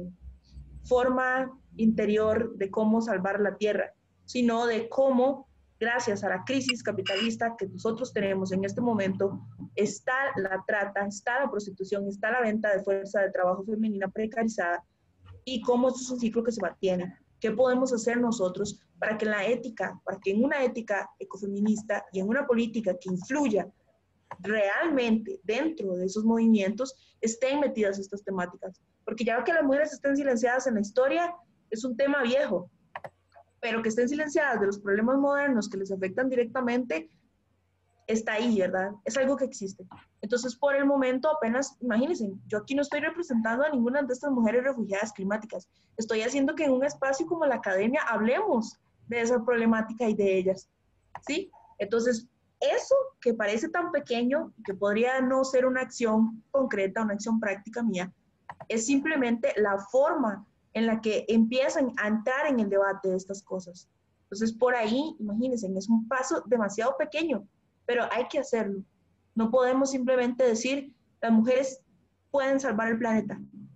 forma interior de cómo salvar la tierra, sino de cómo, gracias a la crisis capitalista que nosotros tenemos en este momento, está la trata, está la prostitución, está la venta de fuerza de trabajo femenina precarizada, y cómo eso es un ciclo que se mantiene. ¿Qué podemos hacer nosotros para que en la ética, para que en una ética ecofeminista y en una política que influya realmente dentro de esos movimientos estén metidas estas temáticas? Porque ya que las mujeres estén silenciadas en la historia es un tema viejo, pero que estén silenciadas de los problemas modernos que les afectan directamente, está ahí, ¿verdad? Es algo que existe. Entonces, por el momento, apenas, imagínense, yo aquí no estoy representando a ninguna de estas mujeres refugiadas climáticas. Estoy haciendo que en un espacio como la academia hablemos de esa problemática y de ellas, ¿sí? Entonces, eso que parece tan pequeño, que podría no ser una acción concreta, una acción práctica mía, es simplemente la forma en la que empiezan a entrar en el debate de estas cosas. Entonces, por ahí, imagínense, es un paso demasiado pequeño, pero hay que hacerlo. No podemos simplemente decir, las mujeres pueden salvar el planeta.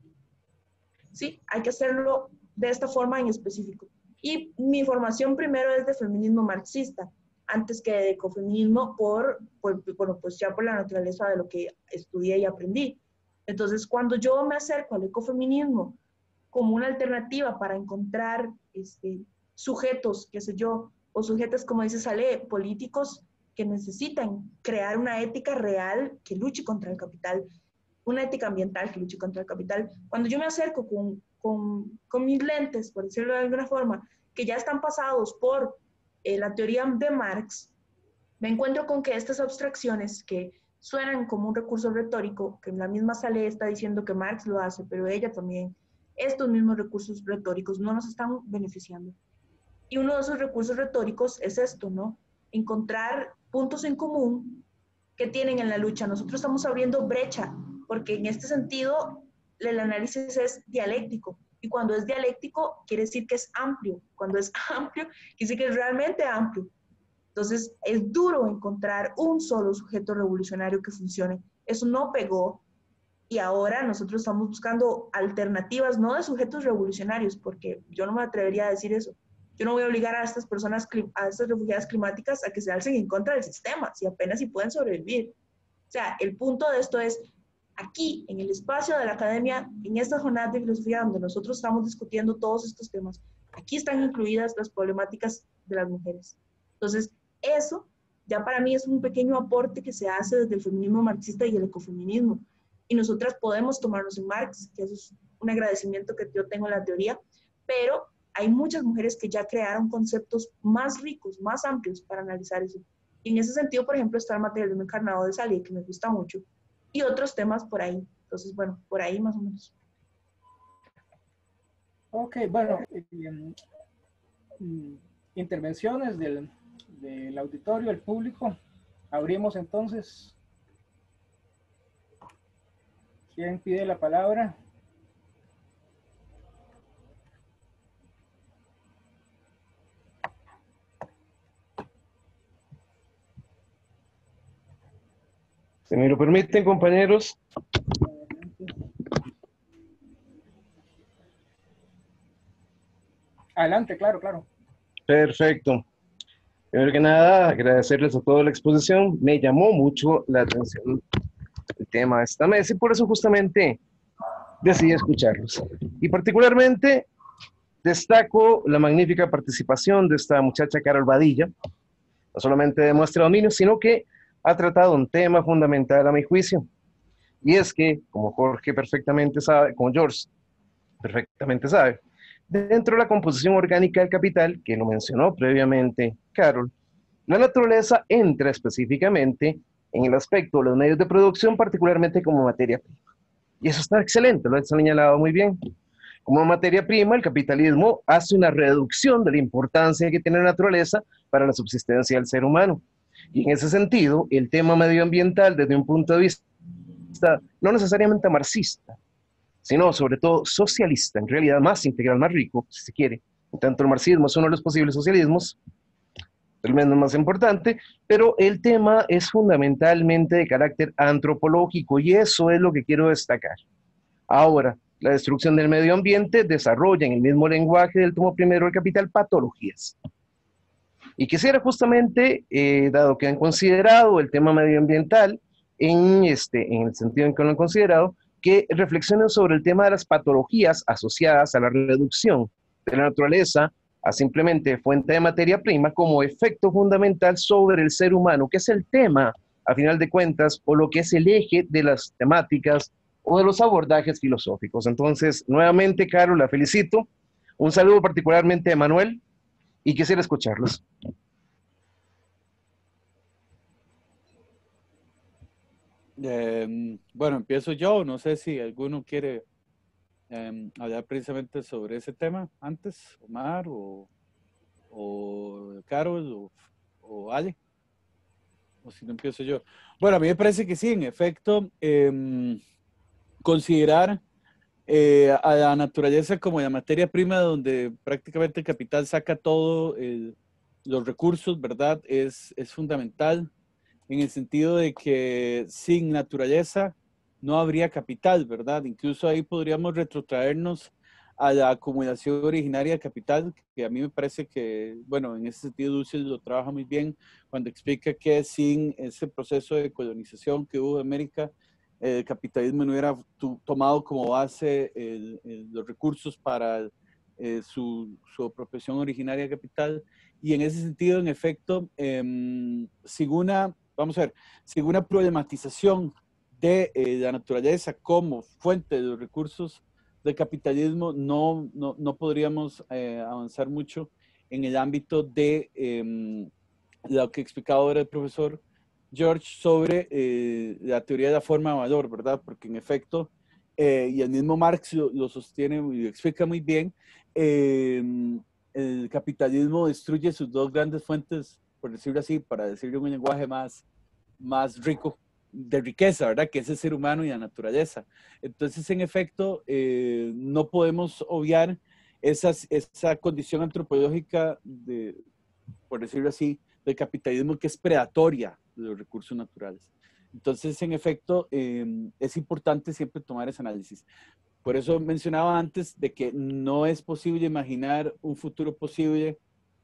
Sí, hay que hacerlo de esta forma en específico. Y mi formación primero es de feminismo marxista, antes que de ecofeminismo, por, por, bueno, pues ya por la naturaleza de lo que estudié y aprendí. Entonces, cuando yo me acerco al ecofeminismo como una alternativa para encontrar este, sujetos, qué sé yo, o sujetas, como dice Sale, políticos que necesitan crear una ética real que luche contra el capital, una ética ambiental que luche contra el capital. Cuando yo me acerco con, con, con mis lentes, por decirlo de alguna forma, que ya están pasados por eh, la teoría de Marx, me encuentro con que estas abstracciones que suenan como un recurso retórico, que la misma Sale está diciendo que Marx lo hace, pero ella también, estos mismos recursos retóricos no nos están beneficiando. Y uno de esos recursos retóricos es esto, ¿no? Encontrar puntos en común que tienen en la lucha. Nosotros estamos abriendo brecha, porque en este sentido el análisis es dialéctico. Y cuando es dialéctico, quiere decir que es amplio. Cuando es amplio, quiere decir que es realmente amplio. Entonces, es duro encontrar un solo sujeto revolucionario que funcione. Eso no pegó. Y ahora nosotros estamos buscando alternativas, no de sujetos revolucionarios, porque yo no me atrevería a decir eso. Yo no voy a obligar a estas personas, a estas refugiadas climáticas a que se alcen en contra del sistema, si apenas si pueden sobrevivir. O sea, el punto de esto es, aquí, en el espacio de la academia, en esta jornada de filosofía donde nosotros estamos discutiendo todos estos temas, aquí están incluidas las problemáticas de las mujeres. Entonces, eso ya para mí es un pequeño aporte que se hace desde el feminismo marxista y el ecofeminismo. Y nosotras podemos tomarnos en Marx, que eso es un agradecimiento que yo tengo en la teoría, pero hay muchas mujeres que ya crearon conceptos más ricos, más amplios para analizar eso. Y en ese sentido, por ejemplo, está el materialismo encarnado de Sale, que me gusta mucho, y otros temas por ahí. Entonces, bueno, por ahí más o menos. Ok, bueno, eh, intervenciones del, del auditorio, el público. Abrimos entonces. ¿Quién pide la palabra? Si me lo permiten, compañeros. Adelante, claro, claro. Perfecto. Primero que nada, agradecerles a toda la exposición. Me llamó mucho la atención el tema de esta mesa y por eso justamente decidí escucharlos. Y particularmente destaco la magnífica participación de esta muchacha Carol Badilla. No solamente demuestra dominio, sino que ha tratado un tema fundamental a mi juicio. Y es que, como Jorge perfectamente sabe, como George perfectamente sabe, dentro de la composición orgánica del capital, que lo mencionó previamente Carol, la naturaleza entra específicamente en el aspecto de los medios de producción, particularmente como materia prima. Y eso está excelente, lo ha señalado muy bien. Como materia prima, el capitalismo hace una reducción de la importancia que tiene la naturaleza para la subsistencia del ser humano. Y en ese sentido, el tema medioambiental desde un punto de vista no necesariamente marxista, sino sobre todo socialista, en realidad más integral, más rico, si se quiere. En tanto el marxismo es uno de los posibles socialismos, el menos más importante, pero el tema es fundamentalmente de carácter antropológico y eso es lo que quiero destacar. Ahora, la destrucción del medio ambiente desarrolla en el mismo lenguaje del tomo primero del Capital patologías. Y quisiera justamente, eh, dado que han considerado el tema medioambiental, en, este, en el sentido en que lo han considerado, que reflexionen sobre el tema de las patologías asociadas a la reducción de la naturaleza a simplemente fuente de materia prima como efecto fundamental sobre el ser humano, que es el tema, a final de cuentas, o lo que es el eje de las temáticas o de los abordajes filosóficos. Entonces, nuevamente, Carol, la felicito. Un saludo particularmente a Manuel y quisiera escucharlos. Eh, bueno, empiezo yo. No sé si alguno quiere eh, hablar precisamente sobre ese tema antes, Omar o, o Carol o, o Ale. O si no empiezo yo. Bueno, a mí me parece que sí, en efecto, eh, considerar eh, a la naturaleza como la materia prima donde prácticamente el capital saca todo, eh, los recursos, ¿verdad? Es, es fundamental en el sentido de que sin naturaleza no habría capital, ¿verdad? Incluso ahí podríamos retrotraernos a la acumulación originaria de capital, que a mí me parece que, bueno, en ese sentido Dulce lo trabaja muy bien cuando explica que sin ese proceso de colonización que hubo en América, el capitalismo no hubiera tomado como base el, el, los recursos para eh, su, su apropiación originaria de capital. Y en ese sentido, en efecto, eh, sin una, vamos a ver, sin una problematización de eh, la naturaleza como fuente de los recursos del capitalismo, no, no, no podríamos eh, avanzar mucho en el ámbito de eh, lo que explicaba ahora el profesor George sobre eh, la teoría de la forma de valor, ¿verdad? Porque en efecto, eh, y el mismo Marx lo, lo sostiene y lo explica muy bien, eh, el capitalismo destruye sus dos grandes fuentes, por decirlo así, para decirlo en un lenguaje más, más rico, de riqueza, ¿verdad? Que es el ser humano y la naturaleza. Entonces, en efecto, eh, no podemos obviar esas, esa condición antropológica, de, por decirlo así, del capitalismo que es predatoria de los recursos naturales. Entonces, en efecto, eh, es importante siempre tomar ese análisis. Por eso mencionaba antes de que no es posible imaginar un futuro posible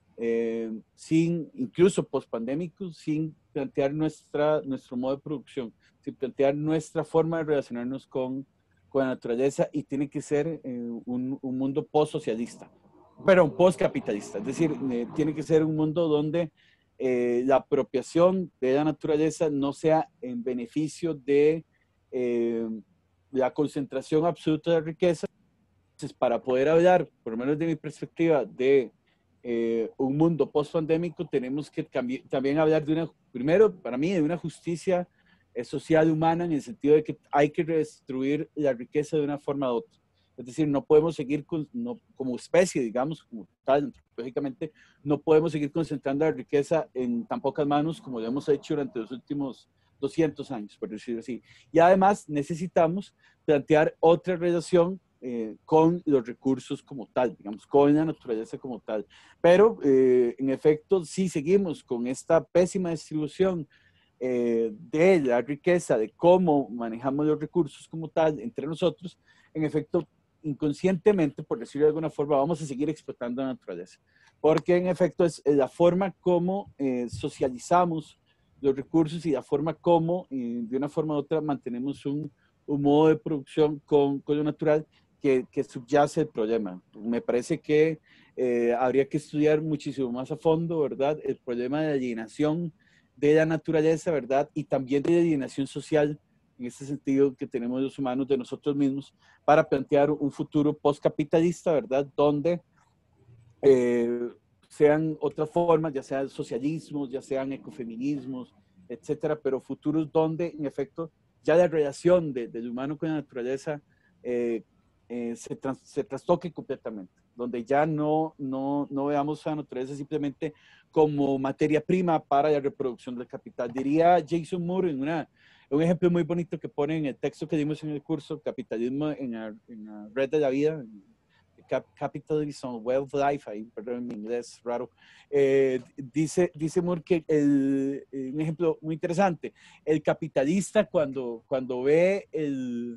eh, sin, incluso post-pandémico, sin plantear nuestra, nuestro modo de producción, sin plantear nuestra forma de relacionarnos con, con la naturaleza, y tiene que ser eh, un, un mundo post-socialista, pero un post-capitalista. Es decir, eh, tiene que ser un mundo donde eh, la apropiación de la naturaleza no sea en beneficio de eh, la concentración absoluta de riqueza. Entonces, para poder hablar, por lo menos de mi perspectiva, de eh, un mundo post-pandémico, tenemos que también hablar de una, primero, para mí, de una justicia eh, social humana, en el sentido de que hay que redistribuir la riqueza de una forma u otra. Es decir, no podemos seguir con, no, como especie, digamos, como tal, antropológicamente, no podemos seguir concentrando la riqueza en tan pocas manos como lo hemos hecho durante los últimos doscientos años, por decirlo así. Y además necesitamos plantear otra relación eh, con los recursos como tal, digamos, con la naturaleza como tal. Pero, eh, en efecto, si seguimos con esta pésima distribución eh, de la riqueza, de cómo manejamos los recursos como tal entre nosotros, en efecto, inconscientemente, por decirlo de alguna forma, vamos a seguir explotando la naturaleza. Porque, en efecto, es la forma como eh, socializamos los recursos y la forma como, eh, de una forma u otra, mantenemos un, un modo de producción con, con lo natural que, que subyace el problema. Me parece que eh, habría que estudiar muchísimo más a fondo, ¿verdad?, el problema de alienación de la naturaleza, ¿verdad?, y también de la alienación social, en este sentido que tenemos los humanos de nosotros mismos, para plantear un futuro postcapitalista, ¿verdad?, donde eh, sean otras formas, ya sean socialismos, ya sean ecofeminismos, etcétera, pero futuros donde, en efecto, ya la relación de, del humano con la naturaleza eh, eh, se, trans, se trastoque completamente, donde ya no, no, no veamos a la naturaleza simplemente como materia prima para la reproducción del capital. Diría Jason Moore en una, un ejemplo muy bonito que pone en el texto que dimos en el curso, Capitalismo en la, en la Red de la Vida, Cap Capitalism on Wealth Life, ahí, perdón, en mi inglés raro, eh, dice, dice Moore que el, un ejemplo muy interesante, el capitalista cuando, cuando ve el,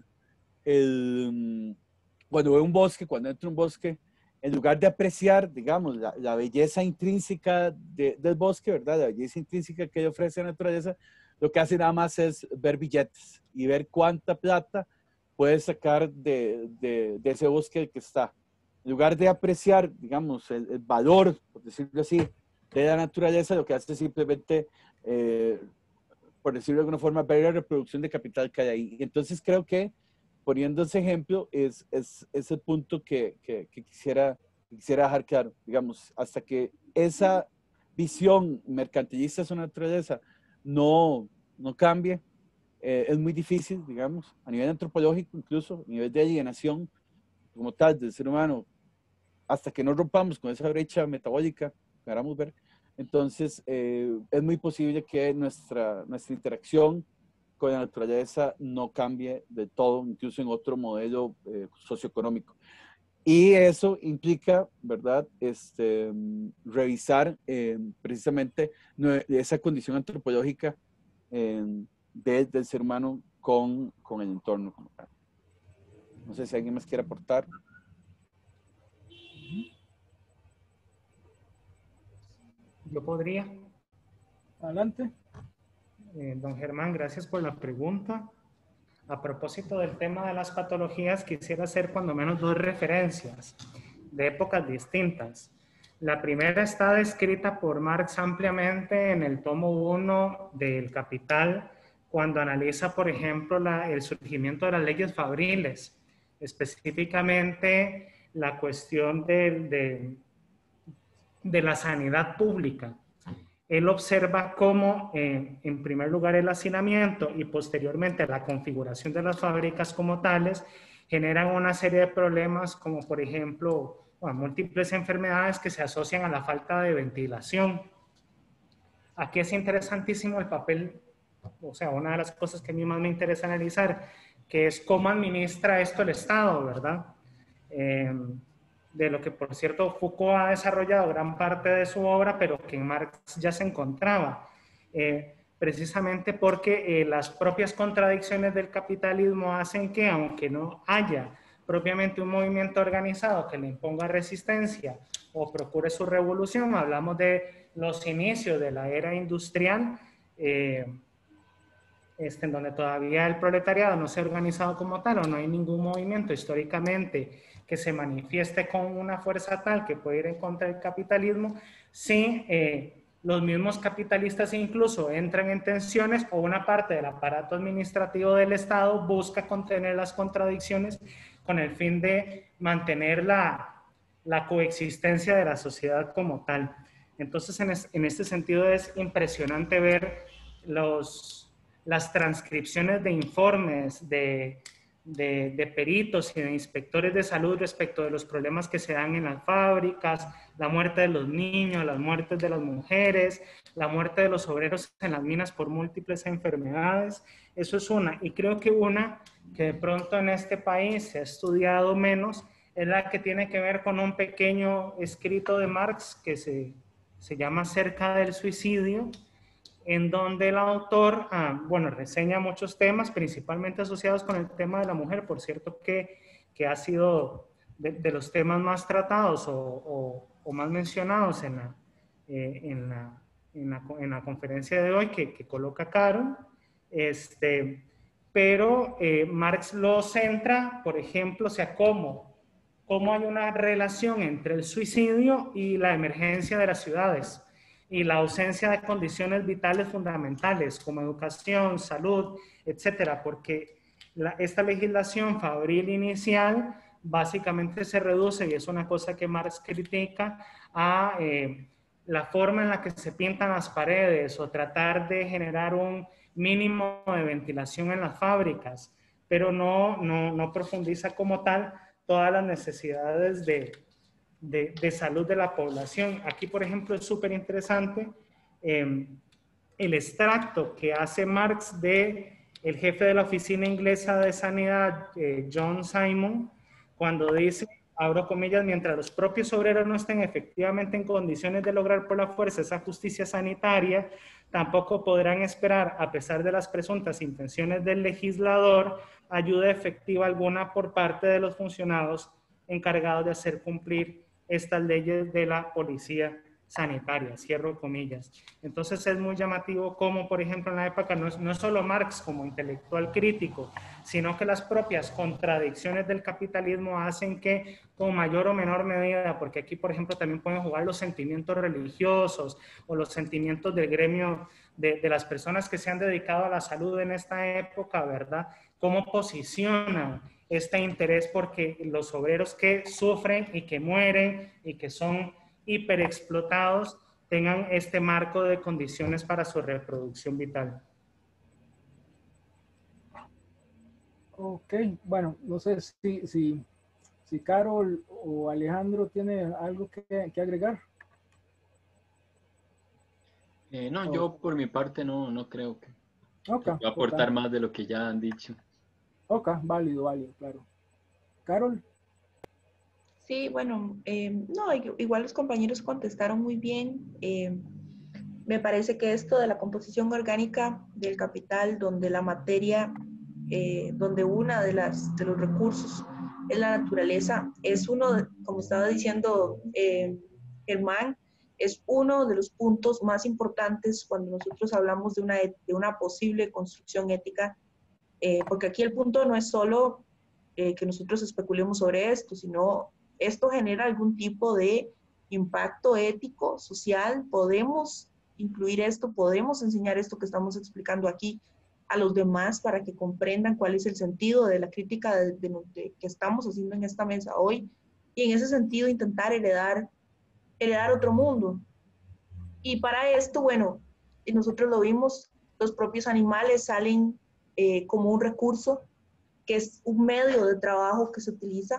el, cuando ve un bosque, cuando entra un bosque, en lugar de apreciar, digamos, la, la belleza intrínseca de, del bosque, ¿verdad?, la belleza intrínseca que le ofrece la naturaleza, lo que hace nada más es ver billetes y ver cuánta plata puede sacar de, de, de ese bosque que está. En lugar de apreciar, digamos, el, el valor, por decirlo así, de la naturaleza, lo que hace es simplemente, eh, por decirlo de alguna forma, ver la reproducción de capital que hay ahí. Entonces creo que, poniendo ese ejemplo, es, es, es el punto que, que, que quisiera, quisiera dejar claro, digamos, hasta que esa visión mercantilista de su naturaleza no, no cambie, eh, es muy difícil, digamos, a nivel antropológico, incluso, a nivel de alienación, como tal, del ser humano, hasta que no rompamos con esa brecha metabólica, queramos ver, entonces eh, es muy posible que nuestra, nuestra interacción con la naturaleza no cambie de todo, incluso en otro modelo eh, socioeconómico. Y eso implica, ¿verdad?, este, revisar eh, precisamente esa condición antropológica eh, de, del ser humano con, con el entorno. No sé si alguien más quiere aportar. Yo podría. Adelante. Eh, don Germán, gracias por la pregunta. A propósito del tema de las patologías, quisiera hacer cuando menos dos referencias de épocas distintas. La primera está descrita por Marx ampliamente en el tomo uno del Capital, cuando analiza, por ejemplo, la, el surgimiento de las leyes fabriles, específicamente la cuestión de, de, de la sanidad pública. Él observa cómo, eh, en primer lugar, el hacinamiento y posteriormente la configuración de las fábricas como tales generan una serie de problemas como, por ejemplo, bueno, múltiples enfermedades que se asocian a la falta de ventilación. Aquí es interesantísimo el papel, o sea, una de las cosas que a mí más me interesa analizar, que es cómo administra esto el Estado, ¿verdad? Eh, de lo que, por cierto, Foucault ha desarrollado gran parte de su obra, pero que en Marx ya se encontraba, eh, precisamente porque eh, las propias contradicciones del capitalismo hacen que, aunque no haya propiamente un movimiento organizado que le imponga resistencia o procure su revolución, hablamos de los inicios de la era industrial, eh, este, en donde todavía el proletariado no se ha organizado como tal, o no hay ningún movimiento históricamente que se manifieste con una fuerza tal que puede ir en contra del capitalismo, si eh, los mismos capitalistas incluso entran en tensiones o una parte del aparato administrativo del Estado busca contener las contradicciones con el fin de mantener la, la coexistencia de la sociedad como tal. Entonces, en, es, en este sentido es impresionante ver los, las transcripciones de informes de de, de peritos y de inspectores de salud respecto de los problemas que se dan en las fábricas, la muerte de los niños, las muertes de las mujeres, la muerte de los obreros en las minas por múltiples enfermedades. Eso es una. Y creo que una que de pronto en este país se ha estudiado menos es la que tiene que ver con un pequeño escrito de Marx que se, se llama Cerca del suicidio, en donde el autor, ah, bueno, reseña muchos temas, principalmente asociados con el tema de la mujer, por cierto que, que ha sido de, de los temas más tratados o, o, o más mencionados en la, eh, en, la, en, la, en la conferencia de hoy que, que coloca Caro, este, pero eh, Marx lo centra, por ejemplo, o sea, cómo, cómo hay una relación entre el suicidio y la emergencia de las ciudades y la ausencia de condiciones vitales fundamentales como educación, salud, etcétera, porque la, esta legislación fabril inicial básicamente se reduce, y es una cosa que Marx critica, a eh, la forma en la que se pintan las paredes o tratar de generar un mínimo de ventilación en las fábricas, pero no, no, no profundiza como tal todas las necesidades de De, de salud de la población. Aquí, por ejemplo, es súper interesante eh, el extracto que hace Marx de el jefe de la oficina inglesa de sanidad, eh, John Simon, cuando dice, abro comillas, mientras los propios obreros no estén efectivamente en condiciones de lograr por la fuerza esa justicia sanitaria, tampoco podrán esperar, a pesar de las presuntas intenciones del legislador, ayuda efectiva alguna por parte de los funcionarios encargados de hacer cumplir estas leyes de la policía sanitaria, cierro comillas. Entonces es muy llamativo cómo, por ejemplo, en la época no es, no es solo Marx como intelectual crítico, sino que las propias contradicciones del capitalismo hacen que, con mayor o menor medida, porque aquí, por ejemplo, también pueden jugar los sentimientos religiosos o los sentimientos del gremio de, de las personas que se han dedicado a la salud en esta época, ¿verdad? Cómo posicionan este interés porque los obreros que sufren y que mueren y que son hiperexplotados tengan este marco de condiciones para su reproducción vital. Ok, bueno, no sé si, si, si Carol o Alejandro tiene algo que, que agregar. Eh, no, yo por mi parte no, no creo que, okay, que pueda aportar okay. más de lo que ya han dicho. Ok, válido, válido, claro. Carol. Sí, bueno, eh, no, igual los compañeros contestaron muy bien. Eh, me parece que esto de la composición orgánica del capital, donde la materia, eh, donde una de, las, de los recursos es la naturaleza, es uno, de, como estaba diciendo eh, Germán, es uno de los puntos más importantes cuando nosotros hablamos de una, de una posible construcción ética, eh, porque aquí el punto no es solo eh, que nosotros especulemos sobre esto, sino esto genera algún tipo de impacto ético, social, podemos incluir esto, podemos enseñar esto que estamos explicando aquí a los demás para que comprendan cuál es el sentido de la crítica de, de, de, que estamos haciendo en esta mesa hoy, y en ese sentido intentar heredar, heredar otro mundo. Y para esto, bueno, nosotros lo vimos, los propios animales salen eh, como un recurso, que es un medio de trabajo que se utiliza.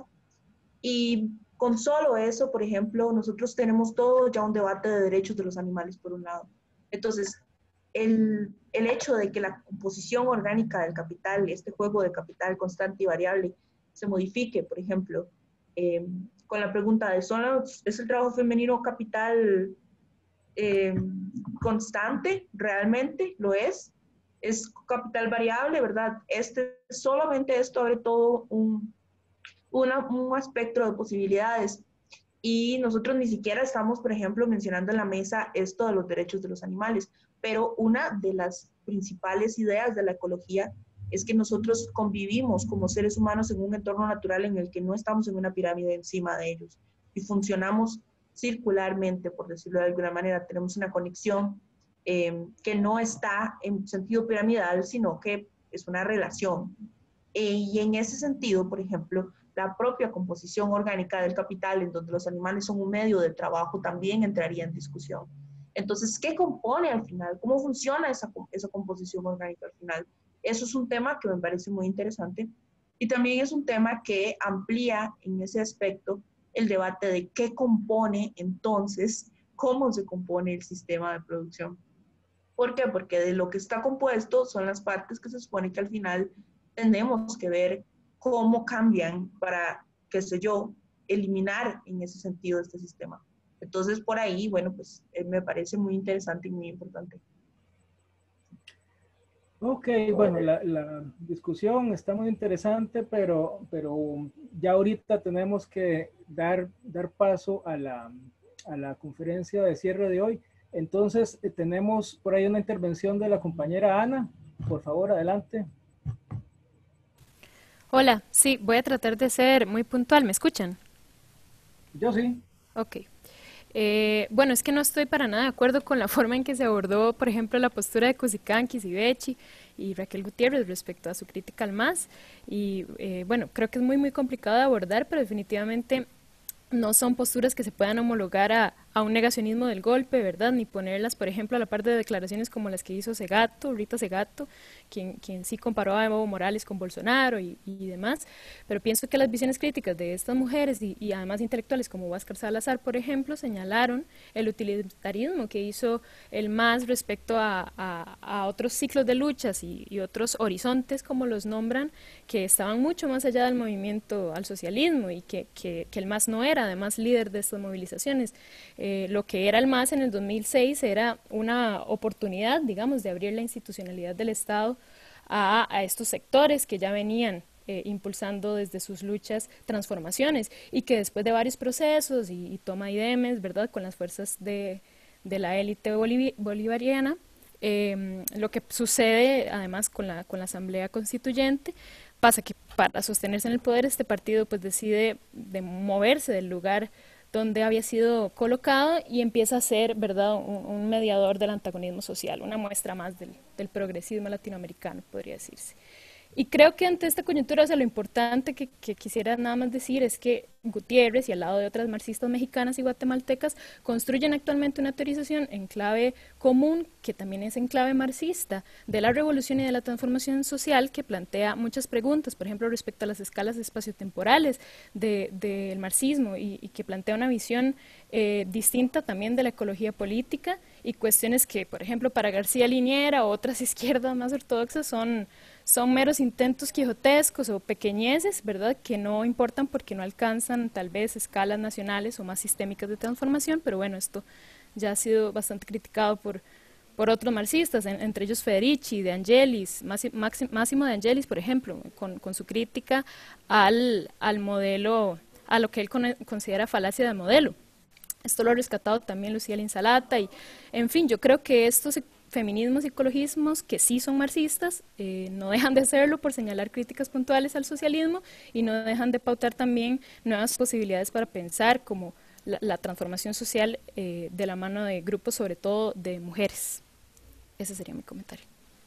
Y con solo eso, por ejemplo, nosotros tenemos todo ya un debate de derechos de los animales, por un lado. Entonces, el, el hecho de que la composición orgánica del capital, este juego de capital constante y variable, se modifique, por ejemplo, eh, con la pregunta de, ¿son los, ¿es el trabajo femenino capital eh, constante? ¿Realmente lo es? Es capital variable, ¿verdad? Este, solamente esto abre todo un... Una, un espectro de posibilidades, y nosotros ni siquiera estamos, por ejemplo, mencionando en la mesa esto de los derechos de los animales, pero una de las principales ideas de la ecología es que nosotros convivimos como seres humanos en un entorno natural en el que no estamos en una pirámide encima de ellos y funcionamos circularmente, por decirlo de alguna manera. Tenemos una conexión eh, que no está en sentido piramidal, sino que es una relación. Eh, y en ese sentido, por ejemplo, la propia composición orgánica del capital, en donde los animales son un medio de trabajo, también entraría en discusión. Entonces, ¿qué compone al final? ¿Cómo funciona esa, esa composición orgánica al final? Eso es un tema que me parece muy interesante Y también es un tema que amplía en ese aspecto el debate de qué compone entonces, cómo se compone el sistema de producción. ¿Por qué? Porque de lo que está compuesto son las partes que se supone que al final tenemos que ver cómo cambian para, qué sé yo, eliminar en ese sentido este sistema. Entonces, por ahí, bueno, pues eh, me parece muy interesante y muy importante. Ok, bueno, la, la discusión está muy interesante, pero, pero ya ahorita tenemos que dar, dar paso a la, a la conferencia de cierre de hoy. Entonces, eh, tenemos por ahí una intervención de la compañera Ana. Por favor, adelante. Hola, sí, voy a tratar de ser muy puntual. ¿Me escuchan? Yo sí. Ok. Eh, bueno, es que no estoy para nada de acuerdo con la forma en que se abordó, por ejemplo, la postura de Cusicán, Kisibechi y Raquel Gutiérrez respecto a su crítica al M A S. Y eh, bueno, creo que es muy, muy complicado de abordar, pero definitivamente no son posturas que se puedan homologar a, a un negacionismo del golpe, ¿verdad? Ni ponerlas, por ejemplo, a la par de declaraciones como las que hizo Segato, Rita Segato, quien, quien sí comparó a Evo Morales con Bolsonaro y, y demás. Pero pienso que las visiones críticas de estas mujeres y, y además intelectuales como Huáscar Salazar, por ejemplo, señalaron el utilitarismo que hizo el M A S respecto a, a, a otros ciclos de luchas y, y otros horizontes, como los nombran, que estaban mucho más allá del movimiento al socialismo y que, que, que el M A S no era además líder de estas movilizaciones. Eh, lo que era el M A S en el dos mil seis era una oportunidad, digamos, de abrir la institucionalidad del Estado a, a estos sectores que ya venían eh, impulsando desde sus luchas transformaciones y que después de varios procesos y, y toma y demes, ¿verdad?, con las fuerzas de, de la élite boliv bolivariana, eh, lo que sucede además con la, con la Asamblea Constituyente, pasa que para sostenerse en el poder este partido pues decide de moverse del lugar donde había sido colocado y empieza a ser, ¿verdad?, un, un mediador del antagonismo social, una muestra más del, del progresismo latinoamericano, podría decirse. Y creo que ante esta coyuntura, o sea, lo importante que, que quisiera nada más decir es que Gutiérrez y al lado de otras marxistas mexicanas y guatemaltecas construyen actualmente una teorización en clave común, que también es en clave marxista, de la revolución y de la transformación social, que plantea muchas preguntas, por ejemplo, respecto a las escalas espaciotemporales del de, de marxismo y, y que plantea una visión eh, distinta también de la ecología política y cuestiones que, por ejemplo, para García Liniera o otras izquierdas más ortodoxas son... son meros intentos quijotescos o pequeñeces, ¿verdad?, que no importan porque no alcanzan tal vez escalas nacionales o más sistémicas de transformación, pero bueno, esto ya ha sido bastante criticado por, por otros marxistas, en, entre ellos Federici, De Angelis, Máximo De Angelis, por ejemplo, con, con su crítica al, al modelo, a lo que él con, considera falacia de modelo. Esto lo ha rescatado también Lucía Linsalata y, en fin, yo creo que esto se feminismos y ecologismos que sí son marxistas, eh, no dejan de serlo por señalar críticas puntuales al socialismo y no dejan de pautar también nuevas posibilidades para pensar como la, la transformación social eh, de la mano de grupos, sobre todo de mujeres. Ese sería mi comentario.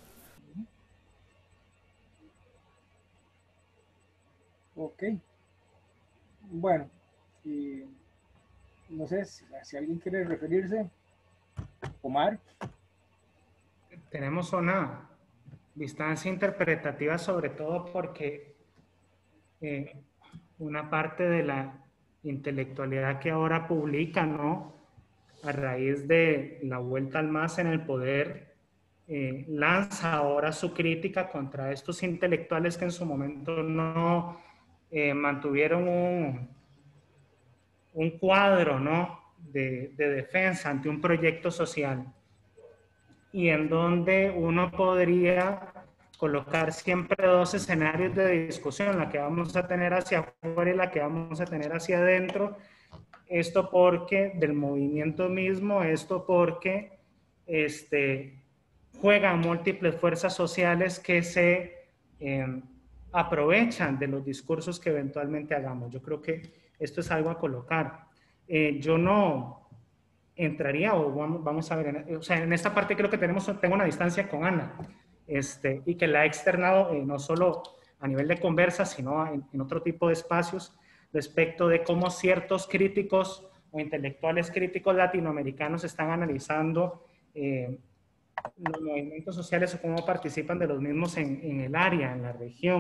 Ok. Bueno, y no sé si, si alguien quiere referirse. Omar. Tenemos una distancia interpretativa, sobre todo porque eh, una parte de la intelectualidad que ahora publica, ¿no?, a raíz de la vuelta al M A S en el poder, eh, lanza ahora su crítica contra estos intelectuales que en su momento no eh, mantuvieron un, un cuadro, ¿no?, de, de defensa ante un proyecto social, y en donde uno podría colocar siempre dos escenarios de discusión, la que vamos a tener hacia afuera y la que vamos a tener hacia adentro. Esto porque del movimiento mismo, esto porque este, juegan múltiples fuerzas sociales que se eh, aprovechan de los discursos que eventualmente hagamos. Yo creo que esto es algo a colocar. Eh, yo no entraría, o vamos, vamos a ver, en, o sea, en esta parte creo que tenemos, tengo una distancia con Ana, este, y que la ha externado eh, no solo a nivel de conversa, sino en, en otro tipo de espacios, respecto de cómo ciertos críticos o intelectuales críticos latinoamericanos están analizando eh, los movimientos sociales o cómo participan de los mismos en, en el área, en la región.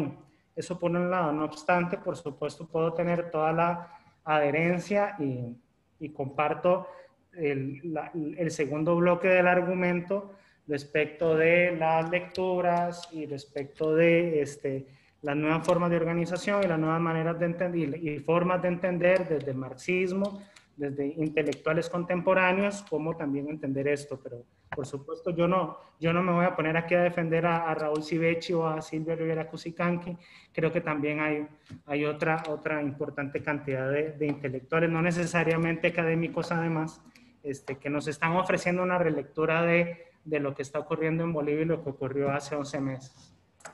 Eso por un lado. No obstante, por supuesto, puedo tener toda la adherencia y, y comparto el, la, el segundo bloque del argumento respecto de las lecturas y respecto de este, las nuevas formas de organización y las nuevas maneras de entender y formas de entender desde el marxismo, desde intelectuales contemporáneos, cómo también entender esto. Pero por supuesto yo no, yo no me voy a poner aquí a defender a, a Raúl Civechi o a Silvia Rivera Cusicanqui. Creo que también hay, hay otra, otra importante cantidad de, de intelectuales, no necesariamente académicos además, este, que nos están ofreciendo una relectura de, de lo que está ocurriendo en Bolivia y lo que ocurrió hace once meses.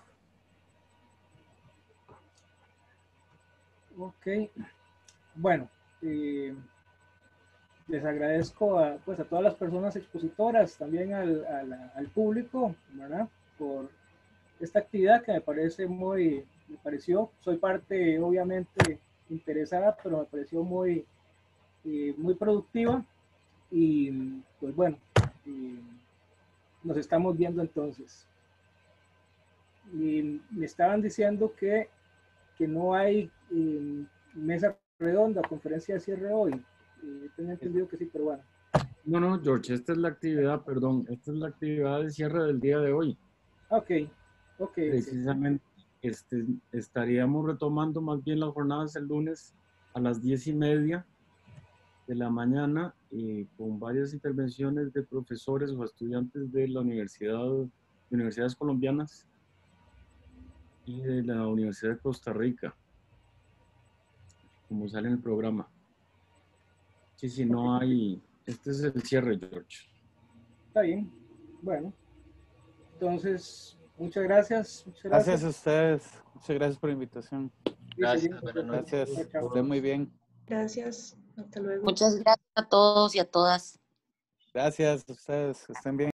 Ok, bueno, eh, les agradezco a, pues, a todas las personas expositoras, también al, al, al público, ¿verdad? Por esta actividad que me parece muy, me pareció, soy parte obviamente interesada, pero me pareció muy, eh, muy productiva y pues bueno, eh, nos estamos viendo entonces. Y me estaban diciendo que, que no hay eh, mesa redonda, conferencia de cierre hoy. Eh, tengo entendido que sí, pero bueno. No, no, George, esta es la actividad, perdón, esta es la actividad de cierre del día de hoy. Ok, ok. Precisamente este, estaríamos retomando más bien las jornadas el lunes a las diez y media de la mañana eh, con varias intervenciones de profesores o estudiantes de la universidad, universidades colombianas y de la Universidad de Costa Rica, como sale en el programa. Sí, sí, no hay... Este es el cierre, George. Está bien. Bueno. Entonces, muchas gracias. Muchas gracias. Gracias a ustedes. Muchas gracias por la invitación. Gracias. Buenas noches. Gracias. Que estén muy bien. Gracias. Hasta luego. Muchas gracias a todos y a todas. Gracias a ustedes. Que estén bien.